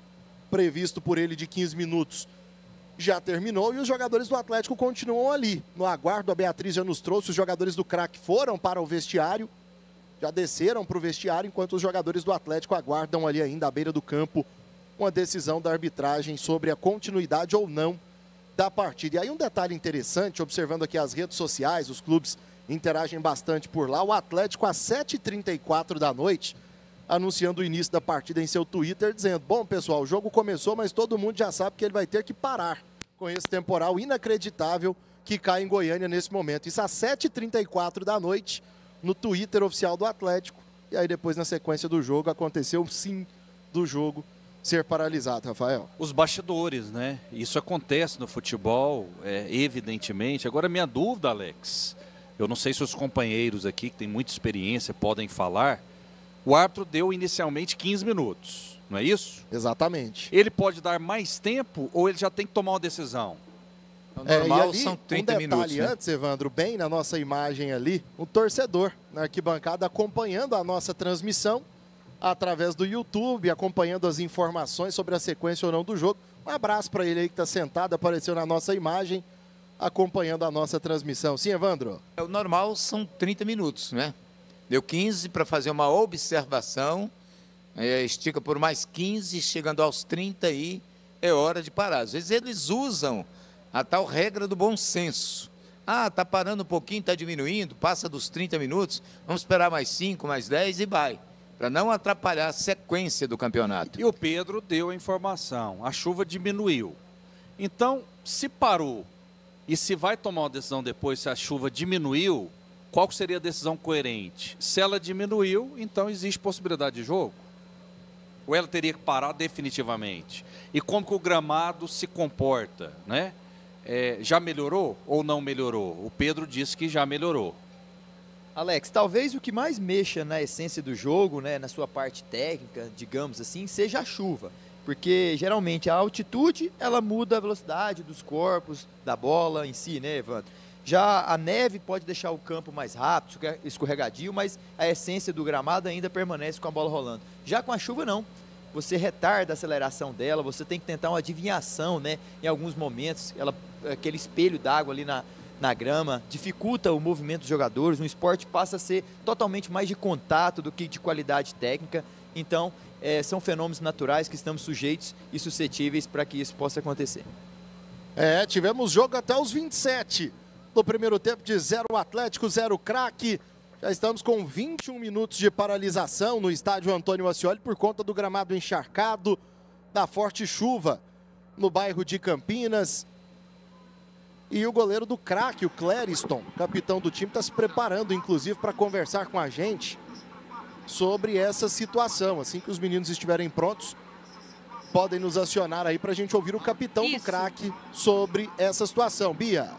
previsto por ele de quinze minutos já terminou e os jogadores do Atlético continuam ali no aguardo. A Beatriz já nos trouxe, os jogadores do craque foram para o vestiário, já desceram para o vestiário, enquanto os jogadores do Atlético aguardam ali ainda à beira do campo uma decisão da arbitragem sobre a continuidade ou não da partida. E aí um detalhe interessante, observando aqui as redes sociais, os clubes interagem bastante por lá, o Atlético às sete e trinta e quatro da noite, anunciando o início da partida em seu Twitter, dizendo: bom pessoal, o jogo começou, mas todo mundo já sabe que ele vai ter que parar com esse temporal inacreditável que cai em Goiânia nesse momento. Isso às sete e trinta e quatro da noite, no Twitter oficial do Atlético. E aí depois, na sequência do jogo, aconteceu o sim do jogo ser paralisado, Rafael. Os bastidores, né? Isso acontece no futebol, é, evidentemente. Agora, minha dúvida, Alex, eu não sei se os companheiros aqui, que têm muita experiência, podem falar. O árbitro deu inicialmente quinze minutos, não é isso? Exatamente. Ele pode dar mais tempo ou ele já tem que tomar uma decisão? É, normal, e ali, são trinta um detalhe minutos, antes, né? Evandro, bem na nossa imagem ali, um torcedor na arquibancada acompanhando a nossa transmissão através do YouTube, acompanhando as informações sobre a sequência ou não do jogo. Um abraço para ele aí que está sentado, apareceu na nossa imagem, acompanhando a nossa transmissão. Sim, Evandro? É, o normal são trinta minutos, né? Deu quinze para fazer uma observação, é, estica por mais quinze, chegando aos trinta aí, é hora de parar. Às vezes eles usam a tal regra do bom senso. Ah, tá parando um pouquinho, tá diminuindo, passa dos trinta minutos, vamos esperar mais cinco, mais dez e vai, para não atrapalhar a sequência do campeonato. E o Pedro deu a informação, a chuva diminuiu. Então, se parou e se vai tomar uma decisão depois, se a chuva diminuiu, qual seria a decisão coerente? Se ela diminuiu, então existe possibilidade de jogo? Ou ela teria que parar definitivamente? E como que o gramado se comporta, né? É, já melhorou ou não melhorou? O Pedro disse que já melhorou. Alex, talvez o que mais mexa na essência do jogo, né, na sua parte técnica, digamos assim, seja a chuva. Porque geralmente a altitude, ela muda a velocidade dos corpos, da bola em si, né, Evandro? Já a neve pode deixar o campo mais rápido, escorregadio, mas a essência do gramado ainda permanece com a bola rolando. Já com a chuva, não. Você retarda a aceleração dela, você tem que tentar uma adivinhação, né? Em alguns momentos, ela, aquele espelho d'água ali na, na grama dificulta o movimento dos jogadores. O esporte passa a ser totalmente mais de contato do que de qualidade técnica. Então, é, são fenômenos naturais que estamos sujeitos e suscetíveis para que isso possa acontecer. É, tivemos jogo até os vinte e sete. No primeiro tempo de zero Atlético, zero craque. Já estamos com vinte e um minutos de paralisação no estádio Antônio Ascioli por conta do gramado encharcado, da forte chuva no bairro de Campinas. E o goleiro do craque, o Clériston, capitão do time, está se preparando, inclusive, para conversar com a gente sobre essa situação. Assim que os meninos estiverem prontos, podem nos acionar aí para a gente ouvir o capitão Isso. do craque sobre essa situação. Bia.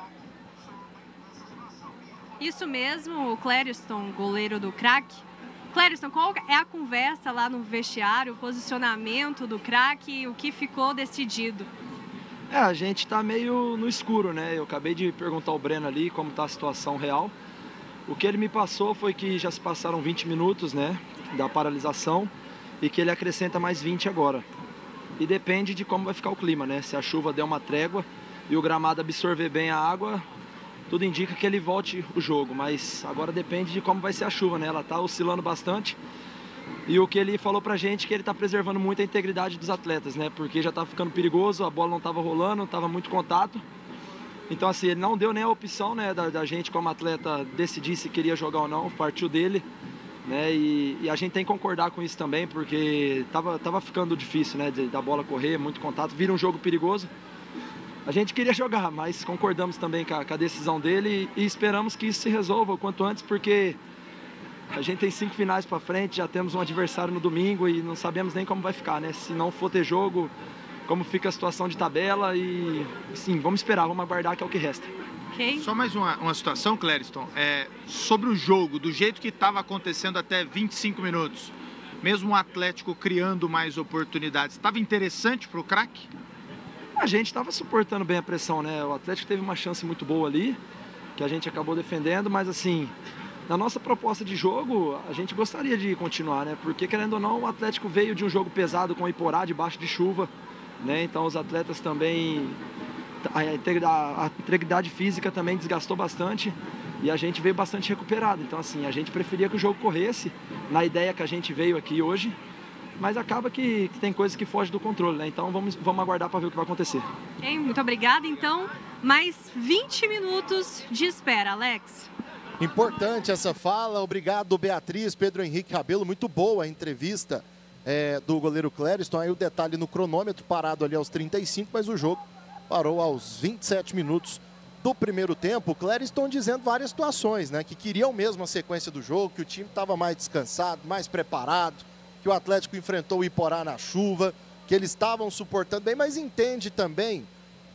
Isso mesmo, o Clériston, goleiro do craque. Clériston, qual é a conversa lá no vestiário, o posicionamento do craque, o que ficou decidido? É, a gente tá meio no escuro, né? Eu acabei de perguntar ao Breno ali como tá a situação real. O que ele me passou foi que já se passaram vinte minutos, né, da paralisação e que ele acrescenta mais vinte agora. E depende de como vai ficar o clima, né? Se a chuva der uma trégua e o gramado absorver bem a água, tudo indica que ele volte o jogo, mas agora depende de como vai ser a chuva, né? Ela está oscilando bastante. E o que ele falou pra gente é que ele está preservando muito a integridade dos atletas, né? Porque já está ficando perigoso, a bola não estava rolando, não estava muito contato. Então, assim, ele não deu nem a opção, né, da, da gente como atleta decidir se queria jogar ou não, partiu dele, né? E, e a gente tem que concordar com isso também, porque tava, tava ficando difícil, né, de, da bola correr, muito contato, vira um jogo perigoso. A gente queria jogar, mas concordamos também com a, com a decisão dele e esperamos que isso se resolva o quanto antes, porque a gente tem cinco finais para frente, já temos um adversário no domingo e não sabemos nem como vai ficar, né? Se não for ter jogo, como fica a situação de tabela e, sim, vamos esperar, vamos aguardar que é o que resta. Okay. Só mais uma, uma situação, Clériston, é, sobre o jogo, do jeito que estava acontecendo até vinte e cinco minutos, mesmo o Atlético criando mais oportunidades, estava interessante para o craque? A gente estava suportando bem a pressão, né? O Atlético teve uma chance muito boa ali, que a gente acabou defendendo, mas assim, na nossa proposta de jogo, a gente gostaria de continuar, né? Porque, querendo ou não, o Atlético veio de um jogo pesado com o Iporá, debaixo de chuva, né? Então os atletas também... A integridade física também desgastou bastante e a gente veio bastante recuperado. Então, assim, a gente preferia que o jogo corresse na ideia que a gente veio aqui hoje, mas acaba que, que tem coisas que fogem do controle, né? Então, vamos, vamos aguardar para ver o que vai acontecer. Okay, muito obrigada. Então, mais vinte minutos de espera, Alex. Importante essa fala. Obrigado, Beatriz, Pedro Henrique Rabelo. Muito boa a entrevista é, do goleiro Clériston. Aí o detalhe no cronômetro parado ali aos trinta e cinco, mas o jogo parou aos vinte e sete minutos do primeiro tempo. O Clériston dizendo várias situações, né? Que queriam mesmo a sequência do jogo, que o time estava mais descansado, mais preparado, que o Atlético enfrentou o Iporá na chuva, que eles estavam suportando bem, mas entende também,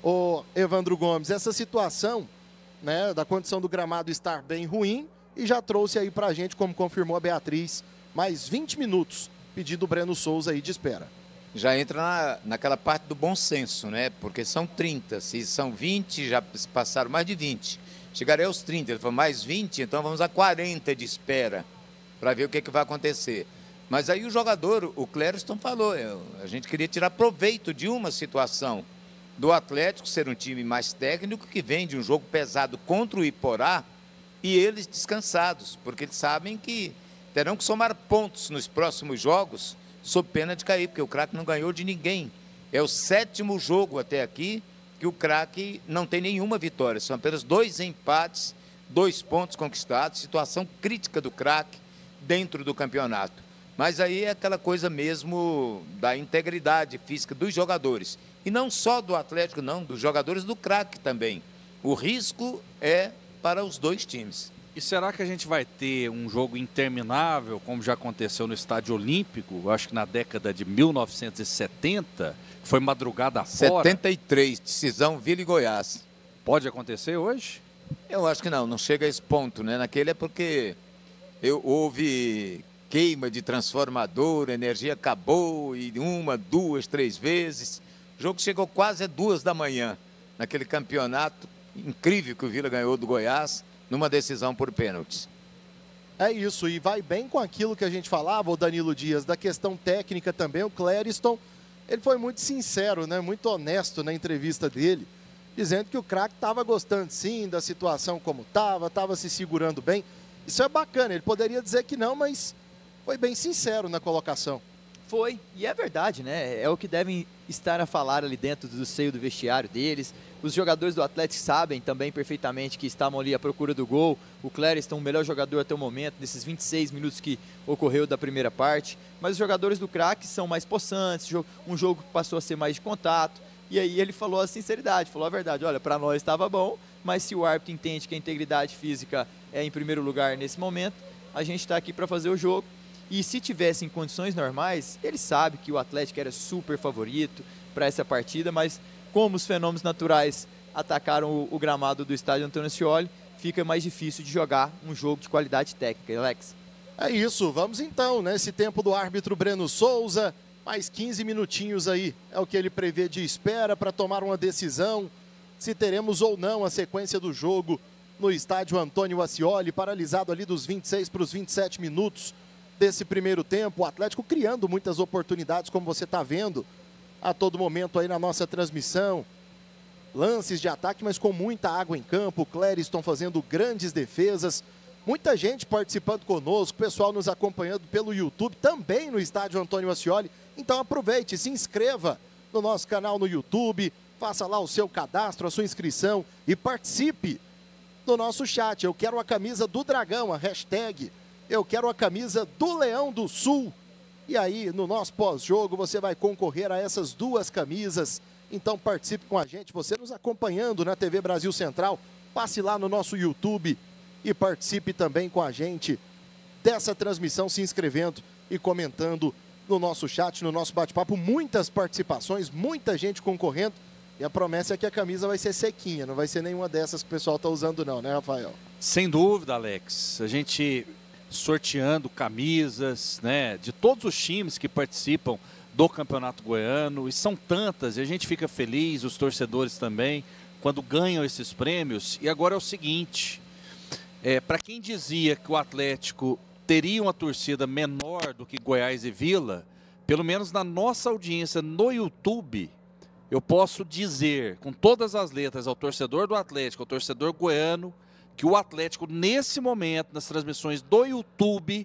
o Evandro Gomes, essa situação, né, da condição do gramado estar bem ruim, e já trouxe aí pra gente, como confirmou a Beatriz, mais vinte minutos, pedido do Breno Souza aí de espera. Já entra na, naquela parte do bom senso, né? Porque são trinta, se são vinte, já passaram mais de vinte. Chegarei aos trinta, ele falou mais vinte, então vamos a quarenta de espera para ver o que, que vai acontecer. Mas aí o jogador, o Clériston falou, eu, a gente queria tirar proveito de uma situação do Atlético ser um time mais técnico que vem de um jogo pesado contra o Iporá e eles descansados, porque eles sabem que terão que somar pontos nos próximos jogos sob pena de cair, porque o craque não ganhou de ninguém. É o sétimo jogo até aqui que o craque não tem nenhuma vitória. São apenas dois empates, dois pontos conquistados, situação crítica do craque dentro do campeonato. Mas aí é aquela coisa mesmo da integridade física dos jogadores. E não só do Atlético, não, dos jogadores do craque também. O risco é para os dois times. E será que a gente vai ter um jogo interminável, como já aconteceu no Estádio Olímpico, eu acho que na década de mil novecentos e setenta, foi madrugada fora? setenta e três, decisão Vila e Goiás. Pode acontecer hoje? Eu acho que não, não chega a esse ponto, né? Naquele é porque eu, houve queima de transformador, a energia acabou, e uma, duas, três vezes. O jogo chegou quase a duas da manhã, naquele campeonato incrível que o Vila ganhou do Goiás, numa decisão por pênaltis. É isso, e vai bem com aquilo que a gente falava, o Danilo Dias, da questão técnica também. O Clériston, ele foi muito sincero, né? Muito honesto na entrevista dele, dizendo que o craque estava gostando sim da situação como estava, estava se segurando bem. Isso é bacana, ele poderia dizer que não, mas foi bem sincero na colocação. Foi, e é verdade, né? É o que devem estar a falar ali dentro do seio do vestiário deles. Os jogadores do Atlético sabem também perfeitamente que estavam ali à procura do gol. O Clériston, o melhor jogador até o momento, nesses vinte e seis minutos que ocorreu da primeira parte. Mas os jogadores do craque são mais possantes, um jogo que passou a ser mais de contato. E aí ele falou a sinceridade, falou a verdade. Olha, para nós estava bom, mas se o árbitro entende que a integridade física é em primeiro lugar nesse momento, a gente está aqui para fazer o jogo. E se tivesse em condições normais, ele sabe que o Atlético era super favorito para essa partida, mas como os fenômenos naturais atacaram o, o gramado do estádio Antônio Ascioli, fica mais difícil de jogar um jogo de qualidade técnica, Alex. É isso, vamos então, nesse tempo do árbitro Breno Souza, mais quinze minutinhos aí, é o que ele prevê de espera para tomar uma decisão, se teremos ou não a sequência do jogo no estádio Antônio Ascioli, paralisado ali dos vinte e seis para os vinte e sete minutos desse primeiro tempo, o Atlético criando muitas oportunidades, como você está vendo a todo momento aí na nossa transmissão, lances de ataque, mas com muita água em campo, o Clériston fazendo grandes defesas, muita gente participando conosco, pessoal nos acompanhando pelo YouTube, também no estádio Antônio Ascioli, então aproveite, se inscreva no nosso canal no YouTube, faça lá o seu cadastro, a sua inscrição e participe do nosso chat. Eu quero a camisa do Dragão, a hashtag Eu quero a camisa do Leão do Sul. E aí, no nosso pós-jogo, você vai concorrer a essas duas camisas. Então, participe com a gente. Você nos acompanhando na T V Brasil Central, passe lá no nosso YouTube e participe também com a gente dessa transmissão, se inscrevendo e comentando no nosso chat, no nosso bate-papo. Muitas participações, muita gente concorrendo. E a promessa é que a camisa vai ser sequinha, não vai ser nenhuma dessas que o pessoal está usando não, né, Rafael? Sem dúvida, Alex. A gente sorteando camisas, né, de todos os times que participam do Campeonato Goiano, e são tantas, e a gente fica feliz, os torcedores também, quando ganham esses prêmios. E agora é o seguinte, é, para quem dizia que o Atlético teria uma torcida menor do que Goiás e Vila, pelo menos na nossa audiência no YouTube, eu posso dizer com todas as letras ao torcedor do Atlético, ao torcedor goiano, que o Atlético, nesse momento, nas transmissões do YouTube,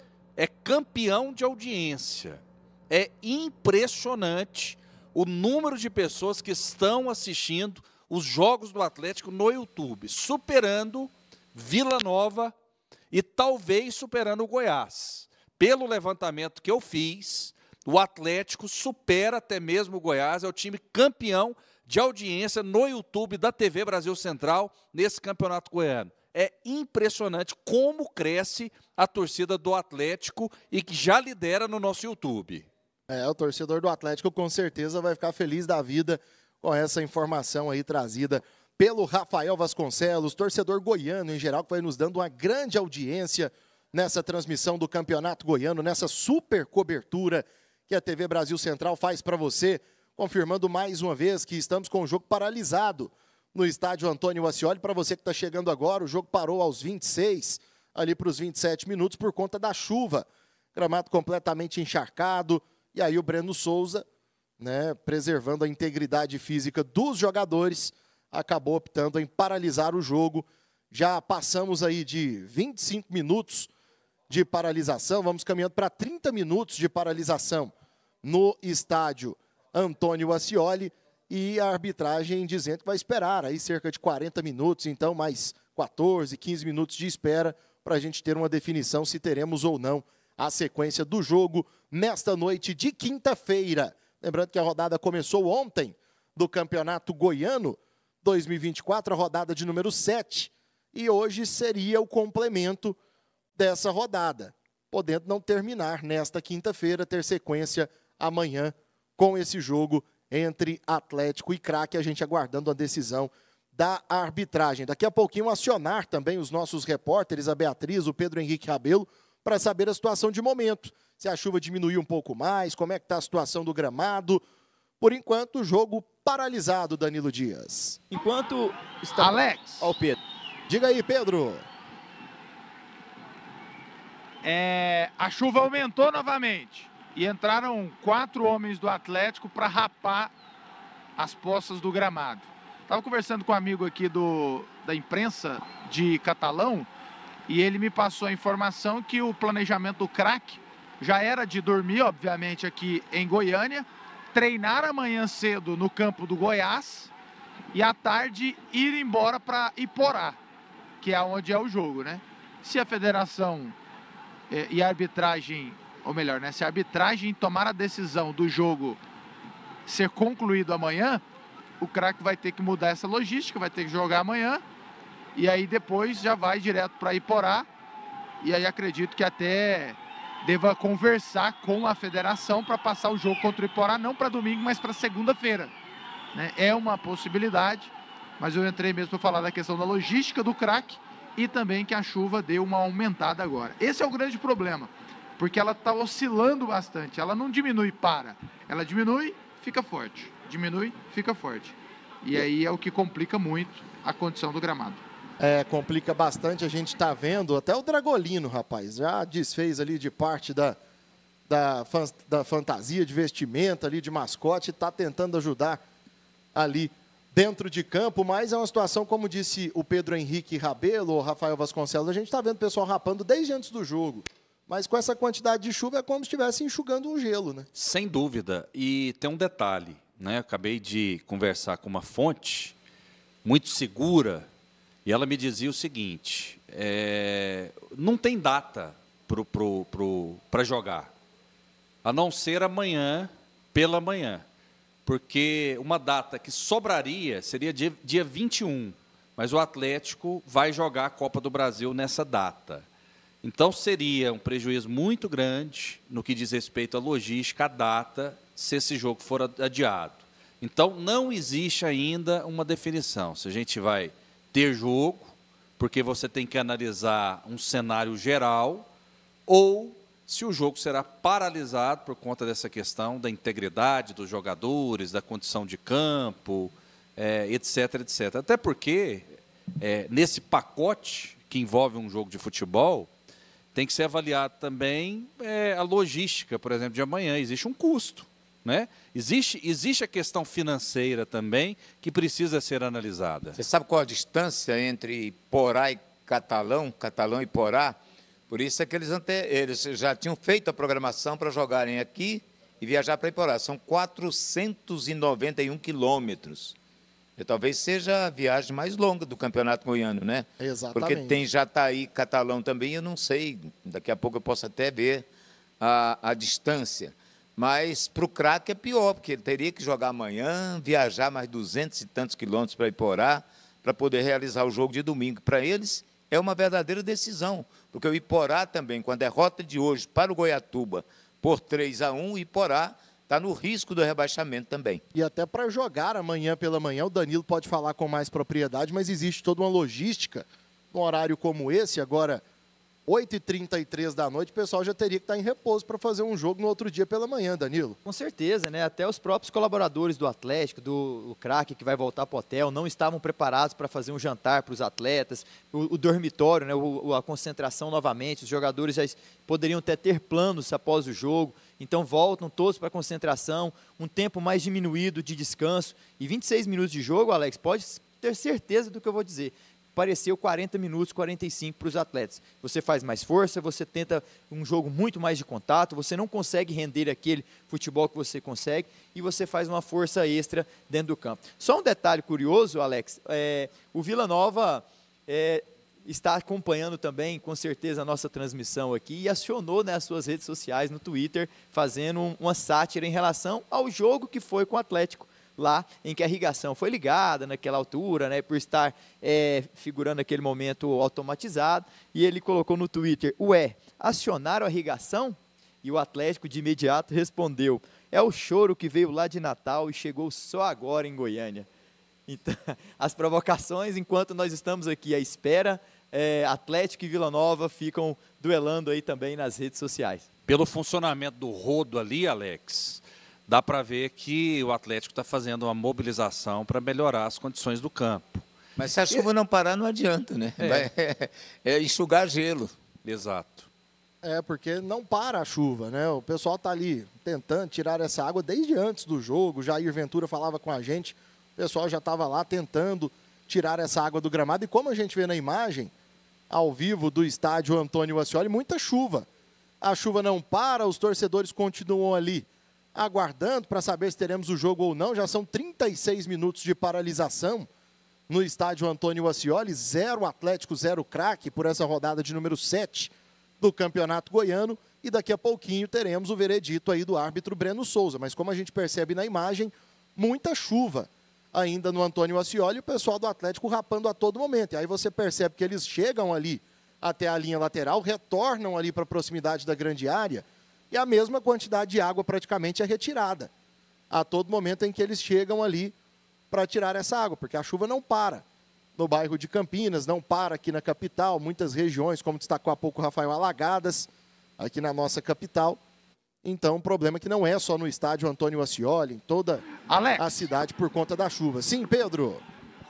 é campeão de audiência. É impressionante o número de pessoas que estão assistindo os jogos do Atlético no YouTube, superando Vila Nova e talvez superando o Goiás. Pelo levantamento que eu fiz, o Atlético supera até mesmo o Goiás, é o time campeão de audiência no YouTube da T V Brasil Central nesse Campeonato Goiano. É impressionante como cresce a torcida do Atlético e que já lidera no nosso YouTube. É, o torcedor do Atlético com certeza vai ficar feliz da vida com essa informação aí trazida pelo Rafael Vasconcelos, torcedor goiano em geral, que vai nos dando uma grande audiência nessa transmissão do Campeonato Goiano, nessa super cobertura que a T V Brasil Central faz para você, confirmando mais uma vez que estamos com o jogo paralisado no estádio Antônio Ascioli. Para você que está chegando agora, o jogo parou aos vinte e seis, ali para os vinte e sete minutos, por conta da chuva. Gramado completamente encharcado. E aí o Breno Souza, né, preservando a integridade física dos jogadores, acabou optando em paralisar o jogo. Já passamos aí de vinte e cinco minutos de paralisação, vamos caminhando para trinta minutos de paralisação no estádio Antônio Ascioli, e a arbitragem dizendo que vai esperar aí cerca de quarenta minutos, então mais quatorze, quinze minutos de espera para a gente ter uma definição se teremos ou não a sequência do jogo nesta noite de quinta-feira. Lembrando que a rodada começou ontem do Campeonato Goiano dois mil e vinte e quatro, a rodada de número sete, e hoje seria o complemento dessa rodada, podendo não terminar nesta quinta-feira, ter sequência amanhã com esse jogo entre Atlético e Craque, a gente aguardando a decisão da arbitragem. Daqui a pouquinho acionar também os nossos repórteres, a Beatriz, o Pedro Henrique Rabelo, para saber a situação de momento. Se a chuva diminuiu um pouco mais, como é que está a situação do gramado. Por enquanto, o jogo paralisado, Danilo Dias. Enquanto está... Alex. Ó, o Pedro. Diga aí, Pedro. É, a chuva aumentou novamente e entraram quatro homens do Atlético para rapar as poças do gramado. Estava conversando com um amigo aqui do, da imprensa de Catalão e ele me passou a informação que o planejamento do Craque já era de dormir, obviamente, aqui em Goiânia, treinar amanhã cedo no campo do Goiás e à tarde ir embora para Iporá, que é onde é o jogo, né? Se a federação eh, e a arbitragem, ou melhor, né, se a arbitragem tomar a decisão do jogo ser concluído amanhã, o Craque vai ter que mudar essa logística, vai ter que jogar amanhã e aí depois já vai direto para Iporá, e aí acredito que até deva conversar com a federação para passar o jogo contra o Iporá, não para domingo, mas para segunda-feira, né? É uma possibilidade, mas eu entrei mesmo para falar da questão da logística do Craque e também que a chuva deu uma aumentada agora. Esse é o grande problema, porque ela está oscilando bastante, ela não diminui, para, ela diminui, fica forte, diminui, fica forte. E aí é o que complica muito a condição do gramado. É, complica bastante, a gente está vendo, até o Dragolino, rapaz, já desfez ali de parte da, da, da fantasia de vestimenta ali, de mascote, está tentando ajudar ali dentro de campo, mas é uma situação, como disse o Pedro Henrique Rabelo, o Rafael Vasconcelos, a gente está vendo o pessoal rapando desde antes do jogo, mas com essa quantidade de chuva é como se estivesse enxugando um gelo, né? Sem dúvida, e tem um detalhe, né? Eu acabei de conversar com uma fonte muito segura, e ela me dizia o seguinte, é, não tem data para pro, pro, pro, jogar, a não ser amanhã pela manhã, porque uma data que sobraria seria dia, dia vinte e um, mas o Atlético vai jogar a Copa do Brasil nessa data. Então, seria um prejuízo muito grande no que diz respeito à logística, à data, se esse jogo for adiado. Então, não existe ainda uma definição. Se a gente vai ter jogo, porque você tem que analisar um cenário geral, ou se o jogo será paralisado por conta dessa questão da integridade dos jogadores, da condição de campo, é, etc, etcétera. Até porque, é, nesse pacote que envolve um jogo de futebol, tem que ser avaliado também é, a logística, por exemplo, de amanhã. Existe um custo, né? Existe, existe a questão financeira também que precisa ser analisada. Você sabe qual a distância entre Porá e Catalão, Catalão e Porá? Por isso é que eles, ante... eles já tinham feito a programação para jogarem aqui e viajar para Iporá. São quatrocentos e noventa e um quilômetros. E talvez seja a viagem mais longa do Campeonato Goiano, né? Exatamente. Porque tem Jataí, Catalão também, eu não sei. Daqui a pouco eu posso até ver a, a distância. Mas para o craque é pior, porque ele teria que jogar amanhã, viajar mais duzentos e tantos quilômetros para Iporá, para poder realizar o jogo de domingo. Para eles é uma verdadeira decisão, porque o Iporá também, com a derrota de hoje para o Goiatuba por três a um, o Iporá está no risco do rebaixamento também. E até para jogar amanhã pela manhã, o Danilo pode falar com mais propriedade, mas existe toda uma logística num horário como esse. Agora, oito e trinta e três da noite, o pessoal já teria que estar em repouso para fazer um jogo no outro dia pela manhã, Danilo. Com certeza, né? Até os próprios colaboradores do Atlético, do craque que vai voltar para o hotel, não estavam preparados para fazer um jantar para os atletas, o, o dormitório, né? O, a concentração novamente, os jogadores já poderiam até ter planos após o jogo, então voltam todos para a concentração, um tempo mais diminuído de descanso, e vinte e seis minutos de jogo, Alex, pode ter certeza do que eu vou dizer. Pareceu quarenta minutos, quarenta e cinco para os atletas. Você faz mais força, você tenta um jogo muito mais de contato, você não consegue render aquele futebol que você consegue e você faz uma força extra dentro do campo. Só um detalhe curioso, Alex, é, o Vila Nova é, está acompanhando também, com certeza, a nossa transmissão aqui e acionou, né, as suas redes sociais, no Twitter, fazendo um, uma sátira em relação ao jogo que foi com o Atlético, lá em que a irrigação foi ligada naquela altura, né, por estar é, figurando aquele momento automatizado, e ele colocou no Twitter, ué, acionaram a irrigação? E o Atlético de imediato respondeu, é o choro que veio lá de Natal e chegou só agora em Goiânia. Então, as provocações, enquanto nós estamos aqui à espera, é, Atlético e Vila Nova ficam duelando aí também nas redes sociais. Pelo funcionamento do rodo ali, Alex, dá para ver que o Atlético está fazendo uma mobilização para melhorar as condições do campo. Mas se a chuva não parar, não adianta, né? É, Vai, é, é enxugar gelo. Exato. É, porque não para a chuva, né? O pessoal está ali tentando tirar essa água desde antes do jogo. Jair Ventura falava com a gente, o pessoal já estava lá tentando tirar essa água do gramado. E como a gente vê na imagem, ao vivo do estádio Antônio Ascioli, muita chuva. A chuva não para, os torcedores continuam ali aguardando para saber se teremos o jogo ou não. Já são trinta e seis minutos de paralisação no estádio Antônio Ascioli, zero Atlético, zero craque por essa rodada de número sete do Campeonato Goiano, e daqui a pouquinho teremos o veredito aí do árbitro Breno Souza, mas como a gente percebe na imagem, muita chuva ainda no Antônio Ascioli, o pessoal do Atlético rapando a todo momento, e aí você percebe que eles chegam ali até a linha lateral, retornam ali para a proximidade da grande área, e a mesma quantidade de água praticamente é retirada a todo momento em que eles chegam ali para tirar essa água, porque a chuva não para no bairro de Campinas, não para aqui na capital, muitas regiões, como destacou há pouco o Rafael, alagadas aqui na nossa capital. Então, o problema é que não é só no estádio Antônio Ascioli, em toda Alex. a cidade por conta da chuva. Sim, Pedro.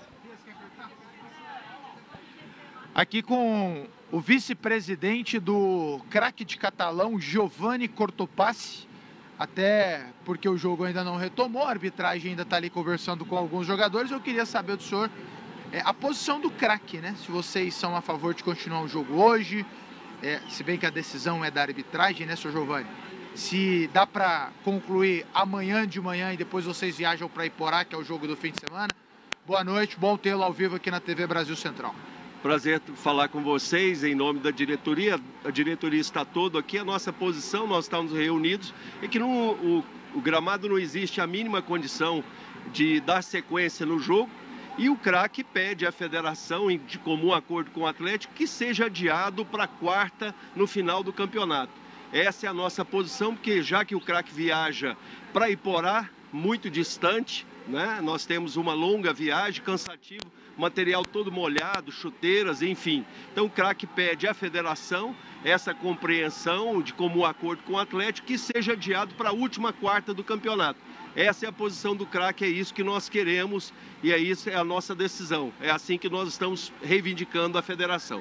Aqui com o vice-presidente do craque de Catalão, Giovanni Cortopassi, até porque o jogo ainda não retomou, a arbitragem ainda está ali conversando com alguns jogadores. Eu queria saber do senhor é, a posição do craque, né? Se vocês são a favor de continuar o jogo hoje, é, se bem que a decisão é da arbitragem, né, senhor Giovanni? Se dá para concluir amanhã de manhã e depois vocês viajam para Iporá, que é o jogo do fim de semana. Boa noite, bom tê-lo ao vivo aqui na T V Brasil Central. Prazer falar com vocês em nome da diretoria. A diretoria está toda aqui. A nossa posição, nós estamos reunidos, é que no, o, o gramado não existe a mínima condição de dar sequência no jogo E o craque pede à federação, de comum acordo com o Atlético, que seja adiado para quarta no final do campeonato. Essa é a nossa posição, porque já que o craque viaja para Iporá, muito distante, né? Nós temos uma longa viagem, cansativo, material todo molhado, chuteiras, enfim. Então o craque pede à federação essa compreensão de comum acordo com o Atlético, que seja adiado para a última quarta do campeonato. Essa é a posição do craque, é isso que nós queremos e é isso é a nossa decisão. É assim que nós estamos reivindicando a federação.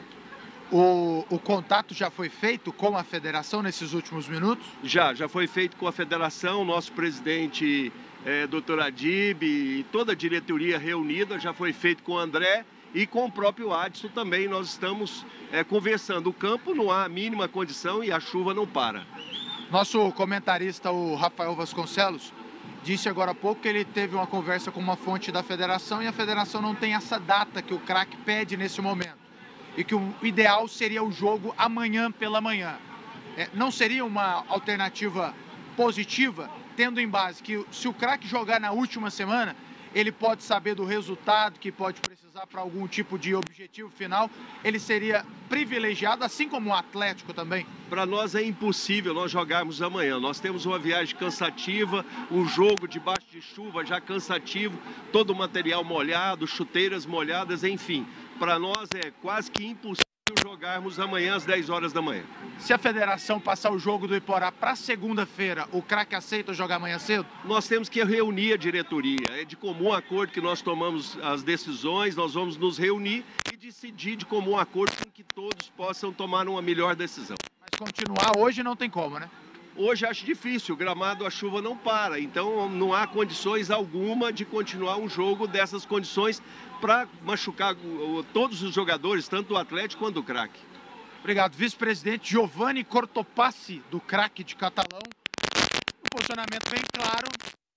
O, o contato já foi feito com a federação nesses últimos minutos? Já, já foi feito com a federação, nosso presidente, é, doutor Adib, e toda a diretoria reunida, já foi feito com o André e com o próprio Adson também. Nós estamos é, conversando. O campo não há a mínima condição e a chuva não para. Nosso comentarista, o Rafael Vasconcelos, disse agora há pouco que ele teve uma conversa com uma fonte da federação e a federação não tem essa data que o craque pede nesse momento. E que o ideal seria o jogo amanhã pela manhã. É, não seria uma alternativa positiva, tendo em base que se o craque jogar na última semana, ele pode saber do resultado, que pode precisar para algum tipo de objetivo final, ele seria privilegiado, assim como o Atlético também? Para nós é impossível nós jogarmos amanhã. Nós temos uma viagem cansativa, um jogo debaixo de chuva já cansativo, todo o material molhado, chuteiras molhadas, enfim. Para nós é quase que impossível jogarmos amanhã às dez horas da manhã. Se a federação passar o jogo do Iporá para segunda-feira, o craque aceita jogar amanhã cedo? Nós temos que reunir a diretoria. É de comum acordo que nós tomamos as decisões, nós vamos nos reunir e decidir de comum acordo com que todos possam tomar uma melhor decisão. Mas continuar hoje não tem como, né? Hoje acho difícil, o gramado, a chuva não para, então não há condições alguma de continuar um jogo dessas condições para machucar todos os jogadores, tanto do Atlético quanto do craque. Obrigado. Vice-presidente Giovanni Cortopassi, do craque de Catalão. Um posicionamento bem claro.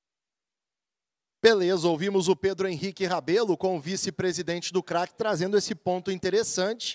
Beleza, ouvimos o Pedro Henrique Rabelo com o vice-presidente do craque trazendo esse ponto interessante.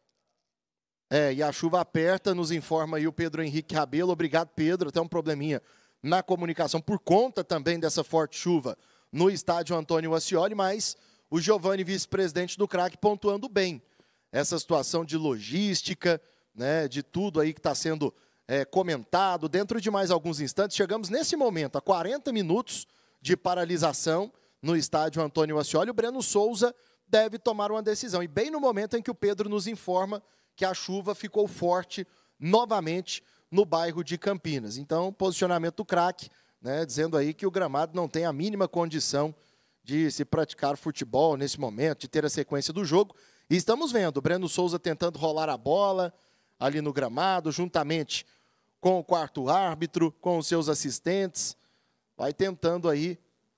É, e a chuva aperta, nos informa aí o Pedro Henrique Rabelo. Obrigado, Pedro. Até um probleminha na comunicação por conta também dessa forte chuva no estádio Antônio Ascioli, mas o Giovanni, vice-presidente do craque, pontuando bem essa situação de logística, né, de tudo aí que está sendo é, comentado. Dentro de mais alguns instantes, chegamos nesse momento a quarenta minutos de paralisação no estádio Antônio Ascioli. O Breno Souza deve tomar uma decisão. E bem no momento em que o Pedro nos informa que a chuva ficou forte novamente no bairro de Campinas. Então, posicionamento do craque, né, dizendo aí que o gramado não tem a mínima condição de se praticar futebol nesse momento, de ter a sequência do jogo. E estamos vendo o Breno Souza tentando rolar a bola ali no gramado, juntamente com o quarto árbitro, com os seus assistentes, vai tentando aí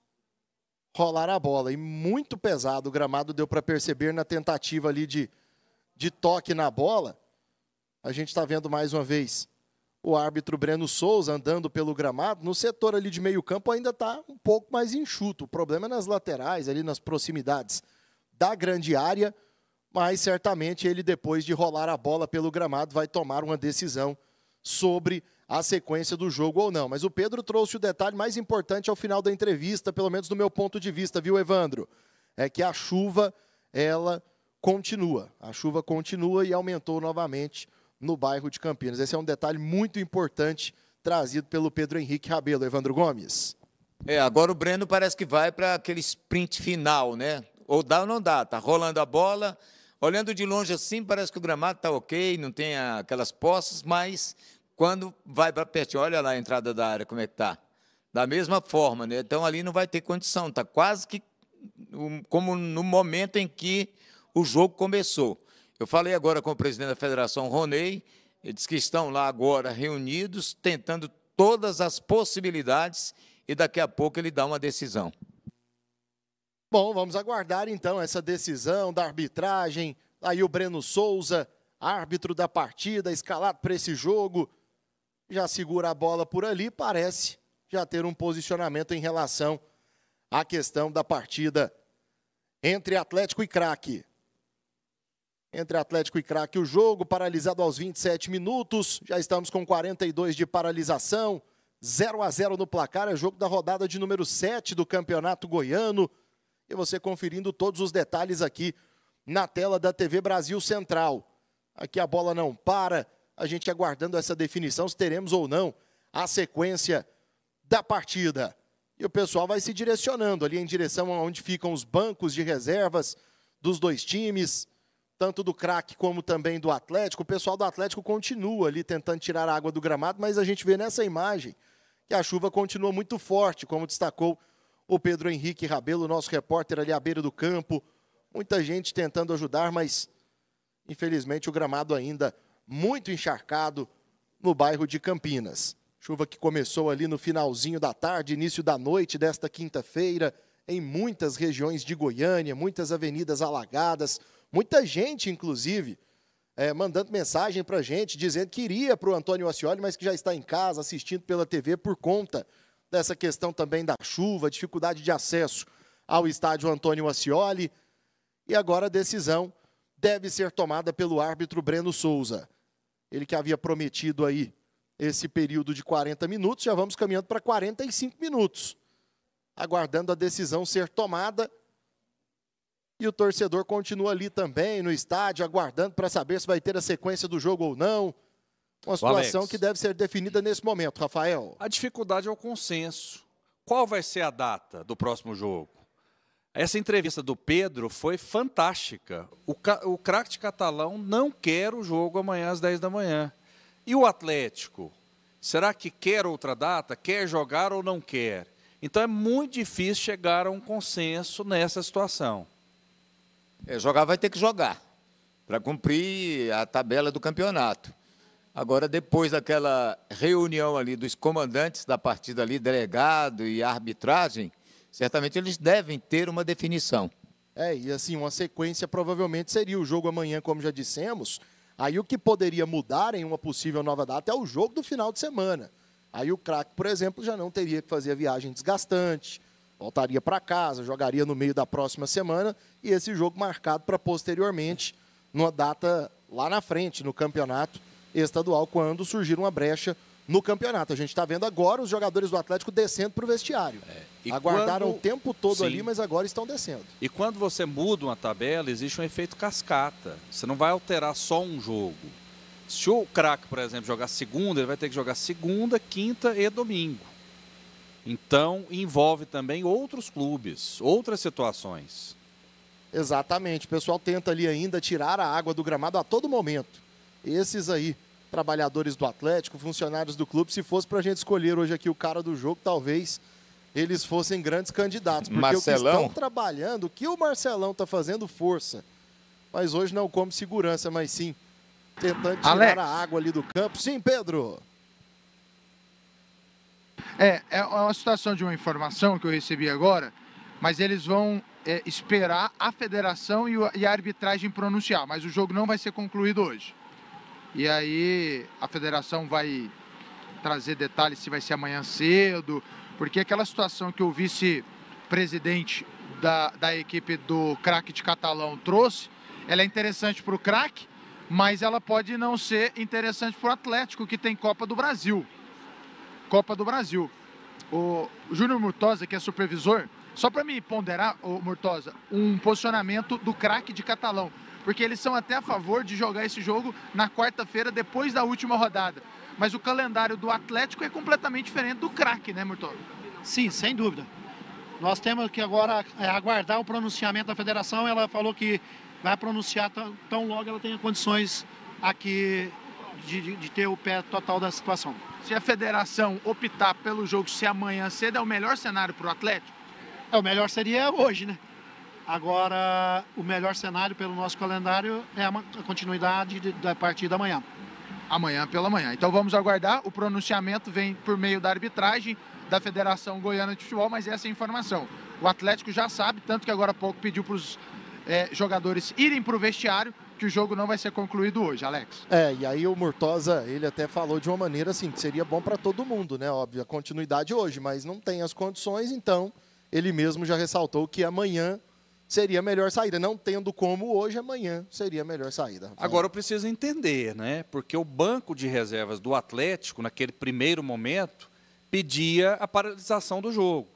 rolar a bola. E muito pesado o gramado, deu para perceber na tentativa ali de de toque na bola. A gente está vendo mais uma vez o árbitro Breno Souza andando pelo gramado. No setor ali de meio campo ainda está um pouco mais enxuto. O problema é nas laterais, ali nas proximidades da grande área, mas certamente ele, depois de rolar a bola pelo gramado, vai tomar uma decisão sobre a sequência do jogo ou não. Mas o Pedro trouxe o detalhe mais importante ao final da entrevista, pelo menos do meu ponto de vista, viu, Evandro? É que a chuva, ela continua. A chuva continua e aumentou novamente no bairro de Campinas. Esse é um detalhe muito importante trazido pelo Pedro Henrique Rabelo. Evandro Gomes. É, agora o Breno parece que vai para aquele sprint final, né? Ou dá ou não dá, tá rolando a bola. Olhando de longe assim, parece que o gramado tá ok, não tem aquelas poças, mas quando vai para perto, olha lá a entrada da área, como é que tá. Da mesma forma, né? Então ali não vai ter condição, tá quase que como no momento em que o jogo começou. Eu falei agora com o presidente da federação, Ronei, ele disse que estão lá agora reunidos, tentando todas as possibilidades e daqui a pouco ele dá uma decisão. Bom, vamos aguardar então essa decisão da arbitragem. Aí o Breno Souza, árbitro da partida, escalado para esse jogo, já segura a bola por ali, parece já ter um posicionamento em relação à questão da partida entre Atlético e craque. Entre Atlético e craque, o jogo paralisado aos vinte e sete minutos. Já estamos com quarenta e dois de paralisação. zero a zero no placar. É jogo da rodada de número sete do Campeonato Goiano. e você conferindo todos os detalhes aqui na tela da T V Brasil Central. Aqui a bola não para, a gente aguardando essa definição, se teremos ou não a sequência da partida. E o pessoal vai se direcionando ali em direção aonde ficam os bancos de reservas dos dois times, tanto do Craque como também do Atlético. O pessoal do Atlético continua ali tentando tirar a água do gramado, mas a gente vê nessa imagem que a chuva continua muito forte, como destacou o Pedro Henrique Rabelo, nosso repórter ali à beira do campo. Muita gente tentando ajudar, mas infelizmente o gramado ainda muito encharcado no bairro de Campinas. Chuva que começou ali no finalzinho da tarde, início da noite desta quinta-feira, em muitas regiões de Goiânia, muitas avenidas alagadas, muita gente, inclusive, é, mandando mensagem para a gente, dizendo que iria para o Antônio Ascioli, mas que já está em casa assistindo pela T V por conta dessa questão também da chuva, dificuldade de acesso ao estádio Antônio Ascioli. E agora a decisão deve ser tomada pelo árbitro Breno Souza. Ele que havia prometido aí esse período de quarenta minutos, já vamos caminhando para quarenta e cinco minutos. Aguardando a decisão ser tomada. E o torcedor continua ali também no estádio, aguardando para saber se vai ter a sequência do jogo ou não. Uma situação que deve ser definida nesse momento, Rafael. A dificuldade é o consenso. Qual vai ser a data do próximo jogo? Essa entrevista do Pedro foi fantástica. O, o craque catalão não quer o jogo amanhã às dez da manhã. E o Atlético? Será que quer outra data? Quer jogar ou não quer? Então é muito difícil chegar a um consenso nessa situação. É, jogar vai ter que jogar, para cumprir a tabela do campeonato. Agora, depois daquela reunião ali dos comandantes da partida ali, delegado e arbitragem, certamente eles devem ter uma definição. É, e assim, uma sequência provavelmente seria o jogo amanhã, como já dissemos. Aí o que poderia mudar em uma possível nova data é o jogo do final de semana. Aí o craque, por exemplo, já não teria que fazer a viagem desgastante, voltaria para casa, jogaria no meio da próxima semana e esse jogo marcado para posteriormente, numa data lá na frente, no campeonato estadual, quando surgir uma brecha no campeonato. A gente está vendo agora os jogadores do Atlético descendo para o vestiário. É, Aguardaram quando... o tempo todo Sim. ali, mas agora estão descendo. E quando você muda uma tabela, existe um efeito cascata. Você não vai alterar só um jogo. Se o craque, por exemplo, jogar segunda, ele vai ter que jogar segunda, quinta e domingo. Então, envolve também outros clubes, outras situações. Exatamente. O pessoal tenta ali ainda tirar a água do gramado a todo momento. Esses aí, trabalhadores do Atlético, funcionários do clube, se fosse para a gente escolher hoje aqui o cara do jogo, talvez eles fossem grandes candidatos. Porque Marcelão? o que estão trabalhando, o que o Marcelão está fazendo força, mas hoje não como segurança, mas sim tentando tirar Alex. a água ali do campo. Sim, Pedro. É, é uma situação de uma informação que eu recebi agora, mas eles vão é, esperar a federação e, o, e a arbitragem pronunciar, mas o jogo não vai ser concluído hoje. E aí a federação vai trazer detalhes se vai ser amanhã cedo, porque aquela situação que o vice-presidente da, da equipe do craque de Catalão trouxe, ela é interessante para o craque, mas ela pode não ser interessante para o Atlético, que tem Copa do Brasil. Copa do Brasil. O Júnior Murtosa, que é supervisor, só para me ponderar, o Murtosa, um posicionamento do craque de Catalão, porque eles são até a favor de jogar esse jogo na quarta-feira, depois da última rodada. Mas o calendário do Atlético é completamente diferente do craque, né, Murtosa? Sim, sem dúvida. Nós temos que agora é, aguardar o pronunciamento da federação. Ela falou que vai pronunciar tão, tão logo ela tenha condições aqui de, de, de ter o pé total da situação. Se a federação optar pelo jogo ser amanhã cedo, é o melhor cenário para o Atlético? É, o melhor seria hoje, né? Agora, o melhor cenário pelo nosso calendário é a continuidade de, da partida amanhã. Amanhã pela manhã. Então vamos aguardar. O pronunciamento vem por meio da arbitragem da Federação Goiana de Futebol, mas essa é a informação. O Atlético já sabe, tanto que agora há pouco pediu para os é, jogadores irem para o vestiário, que o jogo não vai ser concluído hoje, Alex. É, e aí o Murtosa, ele até falou de uma maneira assim, que seria bom para todo mundo, né? Óbvio, a continuidade hoje, mas não tem as condições, então ele mesmo já ressaltou que amanhã seria a melhor saída. Não tendo como hoje, amanhã seria a melhor saída. Agora eu preciso entender, né? Porque o banco de reservas do Atlético, naquele primeiro momento, pedia a paralisação do jogo.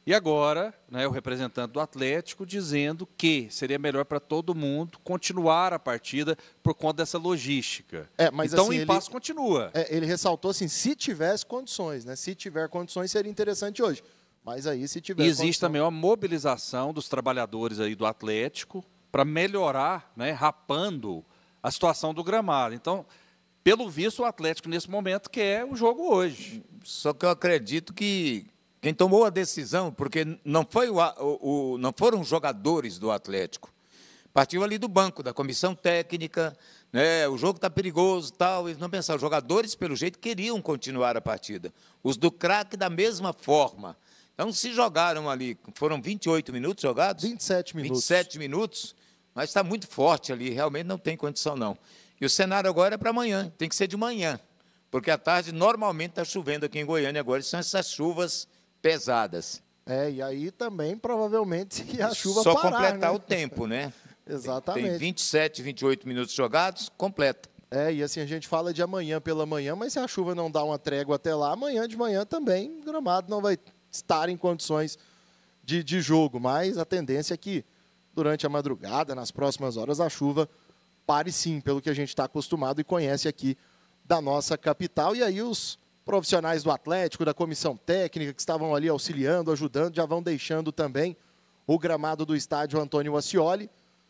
E agora, né, o representante do Atlético dizendo que seria melhor para todo mundo continuar a partida por conta dessa logística. É, mas, então assim, o impasse ele, continua. É, ele ressaltou assim, se tivesse condições, né? Se tiver condições, seria interessante hoje. Mas aí, se tiver E existe condição... também uma mobilização dos trabalhadores aí do Atlético para melhorar, né, rapando a situação do gramado. Então, pelo visto, o Atlético, nesse momento, quer o jogo hoje. Só que eu acredito que quem tomou a decisão, porque não, foi o, o, o, não foram os jogadores do Atlético, partiu ali do banco, da comissão técnica, né, o jogo está perigoso, tal, eles não pensaram. Os jogadores, pelo jeito, queriam continuar a partida. Os do craque, da mesma forma. Então, se jogaram ali, foram vinte e oito minutos jogados? vinte e sete minutos. vinte e sete minutos, mas está muito forte ali, realmente não tem condição, não. E o cenário agora é para amanhã, tem que ser de manhã, porque à tarde normalmente está chovendo aqui em Goiânia agora, são essas chuvas pesadas. É, e aí também, provavelmente, se a chuva Só parar, completar né? o tempo, né? Exatamente. Tem vinte e sete, vinte e oito minutos jogados, completa. É, e assim, a gente fala de amanhã pela manhã, mas se a chuva não dá uma trégua até lá, amanhã de manhã também o gramado não vai estar em condições de, de jogo. Mas a tendência é que durante a madrugada, nas próximas horas, a chuva pare sim, pelo que a gente está acostumado e conhece aqui da nossa capital. E aí os profissionais do Atlético, da comissão técnica, que estavam ali auxiliando, ajudando, já vão deixando também o gramado do estádio Antônio Ascioli.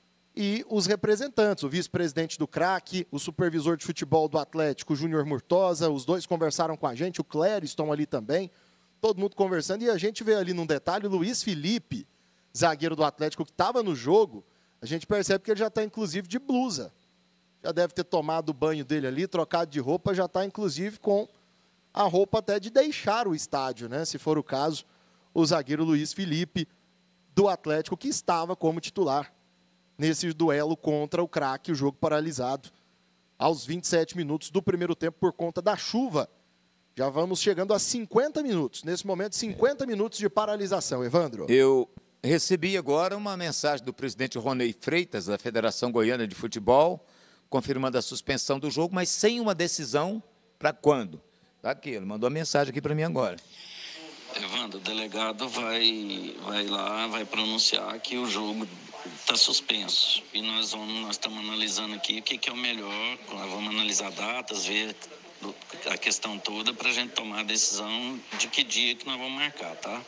E os representantes, o vice-presidente do craque, o supervisor de futebol do Atlético, Júnior Murtosa, os dois conversaram com a gente, o Clériston ali também, todo mundo conversando. E a gente vê ali num detalhe o Luiz Felipe, zagueiro do Atlético, que estava no jogo, a gente percebe que ele já está, inclusive, de blusa. Já deve ter tomado o banho dele ali, trocado de roupa, já está, inclusive, com a roupa até de deixar o estádio, né? Se for o caso, o zagueiro Luiz Felipe, do Atlético, que estava como titular nesse duelo contra o craque, o jogo paralisado aos vinte e sete minutos do primeiro tempo por conta da chuva. Já vamos chegando a cinquenta minutos. Nesse momento, cinquenta minutos de paralisação. Evandro. Eu recebi agora uma mensagem do presidente Ronei Freitas, da Federação Goiana de Futebol, confirmando a suspensão do jogo, mas sem uma decisão para quando. Está aqui, ele mandou a mensagem aqui para mim agora. Evandro, o delegado vai, vai lá, vai pronunciar que o jogo está suspenso. E nós vamos, nós estamos analisando aqui o que, que é o melhor, nós vamos analisar datas, ver a questão toda para a gente tomar a decisão de que dia que nós vamos marcar, tá?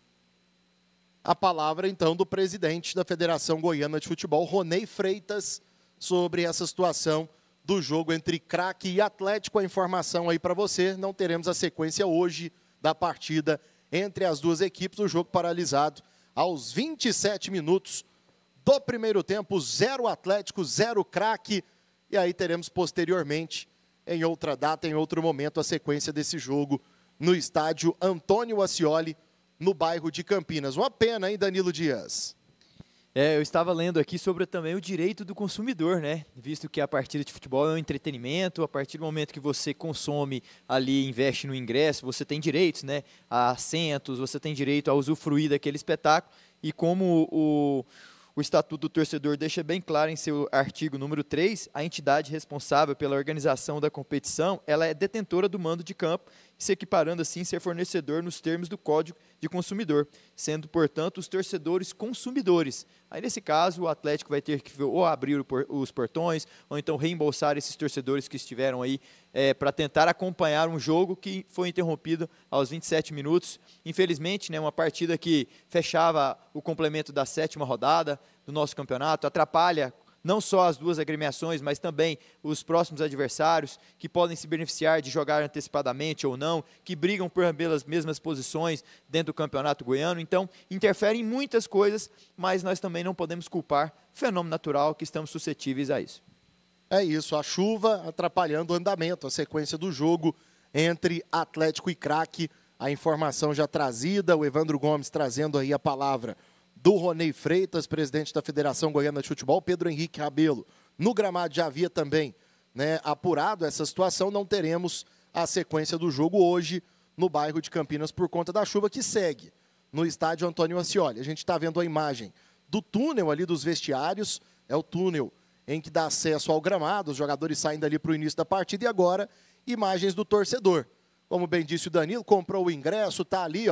A palavra, então, do presidente da Federação Goiana de Futebol, Ronei Freitas, sobre essa situação do jogo entre craque e Atlético. A informação aí para você, não teremos a sequência hoje da partida entre as duas equipes, o jogo paralisado aos vinte e sete minutos do primeiro tempo, zero Atlético, zero craque, e aí teremos posteriormente, em outra data, em outro momento, a sequência desse jogo no estádio Antônio Ascioli, no bairro de Campinas. Uma pena, hein, Danilo Dias? É, eu estava lendo aqui sobre também o direito do consumidor, né? Visto que a partida de futebol é um entretenimento, a partir do momento que você consome ali, investe no ingresso, você tem direitos, né? A assentos, você tem direito a usufruir daquele espetáculo. E como o, o Estatuto do Torcedor deixa bem claro em seu artigo número três, a entidade responsável pela organização da competição, ela é detentora do mando de campo, se equiparando assim ser fornecedor nos termos do Código de Consumidor, sendo, portanto, os torcedores consumidores. Aí, nesse caso, o Atlético vai ter que ou abrir os portões, ou então reembolsar esses torcedores que estiveram aí é, para tentar acompanhar um jogo que foi interrompido aos vinte e sete minutos. Infelizmente, né, uma partida que fechava o complemento da sétima rodada do nosso campeonato, atrapalha não só as duas agremiações, mas também os próximos adversários, que podem se beneficiar de jogar antecipadamente ou não, que brigam por pelas mesmas posições dentro do campeonato goiano. Então, interfere em muitas coisas, mas nós também não podemos culpar o fenômeno natural que estamos suscetíveis a isso. É isso, a chuva atrapalhando o andamento, a sequência do jogo entre Atlético e craque. A informação já trazida, o Evandro Gomes trazendo aí a palavra do Ronei Freitas, presidente da Federação Goiana de Futebol, Pedro Henrique Rabelo. No gramado já havia também, né, apurado essa situação, não teremos a sequência do jogo hoje no bairro de Campinas por conta da chuva que segue no estádio Antônio Ascioli. A gente está vendo a imagem do túnel ali dos vestiários, é o túnel em que dá acesso ao gramado, os jogadores saem dali para o início da partida e agora imagens do torcedor. Como bem disse o Danilo, comprou o ingresso, está ali, ó,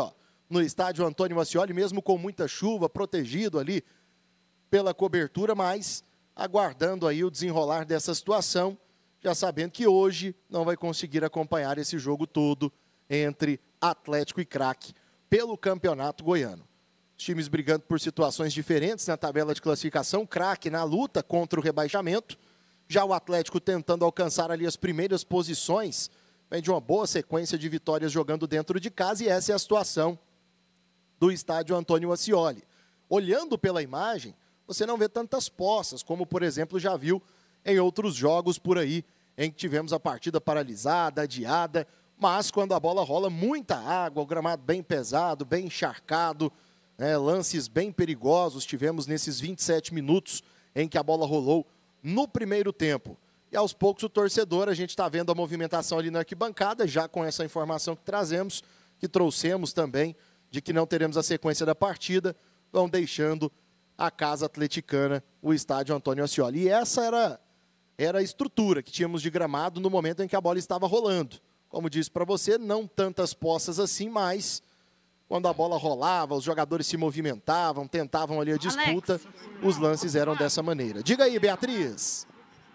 no estádio Antônio Ascioli, mesmo com muita chuva, protegido ali pela cobertura, mas aguardando aí o desenrolar dessa situação, já sabendo que hoje não vai conseguir acompanhar esse jogo todo entre Atlético e Craque pelo Campeonato Goiano. Os times brigando por situações diferentes na tabela de classificação, Craque na luta contra o rebaixamento, já o Atlético tentando alcançar ali as primeiras posições, vem de uma boa sequência de vitórias jogando dentro de casa, e essa é a situação do estádio Antônio Ascioli. Olhando pela imagem, você não vê tantas poças, como, por exemplo, já viu em outros jogos por aí, em que tivemos a partida paralisada, adiada, mas quando a bola rola, muita água, o gramado bem pesado, bem encharcado, né, lances bem perigosos tivemos nesses vinte e sete minutos em que a bola rolou no primeiro tempo. E aos poucos o torcedor, a gente está vendo a movimentação ali na arquibancada, já com essa informação que trazemos, que trouxemos também, de que não teremos a sequência da partida, vão deixando a casa atleticana, o estádio Antônio Ascioli. E essa era, era a estrutura que tínhamos de gramado no momento em que a bola estava rolando. Como disse para você, não tantas poças assim, mas quando a bola rolava, os jogadores se movimentavam, tentavam ali a disputa, Alex, os lances eram dessa maneira. Diga aí, Beatriz.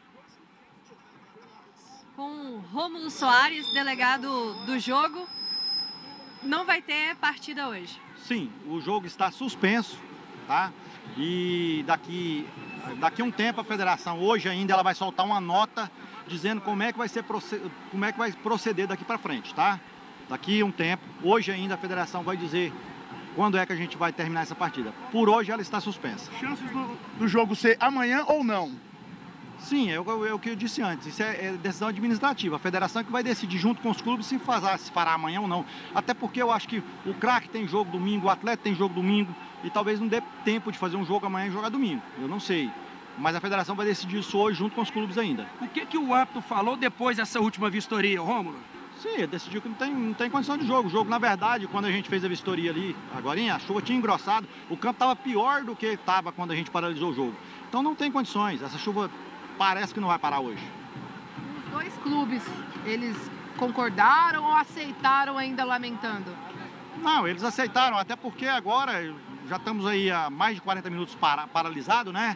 Com Rômulo Soares, delegado do jogo, não vai ter partida hoje. Sim, o jogo está suspenso, tá? E daqui, daqui a um tempo a federação, hoje ainda, ela vai soltar uma nota dizendo como é que vai ser, como é que vai proceder daqui para frente, tá? Daqui a um tempo, hoje ainda a federação vai dizer quando é que a gente vai terminar essa partida. Por hoje ela está suspensa. Chances do, do jogo ser amanhã ou não? Sim, é o, é o que eu disse antes, isso é, é decisão administrativa. A federação que vai decidir junto com os clubes se, faz, se fará amanhã ou não. Até porque eu acho que o Craque tem jogo domingo, o Atlético tem jogo domingo, e talvez não dê tempo de fazer um jogo amanhã e jogar domingo. Eu não sei. Mas a federação vai decidir isso hoje junto com os clubes ainda. O que, que o árbitro falou depois dessa última vistoria, Rômulo? Sim, ele decidiu que não tem, não tem condição de jogo. O jogo, na verdade, quando a gente fez a vistoria ali, agora a chuva tinha engrossado, o campo estava pior do que estava quando a gente paralisou o jogo. Então não tem condições, essa chuva parece que não vai parar hoje. Os dois clubes, eles concordaram ou aceitaram ainda lamentando? Não, eles aceitaram, até porque agora já estamos aí há mais de quarenta minutos para, paralisado, né?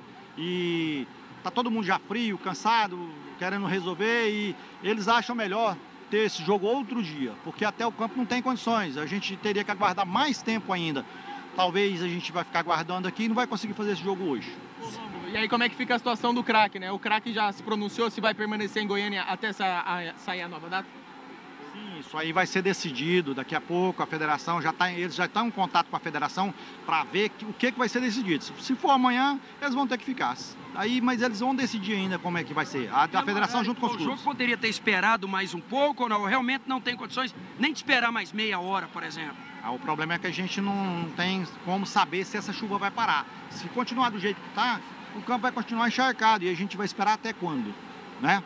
E tá todo mundo já frio, cansado, querendo resolver, e eles acham melhor ter esse jogo outro dia, porque até o campo não tem condições, a gente teria que aguardar mais tempo ainda. Talvez a gente vai ficar aguardando aqui e não vai conseguir fazer esse jogo hoje. E aí como é que fica a situação do Craque, né? O Craque já se pronunciou se vai permanecer em Goiânia até essa, a, sair a nova data? Sim, isso aí vai ser decidido daqui a pouco, a federação já está, eles já estão em contato com a federação para ver que, o que, que vai ser decidido. Se for amanhã, eles vão ter que ficar. Aí, mas eles vão decidir ainda como é que vai ser. A, a federação junto com os clubes. O jogo poderia ter esperado mais um pouco ou não? Realmente não tem condições nem de esperar mais meia hora, por exemplo. Ah, o problema é que a gente não tem como saber se essa chuva vai parar. Se continuar do jeito que está, o campo vai continuar encharcado e a gente vai esperar até quando, né?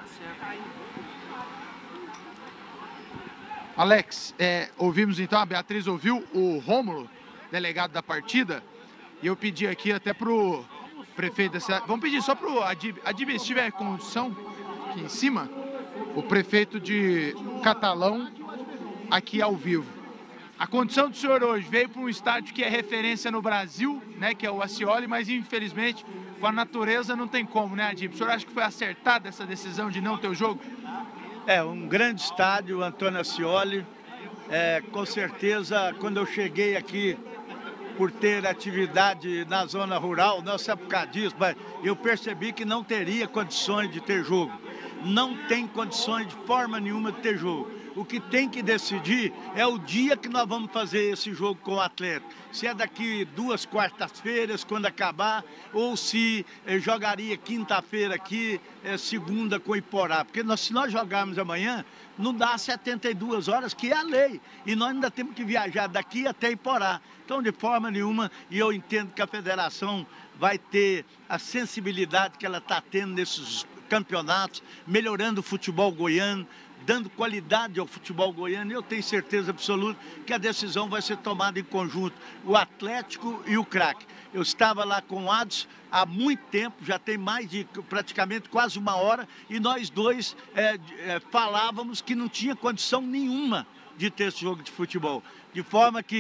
Alex, é, ouvimos então, a Beatriz ouviu o Rômulo, delegado da partida, e eu pedi aqui até pro prefeito da cidade, vamos pedir só pro Adib, Adib, se tiver condição, aqui em cima, o prefeito de Catalão, aqui ao vivo. A condição do senhor hoje veio para um estádio que é referência no Brasil, né, que é o Ascioli, mas infelizmente com a natureza não tem como, né, Adib? O senhor acha que foi acertada essa decisão de não ter o jogo? É, um grande estádio, Antônio Ascioli. É, com certeza, quando eu cheguei aqui, por ter atividade na zona rural, não sei por causa disso, mas eu percebi que não teria condições de ter jogo. Não tem condições de forma nenhuma de ter jogo. O que tem que decidir é o dia que nós vamos fazer esse jogo com o Atlético. Se é daqui duas quartas-feiras, quando acabar, ou se eh, jogaria quinta-feira aqui, eh, segunda com o Iporá. Porque nós, se nós jogarmos amanhã, não dá setenta e duas horas, que é a lei. E nós ainda temos que viajar daqui até Iporá. Então, de forma nenhuma, e eu entendo que a federação vai ter a sensibilidade que ela está tendo nesses campeonatos, melhorando o futebol goiano, dando qualidade ao futebol goiano. Eu tenho certeza absoluta que a decisão vai ser tomada em conjunto, o Atlético e o Craque. Eu estava lá com o Adson há muito tempo, já tem mais de praticamente quase uma hora, e nós dois é, é, falávamos que não tinha condição nenhuma de ter esse jogo de futebol. De forma que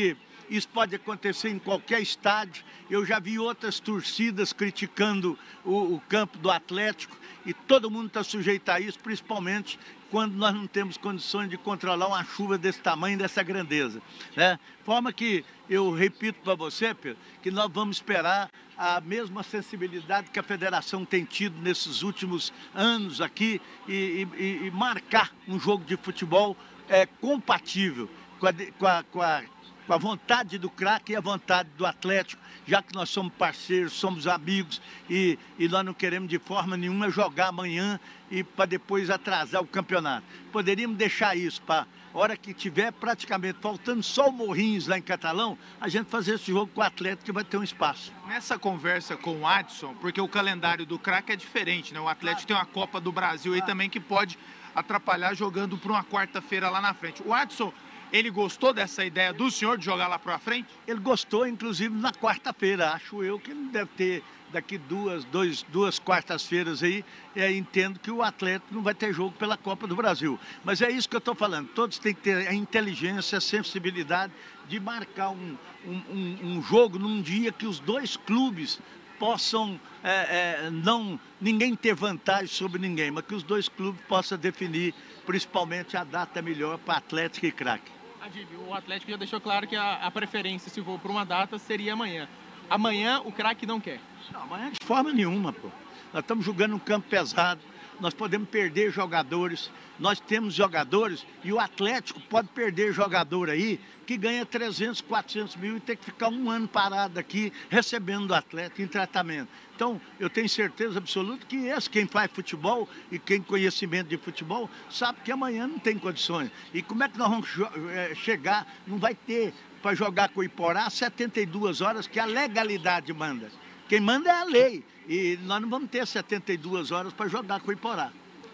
isso pode acontecer em qualquer estádio. Eu já vi outras torcidas criticando o, o campo do Atlético e todo mundo está sujeito a isso, principalmente quando nós não temos condições de controlar uma chuva desse tamanho, dessa grandeza, né? Forma que eu repito para você, Pedro, que nós vamos esperar a mesma sensibilidade que a federação tem tido nesses últimos anos aqui e, e, e marcar um jogo de futebol é, compatível com a, com a, com a com a vontade do craque e a vontade do Atlético, já que nós somos parceiros, somos amigos e, e nós não queremos de forma nenhuma jogar amanhã e para depois atrasar o campeonato. Poderíamos deixar isso para a hora que tiver praticamente faltando só o Morrinhos lá em Catalão, a gente fazer esse jogo com o Atlético que vai ter um espaço. Nessa conversa com o Adson, porque o calendário do craque é diferente, né? O Atlético tem uma Copa do Brasil aí também que pode atrapalhar jogando para uma quarta-feira lá na frente. O Adson, ele gostou dessa ideia do senhor de jogar lá para frente? Ele gostou, inclusive, na quarta-feira. Acho eu que ele deve ter daqui duas, dois, duas quartas-feiras aí. É, entendo que o Atlético não vai ter jogo pela Copa do Brasil. Mas é isso que eu estou falando. Todos têm que ter a inteligência, a sensibilidade de marcar um, um, um, um jogo num dia que os dois clubes possam é, é, não ninguém ter vantagem sobre ninguém, mas que os dois clubes possam definir principalmente a data melhor para Atlético e craque. Adib, o Atlético já deixou claro que a, a preferência, se for por uma data, seria amanhã. Amanhã o craque não quer. Não, amanhã de forma nenhuma, pô. Nós estamos jogando um campo pesado, nós podemos perder jogadores, nós temos jogadores e o Atlético pode perder jogador aí que ganha trezentos, quatrocentos mil e tem que ficar um ano parado aqui recebendo o Atlético em tratamento. Então, eu tenho certeza absoluta que esse, quem faz futebol e quem tem conhecimento de futebol, sabe que amanhã não tem condições. E como é que nós vamos chegar? Não vai ter para jogar com o Iporá setenta e duas horas que a legalidade manda. Quem manda é a lei. E nós não vamos ter setenta e duas horas para jogar com o Iporá.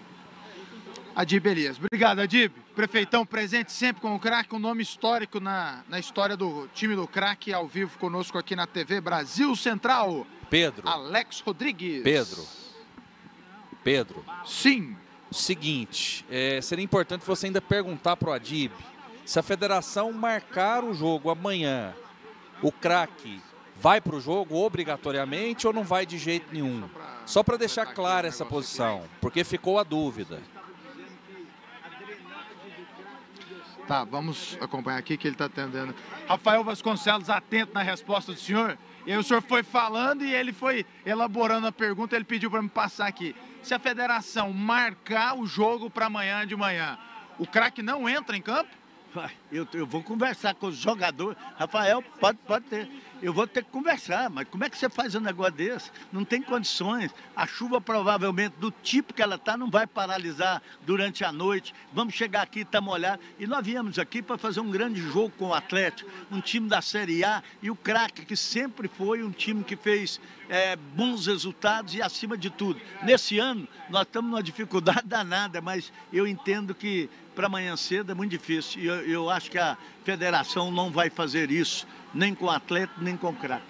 Adib Elias. Obrigado, Adib. Prefeitão presente sempre com o craque, um nome histórico na, na história do time do craque, ao vivo conosco aqui na T V Brasil Central. Pedro. Alex Rodrigues. Pedro. Pedro. Sim. Seguinte, é, seria importante você ainda perguntar para o Adib se a federação marcar o jogo amanhã, o craque vai para o jogo obrigatoriamente ou não vai de jeito nenhum? Só para deixar clara essa posição, porque ficou a dúvida. Tá, vamos acompanhar aqui que ele está atendendo. Rafael Vasconcelos, atento na resposta do senhor. E aí o senhor foi falando e ele foi elaborando a pergunta, ele pediu para me passar aqui. Se a federação marcar o jogo para amanhã de manhã, o craque não entra em campo? Eu, eu vou conversar com os jogadores. Rafael, pode, pode ter. Eu vou ter que conversar, mas como é que você faz um negócio desse? Não tem condições. A chuva provavelmente, do tipo que ela está, não vai paralisar durante a noite. Vamos chegar aqui, está molhado. E nós viemos aqui para fazer um grande jogo com o Atlético, um time da Série A e o craque, que sempre foi um time que fez é, bons resultados e acima de tudo. Nesse ano, nós estamos numa dificuldade danada, mas eu entendo que para amanhã cedo é muito difícil. E eu, eu acho que a federação não vai fazer isso, nem com o Atlético, nem com o craque.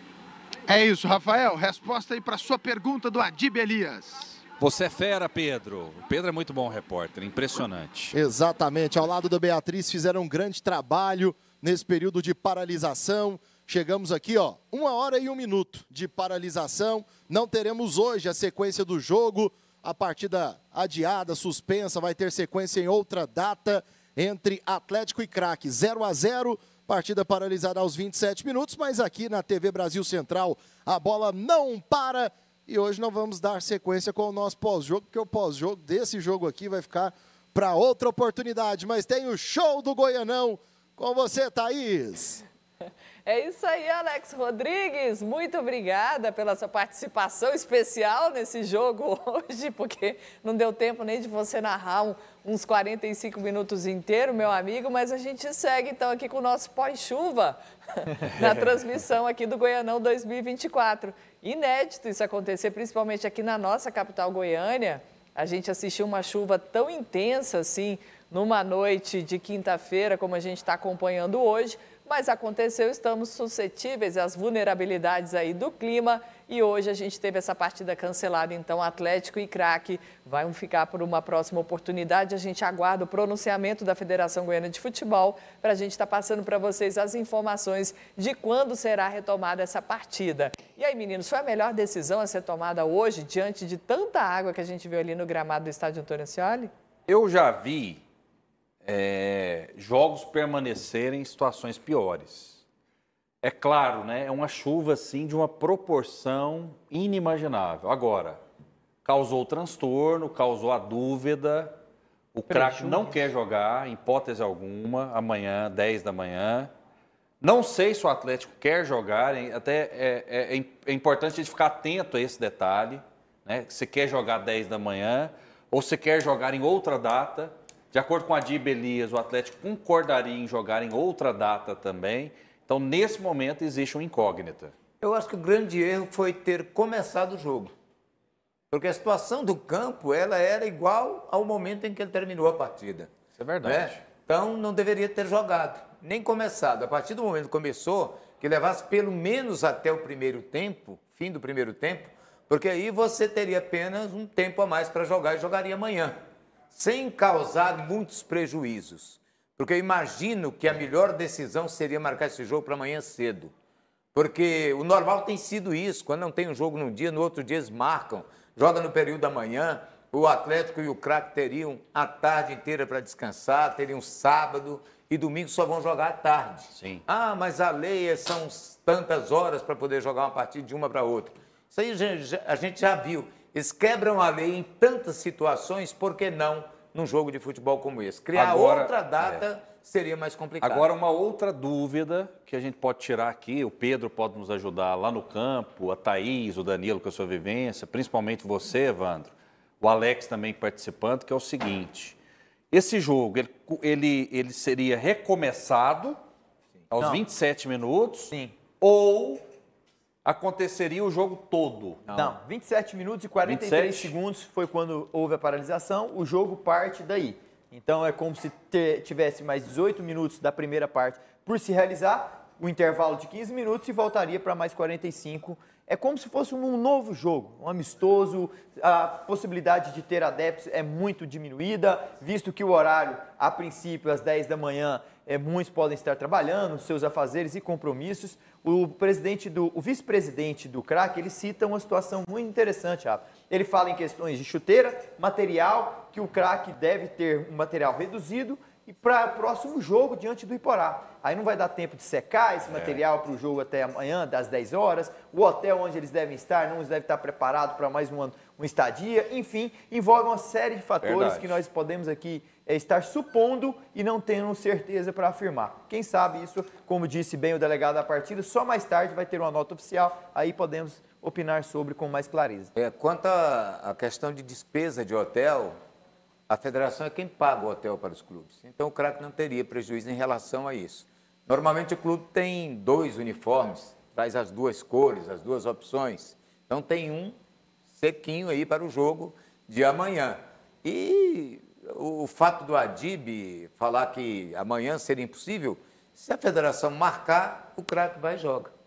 É isso, Rafael. Resposta aí para sua pergunta do Adib Elias. Você é fera, Pedro. O Pedro é muito bom repórter, impressionante. Exatamente. Ao lado do Beatriz fizeram um grande trabalho nesse período de paralisação. Chegamos aqui, ó, uma hora e um minuto de paralisação. Não teremos hoje a sequência do jogo. A partida adiada, suspensa, vai ter sequência em outra data entre Atlético e craque. zero a zero, partida paralisada aos vinte e sete minutos, mas aqui na T V Brasil Central a bola não para. E hoje nós vamos dar sequência com o nosso pós-jogo, porque o pós-jogo desse jogo aqui vai ficar para outra oportunidade. Mas tem o show do Goianão com você, Thaís. É isso aí, Alex Rodrigues. Muito obrigada pela sua participação especial nesse jogo hoje, porque não deu tempo nem de você narrar um, uns quarenta e cinco minutos inteiros, meu amigo, mas a gente segue então aqui com o nosso pós-chuva na transmissão aqui do Goianão dois mil e vinte e quatro. Inédito isso acontecer, principalmente aqui na nossa capital Goiânia. A gente assistiu uma chuva tão intensa assim, numa noite de quinta-feira, como a gente está acompanhando hoje. mas aconteceu, estamos suscetíveis às vulnerabilidades aí do clima e hoje a gente teve essa partida cancelada, então Atlético e Craque vão ficar por uma próxima oportunidade. A gente aguarda o pronunciamento da Federação Goiana de Futebol para a gente estar passando para vocês as informações de quando será retomada essa partida. E aí, meninos, foi a melhor decisão a ser tomada hoje, diante de tanta água que a gente viu ali no gramado do estádio Antônio Ascioli? Eu já vi é, jogos permanecerem em situações piores. É claro, né? É uma chuva assim de uma proporção inimaginável. Agora, causou transtorno, causou a dúvida. O Craque não quer jogar, em hipótese alguma, amanhã, dez da manhã. Não sei se o Atlético quer jogar, até é, é, é importante a gente ficar atento a esse detalhe, né? Se quer jogar dez da manhã ou se quer jogar em outra data. De acordo com a Dib Elias, o Atlético concordaria em jogar em outra data também. Então, nesse momento, existe uma incógnita. Eu acho que o grande erro foi ter começado o jogo. Porque a situação do campo, ela era igual ao momento em que ele terminou a partida. Isso é verdade. Né? Então, não deveria ter jogado, nem começado. A partir do momento que começou, que levasse pelo menos até o primeiro tempo, fim do primeiro tempo, porque aí você teria apenas um tempo a mais para jogar e jogaria amanhã, sem causar muitos prejuízos. Porque eu imagino que a melhor decisão seria marcar esse jogo para amanhã cedo. Porque o normal tem sido isso, quando não tem um jogo num dia, no outro dia eles marcam, joga no período da manhã, o Atlético e o Craque teriam a tarde inteira para descansar, teriam sábado e domingo só vão jogar à tarde. Sim. Ah, mas a lei são tantas horas para poder jogar uma partida de uma para outra. Isso aí a gente já viu. Eles quebram a lei em tantas situações, por que não num jogo de futebol como esse? Criar Agora, outra data é. seria mais complicado. Agora, uma outra dúvida que a gente pode tirar aqui, o Pedro pode nos ajudar lá no campo, a Thaís, o Danilo com a sua vivência, principalmente você, Evandro, o Alex também participando, que é o seguinte, esse jogo, ele, ele, ele seria recomeçado aos Não. vinte e sete minutos Sim. ou aconteceria o jogo todo? Não, Não vinte e sete minutos e quarenta e três vinte e sete? segundos foi quando houve a paralisação, o jogo parte daí. Então é como se ter, tivesse mais dezoito minutos da primeira parte por se realizar, o intervalo de quinze minutos e voltaria para mais quarenta e cinco. É como se fosse um novo jogo, um amistoso, a possibilidade de ter adeptos é muito diminuída, visto que o horário, a princípio, às dez da manhã, é, muitos podem estar trabalhando, seus afazeres e compromissos. O presidente do, o vice-presidente do Craque, ele cita uma situação muito interessante, Rafa. Ele fala em questões de chuteira, material, que o Craque deve ter um material reduzido e para o próximo jogo diante do Iporá. Aí não vai dar tempo de secar esse material é. para o jogo até amanhã, das dez horas. O hotel onde eles devem estar não deve estar preparado para mais uma, uma estadia. Enfim, envolve uma série de fatores Verdade. que nós podemos aqui é, estar supondo e não tendo certeza para afirmar. Quem sabe isso, como disse bem o delegado da partida, só mais tarde vai ter uma nota oficial, aí podemos opinar sobre com mais clareza. É, quanto à questão de despesa de hotel, a federação é quem paga o hotel para os clubes. Então, o Craque não teria prejuízo em relação a isso. Normalmente, o clube tem dois uniformes, traz as duas cores, as duas opções. Então, tem um sequinho aí para o jogo de amanhã. E o fato do Adib falar que amanhã seria impossível, se a federação marcar, o Craque vai e joga.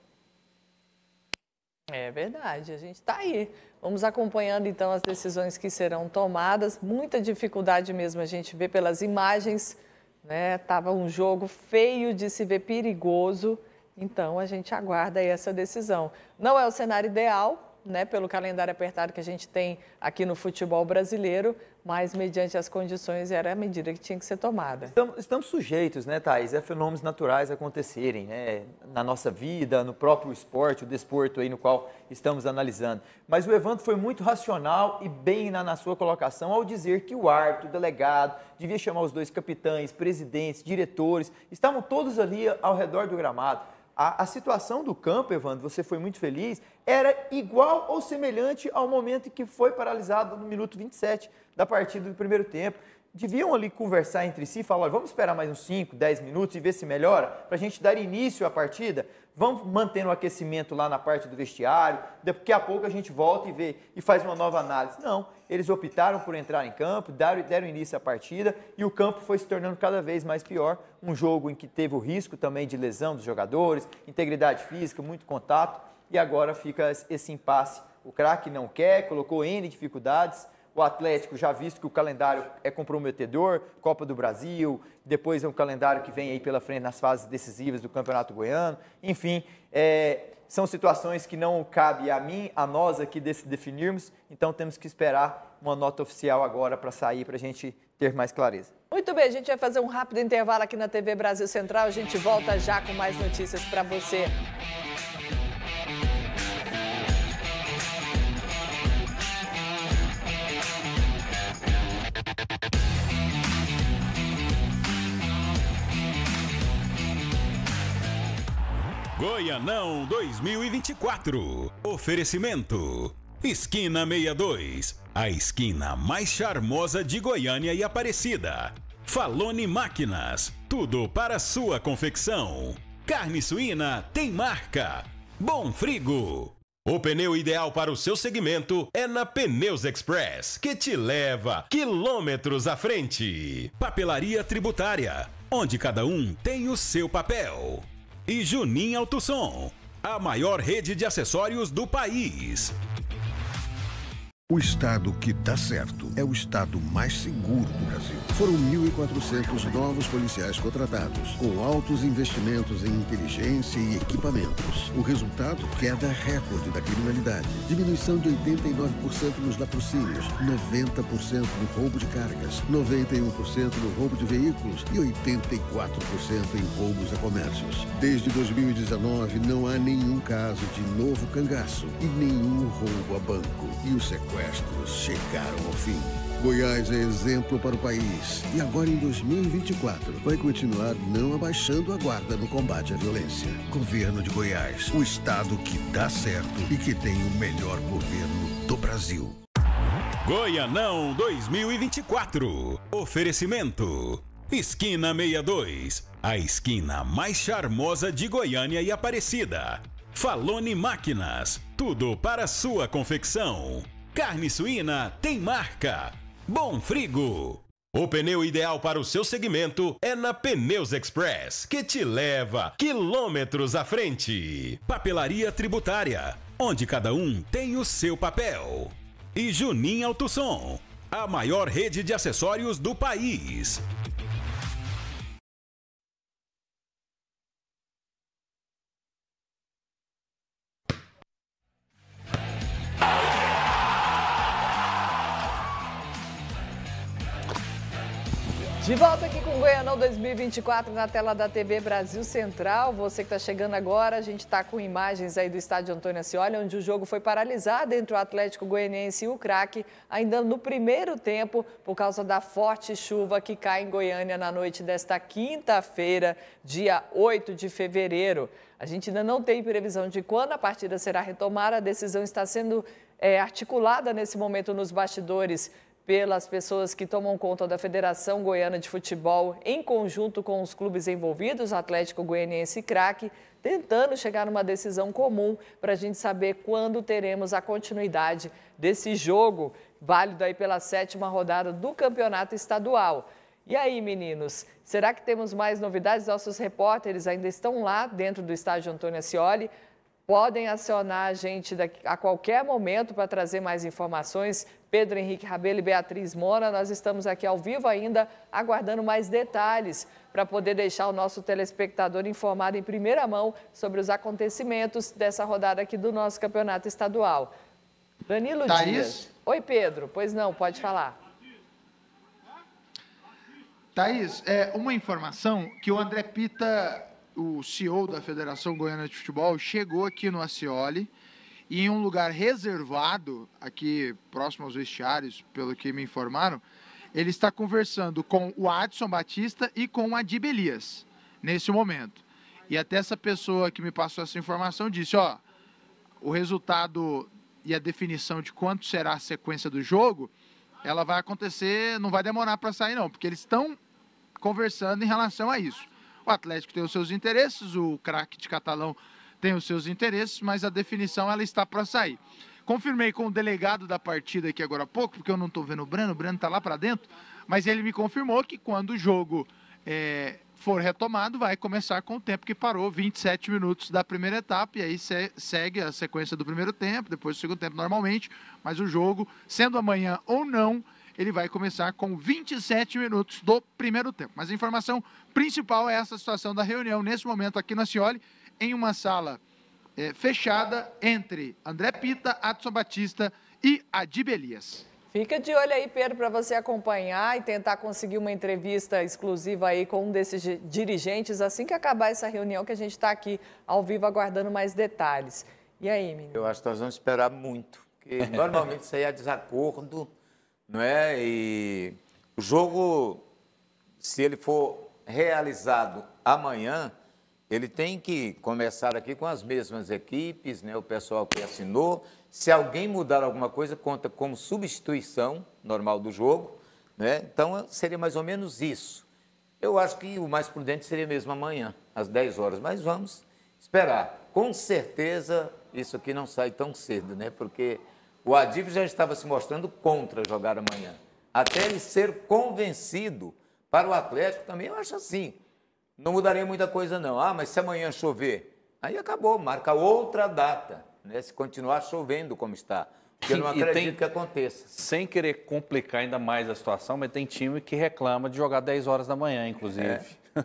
É verdade, a gente está aí. Vamos acompanhando, então, as decisões que serão tomadas. Muita dificuldade mesmo a gente vê pelas imagens, né? Tava um jogo feio de se ver, perigoso. Então, a gente aguarda aí essa decisão. Não é o cenário ideal, né? Pelo calendário apertado que a gente tem aqui no futebol brasileiro, mas, mediante as condições, era a medida que tinha que ser tomada. Estamos, estamos sujeitos, né, Thaís, a fenômenos naturais acontecerem, né, na nossa vida, no próprio esporte, o desporto aí no qual estamos analisando. Mas o Evandro foi muito racional e bem na, na sua colocação ao dizer que o árbitro, o delegado, devia chamar os dois capitães, presidentes, diretores, estavam todos ali ao redor do gramado. A, a situação do campo, Evandro, você foi muito feliz, era igual ou semelhante ao momento em que foi paralisado no minuto vinte e sete da partida do primeiro tempo. deviam ali conversar entre si e falar, olha, vamos esperar mais uns cinco, dez minutos e ver se melhora, para a gente dar início à partida, vamos mantendo o aquecimento lá na parte do vestiário, daqui a pouco a gente volta e vê e faz uma nova análise. Não, eles optaram por entrar em campo, deram, deram início à partida e o campo foi se tornando cada vez mais pior, um jogo em que teve o risco também de lesão dos jogadores, integridade física, muito contato, e agora fica esse impasse. O craque não quer, colocou N dificuldades. O Atlético, já visto que o calendário é comprometedor, Copa do Brasil, depois é um calendário que vem aí pela frente nas fases decisivas do Campeonato Goiano. Enfim, é, são situações que não cabe a mim, a nós aqui definirmos, então temos que esperar uma nota oficial agora para sair, para a gente ter mais clareza. Muito bem, a gente vai fazer um rápido intervalo aqui na T V Brasil Central, a gente volta já com mais notícias para você. Goianão dois mil e vinte e quatro. Oferecimento. Esquina sessenta e dois. A esquina mais charmosa de Goiânia e Aparecida. Falone Máquinas. Tudo para sua confecção. Carne suína tem marca. Bom Frigo. O pneu ideal para o seu segmento é na Pneus Express, que te leva quilômetros à frente. Papelaria Tributária, onde cada um tem o seu papel. E Junim Autosom, a maior rede de acessórios do país. O estado que dá certo é o estado mais seguro do Brasil. Foram mil e quatrocentos novos policiais contratados, com altos investimentos em inteligência e equipamentos. O resultado, queda recorde da criminalidade. Diminuição de oitenta e nove por cento nos latrocínios, noventa por cento no roubo de cargas, noventa e um por cento no roubo de veículos e oitenta e quatro por cento em roubos a comércios. Desde dois mil e dezenove, não há nenhum caso de novo cangaço e nenhum roubo a banco. E os sequestros chegaram ao fim. Goiás é exemplo para o país e agora em dois mil e vinte e quatro vai continuar não abaixando a guarda no combate à violência. Governo de Goiás, o estado que dá certo e que tem o melhor governo do Brasil. Goianão dois mil e vinte e quatro. Oferecimento. Esquina sessenta e dois. A esquina mais charmosa de Goiânia e Aparecida. Falone Máquinas. Tudo para sua confecção. Carne suína tem marca. Bom Frigo. O pneu ideal para o seu segmento é na Pneus Express, que te leva quilômetros à frente. Papelaria Tributária, onde cada um tem o seu papel. E Junim Autosom, a maior rede de acessórios do país. De volta aqui com o Goianão dois mil e vinte e quatro na tela da T V Brasil Central. Você que está chegando agora, a gente está com imagens aí do estádio Antônio Ascioli, onde o jogo foi paralisado entre o Atlético Goianiense e o Craque, ainda no primeiro tempo, por causa da forte chuva que cai em Goiânia na noite desta quinta-feira, dia oito de fevereiro. A gente ainda não tem previsão de quando a partida será retomada, a decisão está sendo é, articulada nesse momento nos bastidores pelas pessoas que tomam conta da Federação Goiana de Futebol, em conjunto com os clubes envolvidos, Atlético Goianiense e Craque, tentando chegar numa decisão comum para a gente saber quando teremos a continuidade desse jogo, válido aí pela sétima rodada do Campeonato Estadual. E aí, meninos, será que temos mais novidades? Nossos repórteres ainda estão lá dentro do estádio Antônio Ascioli. Podem acionar a gente a qualquer momento para trazer mais informações. Pedro Henrique Rabelo e Beatriz Mona, nós estamos aqui ao vivo ainda, aguardando mais detalhes para poder deixar o nosso telespectador informado em primeira mão sobre os acontecimentos dessa rodada aqui do nosso campeonato estadual. Danilo Thaís? Dias. Oi, Pedro. Pois não, pode falar. Thaís, é uma informação que o André Pita, o C E O da Federação Goiana de Futebol, chegou aqui no Ascioli e em um lugar reservado, aqui próximo aos vestiários, pelo que me informaram, ele está conversando com o Adson Batista e com o Adib Elias, nesse momento. E até essa pessoa que me passou essa informação disse, ó, o resultado e a definição de quanto será a sequência do jogo ela vai acontecer, não vai demorar para sair não, porque eles estão conversando em relação a isso. O Atlético tem os seus interesses, o craque de Catalão tem os seus interesses, mas a definição ela está para sair. Confirmei com o delegado da partida aqui agora há pouco, porque eu não estou vendo o Breno, o Breno está lá para dentro, mas ele me confirmou que quando o jogo é, for retomado, vai começar com o tempo que parou, vinte e sete minutos da primeira etapa, e aí se, segue a sequência do primeiro tempo, depois do segundo tempo normalmente, mas o jogo, sendo amanhã ou não, ele vai começar com vinte e sete minutos do primeiro tempo. Mas a informação principal é essa situação da reunião, nesse momento aqui no Scioli, em uma sala é, fechada entre André Pita, Adson Batista e Adib Elias. Fica de olho aí, Pedro, para você acompanhar e tentar conseguir uma entrevista exclusiva aí com um desses dirigentes assim que acabar essa reunião, que a gente está aqui ao vivo aguardando mais detalhes. E aí, menino? Eu acho que nós vamos esperar muito, porque normalmente isso aí é desacordo, não é? E o jogo, se ele for realizado amanhã, ele tem que começar aqui com as mesmas equipes, né? O pessoal que assinou. Se alguém mudar alguma coisa, conta como substituição normal do jogo, né? Então, seria mais ou menos isso. Eu acho que o mais prudente seria mesmo amanhã, às dez horas, mas vamos esperar. Com certeza, isso aqui não sai tão cedo, né? Porque o Adib já estava se mostrando contra jogar amanhã. Até ele ser convencido para o Atlético também, eu acho assim. Não mudaria muita coisa, não. Ah, mas se amanhã chover, aí acabou, marca outra data, né? Se continuar chovendo como está. Porque eu não acredito tem, que aconteça. Sem querer complicar ainda mais a situação, mas tem time que reclama de jogar dez horas da manhã, inclusive. É.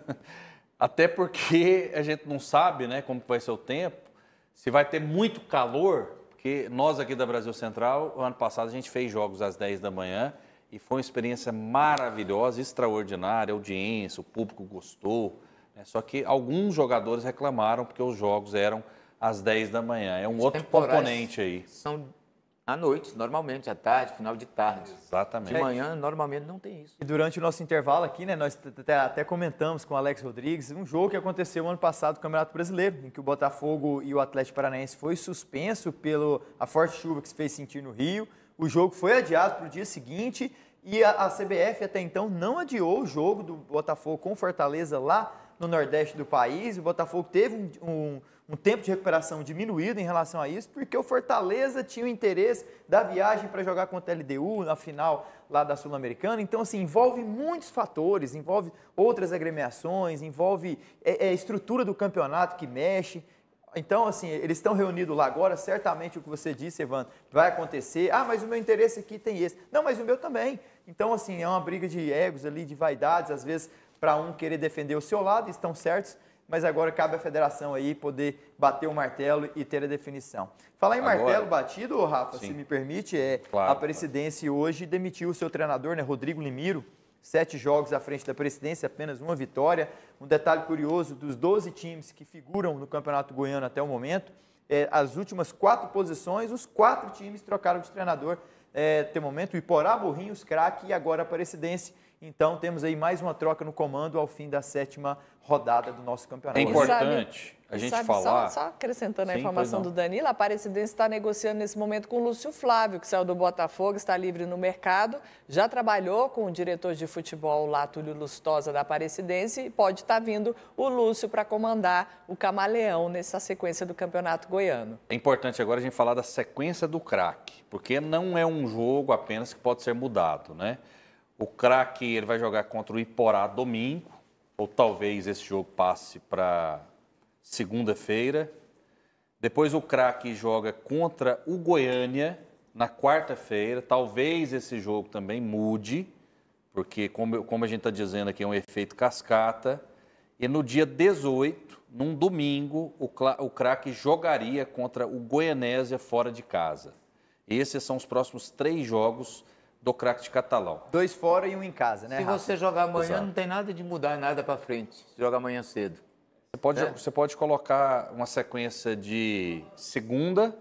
Até porque a gente não sabe, né, como vai ser o tempo, se vai ter muito calor, porque nós aqui da Brasil Central, o ano passado a gente fez jogos às dez da manhã e foi uma experiência maravilhosa, extraordinária, audiência, o público gostou. Né? Só que alguns jogadores reclamaram porque os jogos eram às dez da manhã. É um Os outro componente aí. São à noite, normalmente, à tarde, final de tarde. Exatamente. De manhã, normalmente, não tem isso. E durante o nosso intervalo aqui, né, nós até comentamos com o Alex Rodrigues um jogo que aconteceu ano passado no Campeonato Brasileiro, em que o Botafogo e o Atlético Paranaense foi suspenso pela forte chuva que se fez sentir no Rio. O jogo foi adiado para o dia seguinte e a, a C B F até então não adiou o jogo do Botafogo com Fortaleza lá no Nordeste do país. O Botafogo teve um, um, um tempo de recuperação diminuído em relação a isso, porque o Fortaleza tinha o interesse da viagem para jogar contra a L D U na final lá da Sul-Americana. Então, assim, envolve muitos fatores, envolve outras agremiações, envolve é, é, a estrutura do campeonato que mexe. Então, assim, eles estão reunidos lá agora, certamente o que você disse, Evandro, vai acontecer. Ah, mas o meu interesse aqui tem esse. Não, mas o meu também. Então, assim, é uma briga de egos ali, de vaidades, às vezes, para um querer defender o seu lado, estão certos, mas agora cabe à federação aí poder bater o martelo e ter a definição. Falar em agora, martelo batido, Rafa, sim, se me permite, é claro, a presidência claro. hoje demitiu o seu treinador, né, Rodrigo Limiro, sete jogos à frente da presidência, apenas uma vitória. Um detalhe curioso, dos doze times que figuram no Campeonato Goiano até o momento, é, as últimas quatro posições, os quatro times trocaram de treinador é, até o momento, o Iporá, Morrinhos, Craque e agora a presidência. Então, temos aí mais uma troca no comando ao fim da sétima rodada do nosso campeonato. É importante sabe, a gente sabe, falar... Só, só acrescentando a Sim, informação do Danilo, a Aparecidense está negociando nesse momento com o Lúcio Flávio, que saiu do Botafogo, está livre no mercado, já trabalhou com o diretor de futebol lá, Túlio Lustosa, da Aparecidense, e pode estar vindo o Lúcio para comandar o Camaleão nessa sequência do Campeonato Goiano. É importante agora a gente falar da sequência do Craque, porque não é um jogo apenas que pode ser mudado, né? O Craque ele vai jogar contra o Iporá domingo, ou talvez esse jogo passe para segunda-feira. Depois o Craque joga contra o Goiânia na quarta-feira. Talvez esse jogo também mude, porque, como, como a gente está dizendo aqui, é um efeito cascata. E no dia dezoito, num domingo, o, o Craque jogaria contra o Goianésia fora de casa. Esses são os próximos três jogos do Craque de Catalão. Dois fora e um em casa, né, Se Rafa? você jogar amanhã, Exato. não tem nada de mudar nada para frente. Se joga amanhã cedo. Você pode, É. você pode colocar uma sequência de segunda,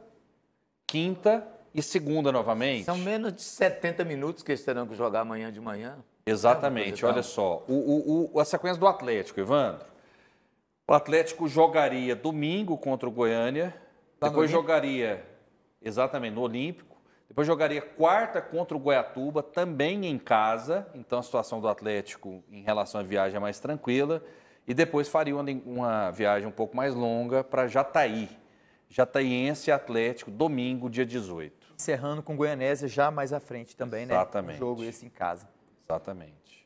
quinta e segunda novamente. São menos de setenta minutos que eles terão que jogar amanhã de manhã. Exatamente, É olha só. O, o, o, a sequência do Atlético, Evandro. O Atlético jogaria domingo contra o Goiânia, Lá no depois Olímpico? jogaria, exatamente, no Olímpico, Depois jogaria quarta contra o Goiatuba, também em casa. Então a situação do Atlético em relação à viagem é mais tranquila. E depois faria uma, uma viagem um pouco mais longa para Jataí. Jataiense e Atlético, domingo, dia dezoito. Encerrando com Goianésia já mais à frente também, né? Exatamente. Um jogo esse em casa. Exatamente.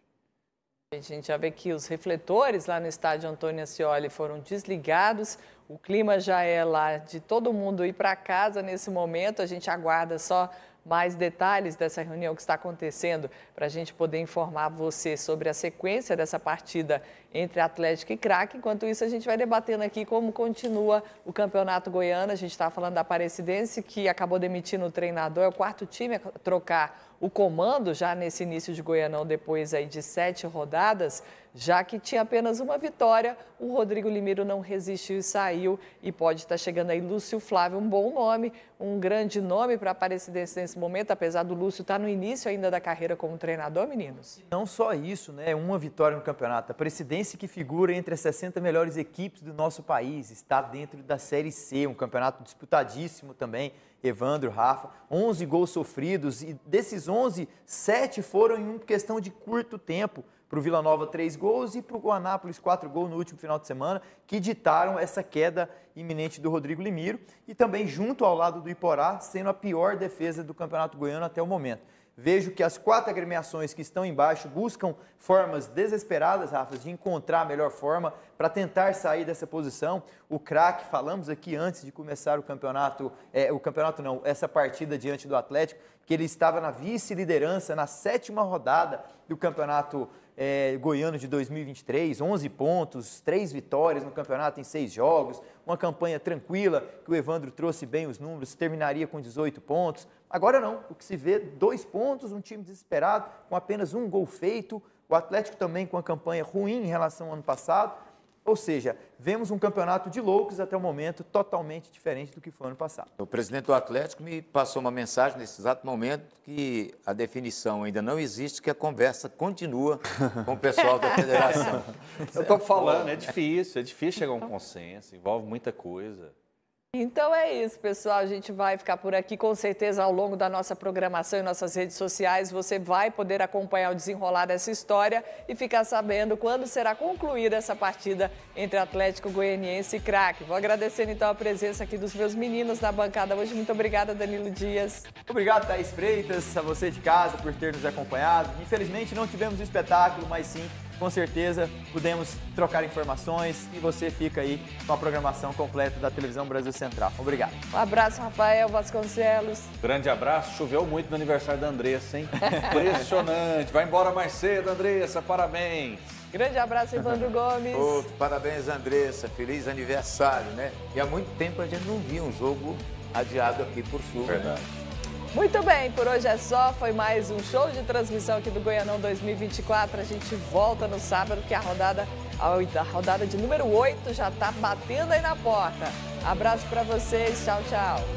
A gente já vê que os refletores lá no estádio Antônio Ascioli foram desligados. O clima já é lá de todo mundo ir para casa nesse momento. A gente aguarda só mais detalhes dessa reunião que está acontecendo para a gente poder informar você sobre a sequência dessa partida entre Atlético e Craque. Enquanto isso, a gente vai debatendo aqui como continua o Campeonato Goiano. A gente está falando da Aparecidense, que acabou demitindo o treinador. É o quarto time a trocar o comando já nesse início de Goianão, depois aí de sete rodadas, já que tinha apenas uma vitória. O Rodrigo Limiro não resistiu e saiu, e pode estar chegando aí Lúcio Flávio, um bom nome, um grande nome para a Aparecidense nesse momento, apesar do Lúcio estar no início ainda da carreira como treinador, meninos. Não só isso, né? Uma vitória no campeonato. A Aparecidense, que figura entre as sessenta melhores equipes do nosso país, está dentro da Série C, um campeonato disputadíssimo também. Evandro, Rafa, onze gols sofridos, e desses onze, sete foram em uma questão de curto tempo. Para o Vila Nova, três gols, e para o Guanápolis, quatro gols no último final de semana, que ditaram essa queda iminente do Rodrigo Limiro, e também junto ao lado do Iporá, sendo a pior defesa do Campeonato Goiano até o momento. Vejo que as quatro agremiações que estão embaixo buscam formas desesperadas, Rafa, de encontrar a melhor forma para tentar sair dessa posição. O Craque, falamos aqui antes de começar o campeonato, é, o campeonato não, essa partida diante do Atlético, que ele estava na vice-liderança na sétima rodada do Campeonato é, Goiano de dois mil e vinte e três, onze pontos, três vitórias no campeonato em seis jogos, uma campanha tranquila, que o Evandro trouxe bem os números, terminaria com dezoito pontos. Agora não, o que se vê, dois pontos, um time desesperado, com apenas um gol feito, o Atlético também com uma campanha ruim em relação ao ano passado. Ou seja, vemos um campeonato de loucos até o momento totalmente diferente do que foi ano passado. O presidente do Atlético me passou uma mensagem nesse exato momento que a definição ainda não existe, que a conversa continua com o pessoal da federação. Eu estou falando, é difícil, é difícil chegar a um consenso, envolve muita coisa. Então é isso, pessoal. A gente vai ficar por aqui, com certeza, ao longo da nossa programação e nossas redes sociais. Você vai poder acompanhar o desenrolar dessa história e ficar sabendo quando será concluída essa partida entre Atlético Goianiense e Craque. Vou agradecendo, então, a presença aqui dos meus meninos na bancada hoje. Muito obrigada, Danilo Dias. Obrigado, Thaís Freitas, a você de casa por ter nos acompanhado. Infelizmente, não tivemos um espetáculo, mas sim, com certeza, pudemos trocar informações e você fica aí com a programação completa da Televisão Brasil Central. Obrigado. Um abraço, Rafael Vasconcelos. Grande abraço. Choveu muito no aniversário da Andressa, hein? Impressionante. Vai embora mais cedo, Andressa. Parabéns. Grande abraço, Evandro Gomes. Oh, parabéns, Andressa. Feliz aniversário, né? E há muito tempo a gente não via um jogo adiado aqui por chuva. Verdade. Muito bem, por hoje é só. Foi mais um show de transmissão aqui do Goianão dois mil e vinte e quatro. A gente volta no sábado, que a rodada, a rodada de número oito já está batendo aí na porta. Abraço para vocês. Tchau, tchau.